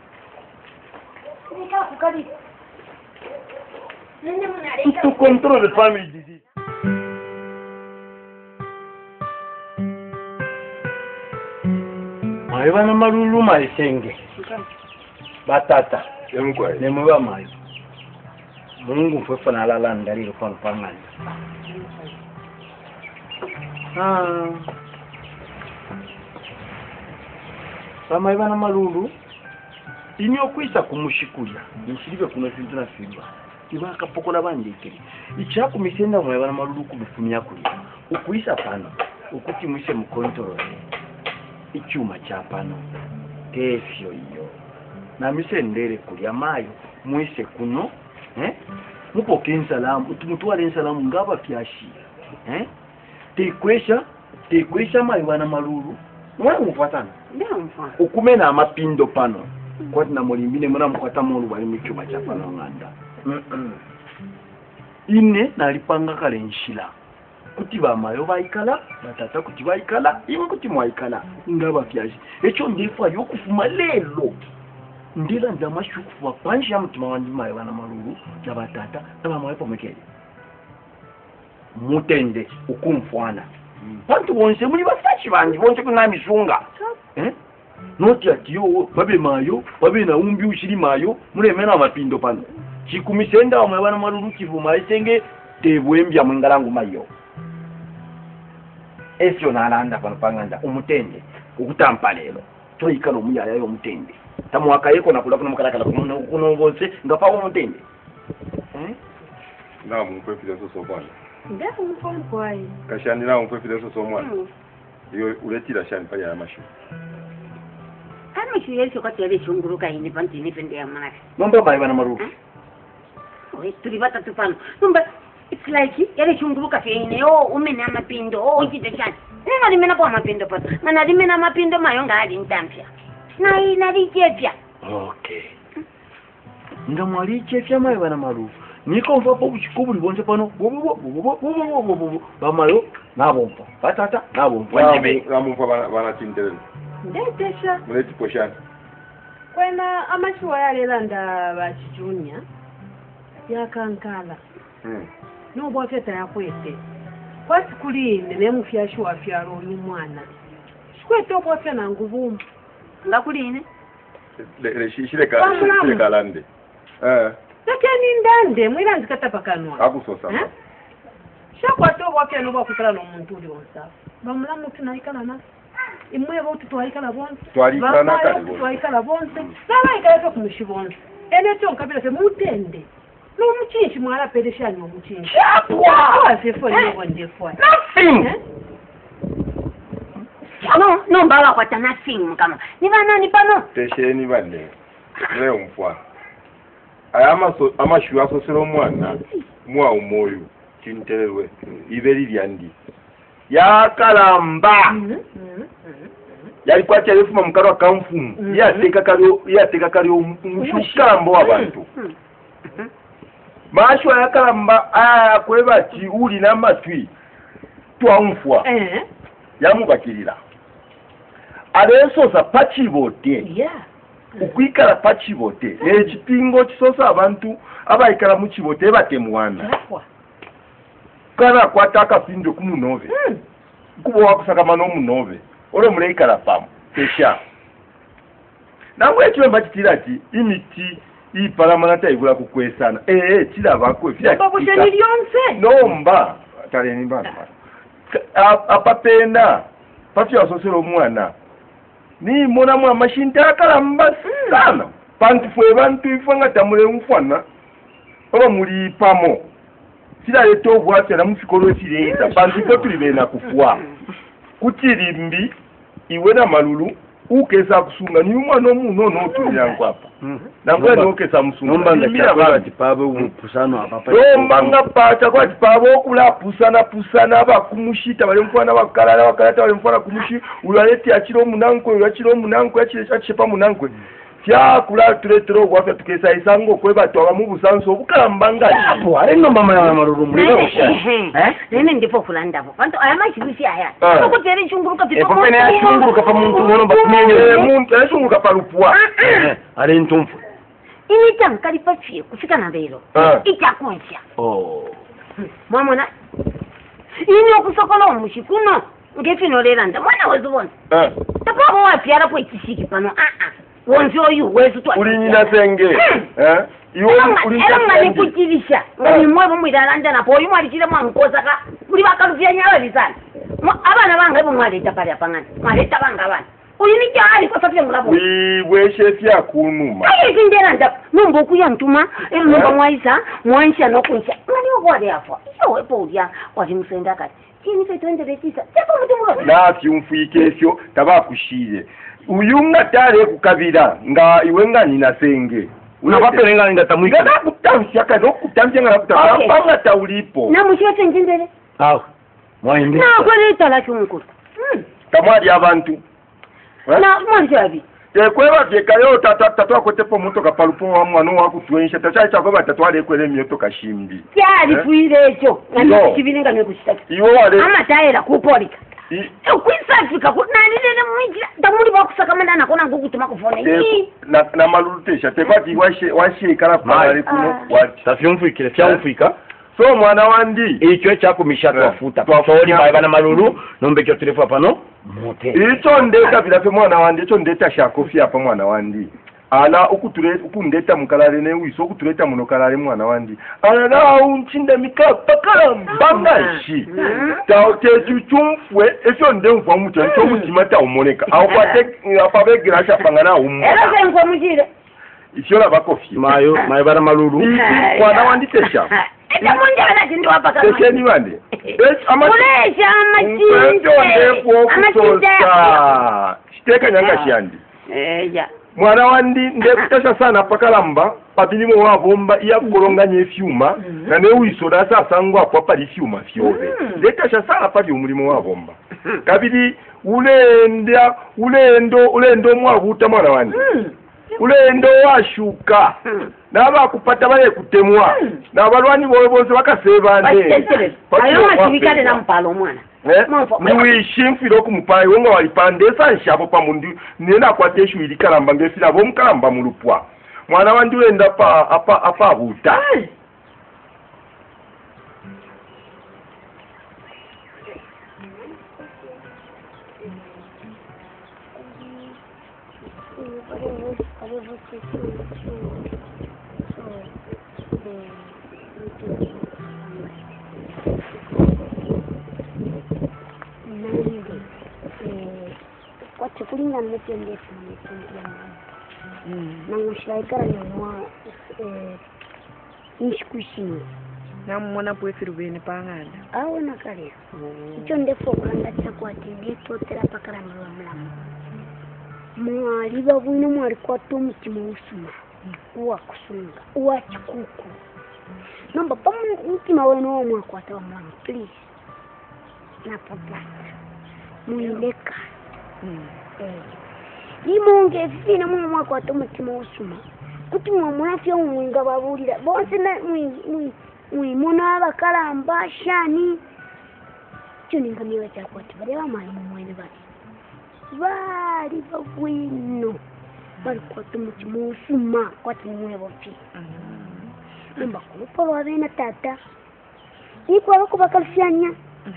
Nika kukali. Nene munareka. to control the family disease mayo bana malulu maisenge batata ne muba mayo Mungu mfefa na lala ndalilo kwa mpangani ah bama ibana malulu inyo kwisa kumushikulia nishiribe kuno sintu na simba ibaka pokola bandike ichaku misenda mwe bana malulu kubifumya kuli ukuisa pano ukuti mwishe mkontrol ichuma cha pano tefyo iyo na misendere kulia mayo mwise kuno eh mupo kinsalamu tumutwale insalamu ngaba kyashi eh tekwesha tekwesha mayo bana malulu mwana mufatana Ndio mfano. ukumena amapindo pano kwa tina molimbine mwana mkwata molu bali mchuma cha pano nganda mm -mm. ine nalipanga kale nshila kuti bamayo baikala batata kuti baikala iwe kuti mwaikala ngaba kyashi echo ndifa yokufuma lelo ndila ndamashu kufuwa panshi ya mtima wandi mayo bana malulu na batata na bamayo pomekele mutende ukumfwana bantu bonse muli basachi bandi bonse kuna misunga eh noti atiyo babe mayo babe na umbi ushiri mayo mulemena amapindo pano chikumisenda omwe bana malulu kivuma isenge tebwembya mwingalangu mayo esyo nalanda pano panganda umutende ukutampa lelo toyikala omuyaya yo mutende tamwaka yeko nakula kuna mukalakala kuno kuno bonse ngapa umutende eh na mkwefile soso bwana Ndio mfano kwa hii. kashani na mkwefile soso mwana iyo uletira shani pale ya mashu Kama shiyeli sokati yale shunguruka hini panti ni pende ya manaka. nomba bayi bana maruka Oye, tulibata tupano. Numba, it's like yale shunguruka fiyine, oh, umene amapindo, oh, jide shani. Nina limena kwa mapindo pato. Nana limena mapindo mayonga hadi ntampia. Na hii nali chepia. okay nga mwali chefya mayi bana maruka niko mfa po kuchikubu libonse pano bamayo nabompa batata nabompa wanjibe ramumfa bana bana tindele Ndetesha. muleti poshani Kwena amashuwa yale landa bachijunya. Yakankala. mm Nubo feta yakwete. Kwasi kuline nemufyashuwa fyaro ni mwana. Kwete obwafya na nguvu. ngakuline le shishile ka shishile kalande eh lakini ndande mwira nzikatapakanwa akusosa shakwata obwakeno bwakutala n'omuntu uli onsa bamulamu tunaikala na imwe bo tutwaikala bonse twalikala nakale tutwaikala bonse nabaikala to kumushi bonse ene to nkabira se mutende n'omukinshi mwala pedeshani omukinshi chapwa sefo ni bonde fwa nothing no no mbala kwata nothing kama ni bana ni pano tesheni bane leo mfwa ayama so amashu asosero mwana mwa umoyo kintererwe iberi lyandi yakalamba yali kwacha yefuma mukaro akamfumu yateka kalio yateka kalio mushukambo wabantu mashu yakalamba aya kweba ti uli na matwi twamfwa eh yamubakirira alesosa pachibote yeah ukwikala pachibote ekipingo kisosa abantu abayikala mu kibote batemwana kana kwataka pindo kumunove mm. kubo wakusaka mano munove ore muleikala pamu tesha nangwe ekyo mbatitira ti imiti ipalamana taigula kukwesana eh eh kiraba ko fya babusheni lyonse nomba tale ni bana apapenda pafya sosero omwana ni mona mwa mashinta akalamba sana pantu fwe bantu ifanga tamule mfwana oba muri pamo sila leto obwate na mufikolo kireza bantu ko tulibena kufwa kutirimbi iwe na malulu ukesa kusunga ni umwana omuno no tulirango apa nangwe no kesa musunga nomba ngachakora tipabe upusano apa nomba ngapata kwa tipabe okula pusana pusana abakumushita bali mfwana bakalala bakalata bali mfwana kumushi ulaleti akiro munanko ulachiro munanko akire chachepa munanko kya kula tuletero gwafya tukesa isango kweba twa mu busanso bukalambanga hapo ale nomba mama maruru muliro eh nene ndipo kulanda bo bantu ayama chibusi aya ko tere chunguruka tipo ko pene chunguruka pa muntu ngono bakumenye muntu chunguruka pa lupwa ale ntumfu ini tankali pafie kufika na bero itakuncha oh mama ini okusokola omushikuno ngefino leranda mwana wezubona eh tapabo wapi ara po ikishiki pano ah ah wonzo oyu wezu twa uri nyina senge eh iwo uri nyina senge kukirisha ngani mwebo mwiralanda na poyu mwalikira mwankoza ka kuri bakaluvya nyala lisana abana banga bo mwaleta pale apangana mwaleta banga abana uyu ni cyari ko safye mulabo wi weshe fya kunuma ayi kindera nda numbo kuyantuma ero numba mwaisa mwansha nokunsha ngani obode afa yewe podya wali musenda kati kini fe twenderetisa tepo mutimulo na fyumfuike fyo tabakushire uyunga tare kukabira nga iwe nga nina senge unapaperenga nga tamwika nga kutamsya ka no kutamsya nga kutamsya panga taulipo na mushete njendere aho mwainde na kweleta la chungu kamwali abantu na mwanjabi e kweba vyekayo tata tata kotepo moto kapalupo wa mwana wa kutwensha tacha cha kweba tatwale kwele myoto kashimbi cyari fuirecho ngani kibininga nekushitaka iwo wale ama taera kupolika ukwisafika kunanilele mwinjira ndamuli bakusaka mandana kona ngukutuma kufone na na malulutesha tekwati washe washe kala pale kuno wati tafyumfuikire fyamfuika so mwana wandi icho chako mishaka futa twafori bana malulu nombe kyo telefa pano mote icho ndeta bila fe mwana wandi icho ndeta shako fya pa mwana wandi ala ukutule ukundeta mukalale ne wiso ukutuleta muno kalale mwana wandi ala na unchinda mikapa kala mbanga shi ta te chuchumfwe esho ndemfwa mucho nto mutimata umoneka au kwate apabe grasha pangana umu era senko mujire ishola bakofi mayo mayo bana malulu mwana wandi tesha eta monja bana tindo apaka tesheni bande kulesha amachinde amachinde shiteka nyanga shandi eja mwana wandi ndekutasha sana pakalamba pabilimo wavomba iya kulonganya efyuma na ne uisoda sasa ngwa kwa pali fyuma fyove ndekutasha sana pali umulimo wavomba kabili ulenda ulendo ulendo mwavuta mwana wandi ulendo washuka naba kupata bale kutemwa na balwani bowe bonse bakasebande ayo mashibikane na mpalo mwana niwishimfiro kumupayi wonga walipandesa nshabo pamundi nena kwateshu ilikalamba ngefila bomkalamba mulupwa mwana wandi wenda pa apa apa buta kulingana n'ekyo ndeefuna ekintu nangushiraikara nyamwa nishikushini namumona pwefiru bene pang'anda awona kale ekyo ndefu okulanga kyakwati ndetotera pakalamira mulamu mwali babwine mwali kwata omutima osuma uwakusunga uwakikuku nomba pa mutima wene womwakwata bamulamu please napapa mwileka limonge fina mwe mwakwata omutima osuma kuti mwamulafya omwinga babulira bonse mwimona abakalamba shani kyo ningamiwa kyakwati bali bamayi mumwene bali bali babwino bali kwata omutima osuma kwati nimwebofi nomba kulupa lwabena tata ikwaba kubakalufyanya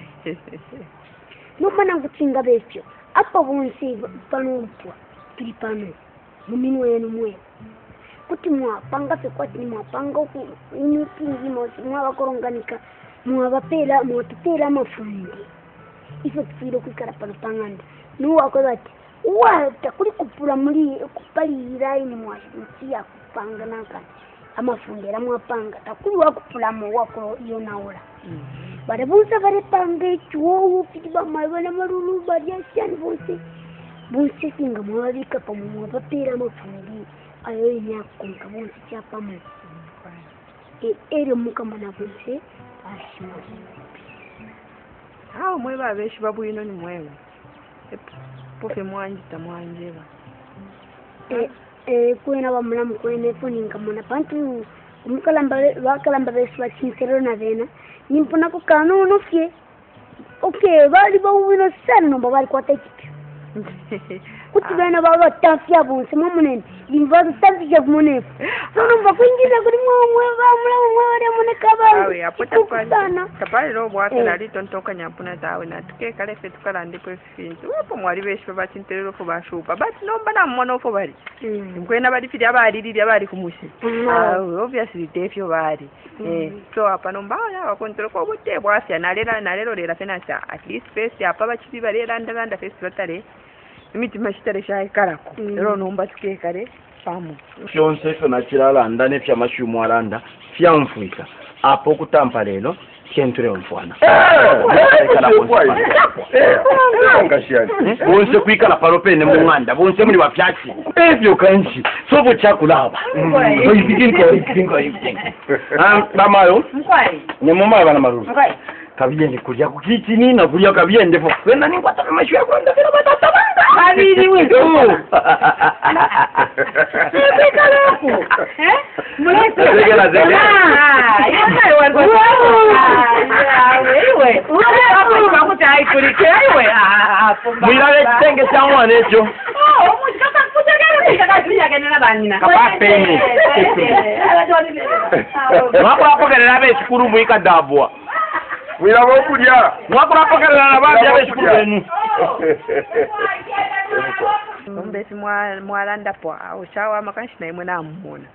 nomba nangukinga betyo apa bonse panompwa tuli pano muminwa yenu mwe kuti mwapanga fe kwati ni mwapanga inipingi mwabakoronganika mwabapela mwatupela amafundi ife tufire kwikara pano pang'anda nuwako bati wata kuli kupula muli kupalira ini mwasiya kupanga nakati amafundi era mwapanga takuli wakupulamo wako iyo naola bade bonse bari panga ekyo fiti bamayi bana malulu bari asyani bonse bonse singa mwabika pamwe mwabapela amafundi ayo inyakonka bonse kyapamo eri mukamana bonse ashimosi awo mwe babeshi babwino ni mwewe pofe mwanjita mwanjeba eh kwena bamulamu kwene funinga mona pantu umukalamba bakalamba beshi bachinsero na vena nimpona ko kanono fye okay bali bawino sana nomba bali kwata kipi kuti bana baba tafya bonse mumunene limvazo tafya mumunene sono mbakwingiza kuri mwe bamula mwe mune kabali awe apota pana kabali ro bwakala lito ntoka nyampuna tawe na tukeka lefe tukala ndipo fintu wepo mwali beshi baba chinterero fo bashupa but nomba na mmono fo bali nkwena bali fiti abali lili abali kumushi awe obviously defyo bali eh so apa nomba ya bakontrol ko bote bwasya nalela nalelo lela fena cha at least face apa bachibi bali landa landa festival tare imitima kitare shayikarako rero nomba tukekare pamu fyonse ife nakiralanda nepyamashumu alanda fyamfuika apo kutampa lero kyenture omfwana bonse kwikala palopene mung'anda bonse muli bafyaki ebyo kanchi sobo chakulaba bamayo nemumayo bana maruru kabiyende kulya kukitini na kulya kabiyende fo kwenda ninkwata amashu yakwenda vero batatabanga kabiri wewe sekalapo eh mulese segela zele ah yana warwa ah wewe wewe hapo kamutai kulike wewe ah mwilale tenge samwa necho oh mutaka kutagala nikakasiya kenena banina kapapeni hapo hapo kana be shukuru muika dabwa Wira bokulya mwako napakalana na baadhi ya shukuru yenu ombesi mwa mwalanda po ushawa makanshi na imwe namuna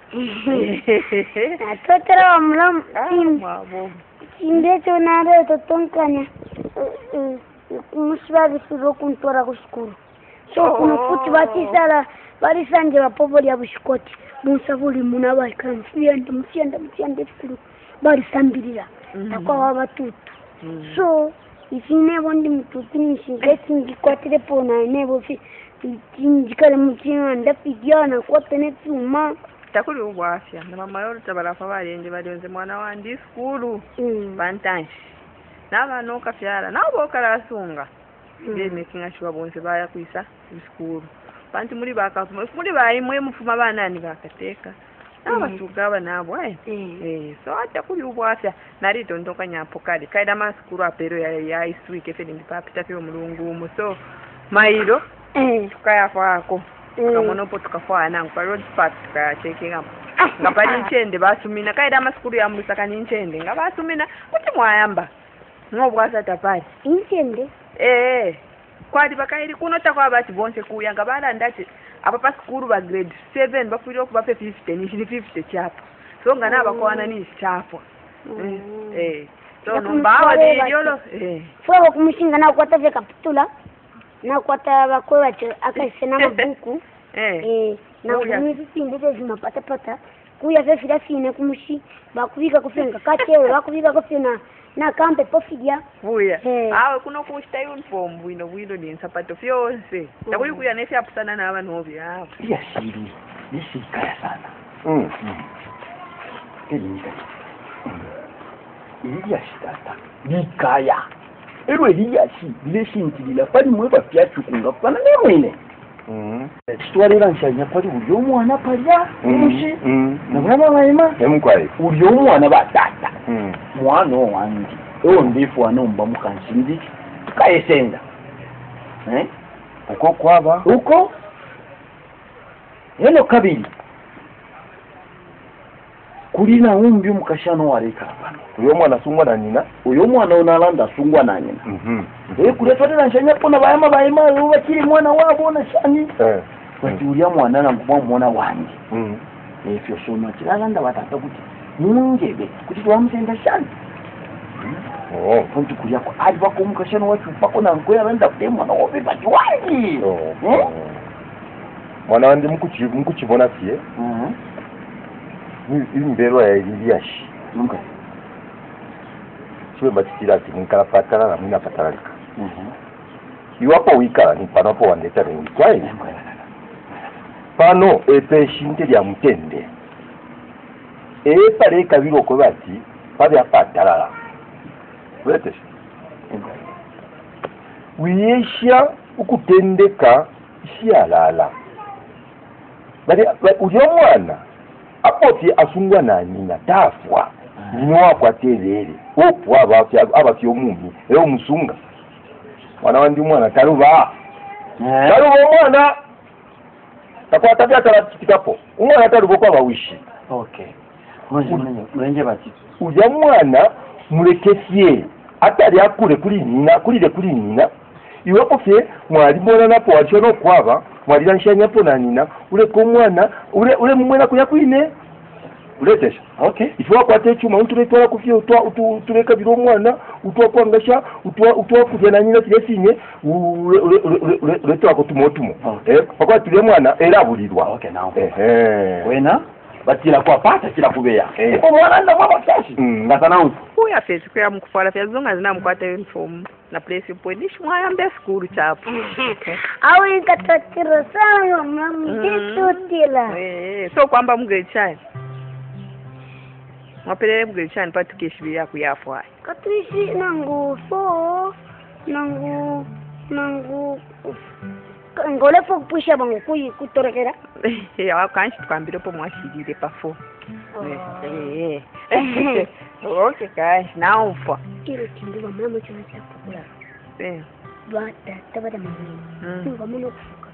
atotera bamulamu mwabo indecho nare totonkanya kumushibazi sizo kuntora kushukuru so kuno futi batisala bari sanje bapovo lya bushikoti musabuli muna bali kan fiende mfiende mfiende fikuru bari sambirira takwa wabatutu so ifine bondi mututu nishingesi ngikwatire pona nebo fi njikale mutima ndapigiana kwatene tuma takuli ubwafya na mama yoro tabarafa barenje barenze mwana wandi skulu bantanshi nabano kafyara nabo karasunga nge making sure bonse baya kwisa skulu bantu muri bakafuma muri bayimwe mufuma banani bakateka abasugaba nabo eh eh so ata kuli ubwafya nari tondoka nyapo kali kaida maskuru apero ya ya iswike fe ndi papita fe mulungu muso mairo eh tukaya kwako kamono po tukafana kwa road park tukaya checking up ngapali nchende basumina kaida maskuru ya musaka nchende ngabasumina kuti mwayamba ngobwasa tapali nchende eh kwadi bakairi kuno takwa bati bonse kuya ngabala ndati apa pa skuru ba grade seven bafiro kuba pe fifty ni fifty chapa so ngana bakwana ni chapa eh so nomba wa de yolo eh fo kumushinga na kwata ve kapitula nakwata bakwe bacho akasena mabuku Eh. eh na Uya. kumwe sindeze zimapata pata kuya vefira fine kumushi bakubika kufenga katewe bakubika kufina na kampe pofidia Uya. Eh. Awe kuno kushita uniform bwino bwino nensapato fyose. Takuli kuya nefya pusana na abantu obi awo. ya shiri nisikaya sana Mm. elinga iliya shitata nikaya ero eliya shi lileshintilila pali mwe bapyachukunga pana nemwene Mm. kitwalira nshanya pali uli omwana palya mushi Mm. nabulaba bayima Emukwaye. uli omwana batata Mm. mwana owange ewo ndifu anomba mukanshindi tukayesenda eh Uko kwaba. uko eno kabiri kulina umbi mukashano waleka pano Uyo mwana sungwa na nina. uyo mwana onalanda asungwa na nyina Mhm. eh kuletwatira nshanya pona bayama bayima bakiri mwana wabo na shani Eh. bati ulya mwana na ngubwa mwana wange Mm. efyo soma kiralanda batata kuti mungebe kuti twamutenda shani Oh. fonti kulyako ali bako mukashano wacu pako na nkoya randa kuti mwana wobe bati wangi Oh. eh Mwana wandi mukuchi mukuchibona tie. mhm Ni imbero ya Eliya shi. okay Chiwe batitira ati nkala patala na mina patalika. mhm Iwapo wikala ni panopo wandeta ni wikwaye. Pano epeshinte lya mutende. Epale kabiro ko bati pabya patalala. Wete. Wiyesha ukutendeka shialala. Bali uyo mwana apoti asungwa na nyina tafwa. Nywa kwa telele. Opwa abafya abafyo mumi. Eo musunga. Mwana wandi mwana taruba. eh Taruba mwana. Takwata byatala kitikapo. Umwana taruba kwa bawishi. okay mwenje mwenje bati Uja mwana mulekesie atali akule kuli nina kulile kuli nina iwapo fye mwali mwana napo wachono kwaba mwali lanshanya po na nina ule ko mwana ule ule mwana kuya kwine uletesha okay ifwa kwate chuma untule tola kufye utwa utu tuleka biro mwana utwa kwangasha utwa utwa kujya na nyina kiresinye ule ule ule ule tola ko tumotumo Okay. eh pakwa tule mwana era bulirwa okay now eh eh wena batira kwa pata kila kubeya Eh. ko mwana nda mama kyashi Mm. ngata nawo Uya fezi kuya mukufala fezi zonga zina mukwata uniform na place point shmwaya mbe skuru chapo. au inkatatira sana mamditutila Eh, so kwamba mgrade chani. Mwapelele mgrade chani patu keshibiri yako yafu hai. katuishi nangu so nangu nangu ngolepo kupusha bangu kuyi kutorekera Eh, wakanshi tukwambire po mwashirire pafo. Eh. Eh. Okay, kai. Now for. kiro kindi bamama cyo cyakukura Eh. bata tabada mamini Mm. ngomeno kufuka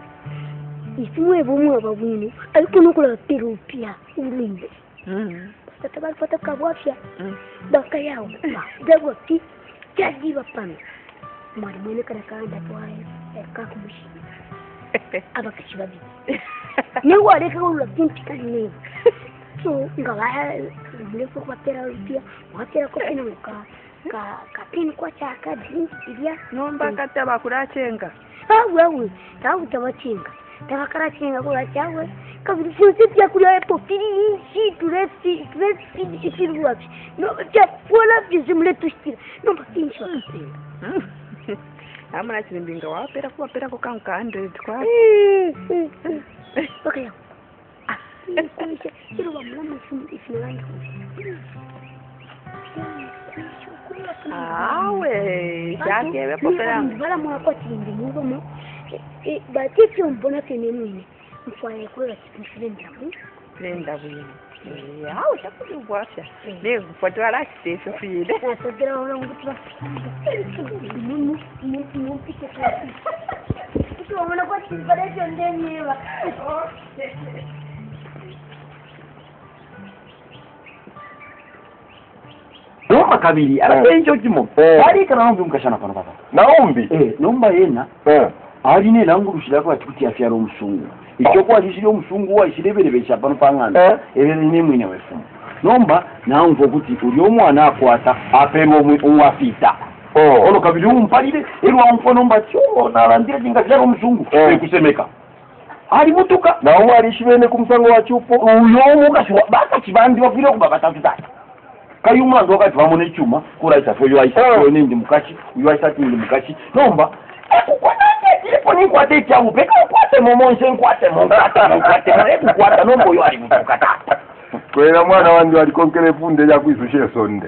ifumwe bumwe babwini ariko nokula terapia ulinde Mm. tatabal foto kabwafya Mm. daka yao dago ti jadi bapana mari mwene kana kanda kwaye eka kumushi abakashibabi ne wale ka ulo tinti kanne so ngala mlefu kwa tera pia watera ko pina ka ka ka pin kwa cha ka drink idia Nomba kata bakurachenga. ah wewe tawu tabachinga tabakarachinga kula chawe kabiri sisi pia kula epo fili si turesi turesi si ruapi no cha wala bizimle tushira no bakinshi wakapenda Amana chilimbinga wapera kuwapera ko kanka one hundred kwa. okay ah kiro bamulamu ifinalanga Awe, jake wepo peranga. bala mwako tindi mugo mo e batiti mbona kene mwine mfanye kula kifirenda mu Nenda bwini. Eh, awe chakuli bwasha. Ne kufuatwa la station fide. na sodera wala ngutwa mumu mumu mumu pike kwa kitu wana kwa kibalejo ndeni wa Nomba kabiri arapenjo kimo Eh. ari kana nombi mukashana pano papa Naombi. eh nomba yena Eh. ari ne langu rushirako ati afya ro musungu icyo kwa shishiro musungu wa ishirebere besha pano pangana Eh. ebere ne mwine wefu nomba naumva kuti uri omwana akwata aperwa umwafita Oh. ono kabili umpalire eri wamfono mbachyo nalandire jinga kyaro mzungu Oh. ekusemeka ali mutuka na omwe alishibene ku musango wa chupo uyo mukasi baka kibandi wafire kuba batatu tatu kayi umwanzo wakati bamone icyuma kuraisa fo yo aisa Oh. fo nindi mukashi uyo aisa tindi mukashi nomba ekukwanange tipo ni kwate cyamu peka kwate momonse kwate monkata kwate na kwata nombo yo ali mutuka tata kwera mwana wandi alikonkere funde ya kwisushe sonde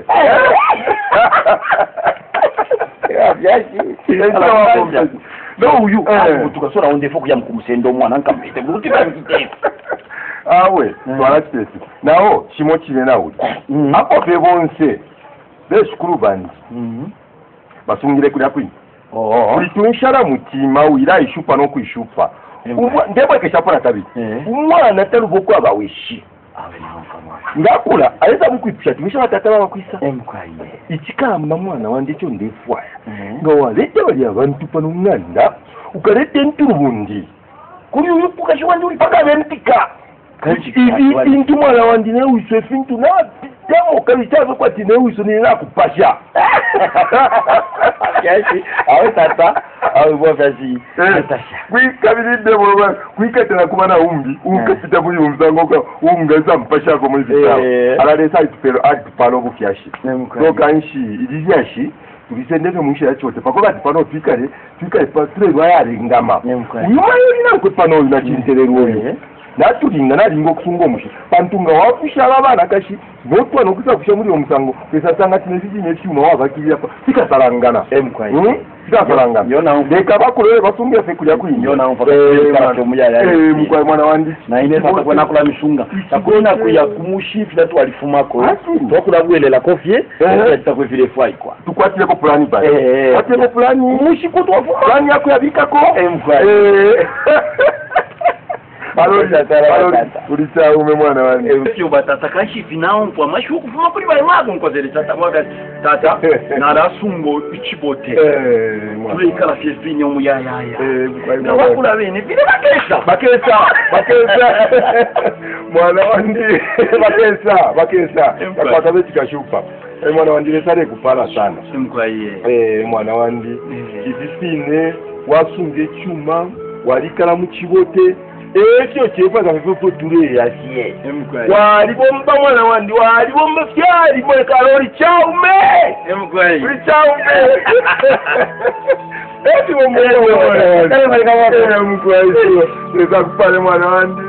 ya byashi no uyu mutuka sora onde fo kujya mukumusendo mwana nkamete kuti babitete awe twala kitesi nawo kimo kine nawo apo fe bonse beshukuru bandi basungire kuri akwini oh kulitunshala mutima wira ishupa no kwishupa ndebwe keshapona tabi umwana taruvuko abawishi ngakula aleza mukwipisha timisha batata bakwisa emkwaye ikikamba mwana wande cyo ndefwaya ngo walete bali abantu pano mwana ukarete nturubundi kuri uyu ukashwa ndi paka bentika ivi intu mwana wande ne wiswe fintu na tamo kabitazo kwa tine wiswe ni la kupasha yashi awe tata awe bofashi tasha kwikabiri debo kwikatena kubana umbi ukapita muri umzango ka ungaza mpasha ko muri bitao ala sa itpero atpalo bukyashi to kanshi idiyashi tubisendeke mushi yachote pakoba tipano twikare twikare pa tre bayari ngama nyuma yori nanko pano na chinterero natulinga nalingo kusunga omushi pantunga wafusha abana kashi notwa nokusa kusha muri omusango pesa sanga tineziji nekyuma wabakirira pa sikasalangana emkwaye sikasalangana yona ndeka bakulele basunga fe kulya kuyinyo yona umfaka kyo muyaya eh mukwaye mwana wandi na ine sasa kwa nakula mishunga takuna kuya kumushifi tatu alifumako tokula bwelela kofie tutakuwa vile fai kwa tukwatile ko plani ba kwatile ko plani mushi kutu wafuma plani yako yabikako emkwaye Alo alo ulisa ume mwana wangu sio batata kashi finao kwa mashu kufuma kuri bali mwago nkozere tata mwaga tata na rasungo ichibote eh tule ikala fiespinyo muyayaya eh na wakula bene vile bakesa bakesa bakesa mwana wandi bakesa bakesa kwa sababu tikashupa eh mwana wandi lesare kupala sana simkwaye eh mwana wandi kizisine wasunge chuma walikala mu chibote ekyo kyefaza mpepo ture yasiye wali bomba mwana wandi wali bomba fyali mwe kalori chaume emkwaye uri chaume eti bomba mwana wandi kale mali kama emkwaye sio leza kupale mwana wandi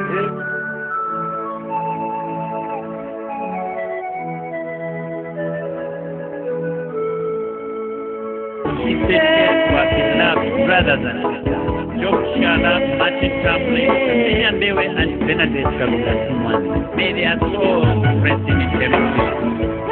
brothers and sisters. Job Shala, Martin Tamlin, Lilian Dewe, and Benedict Kalunga Sumwan. May their souls rest in eternity.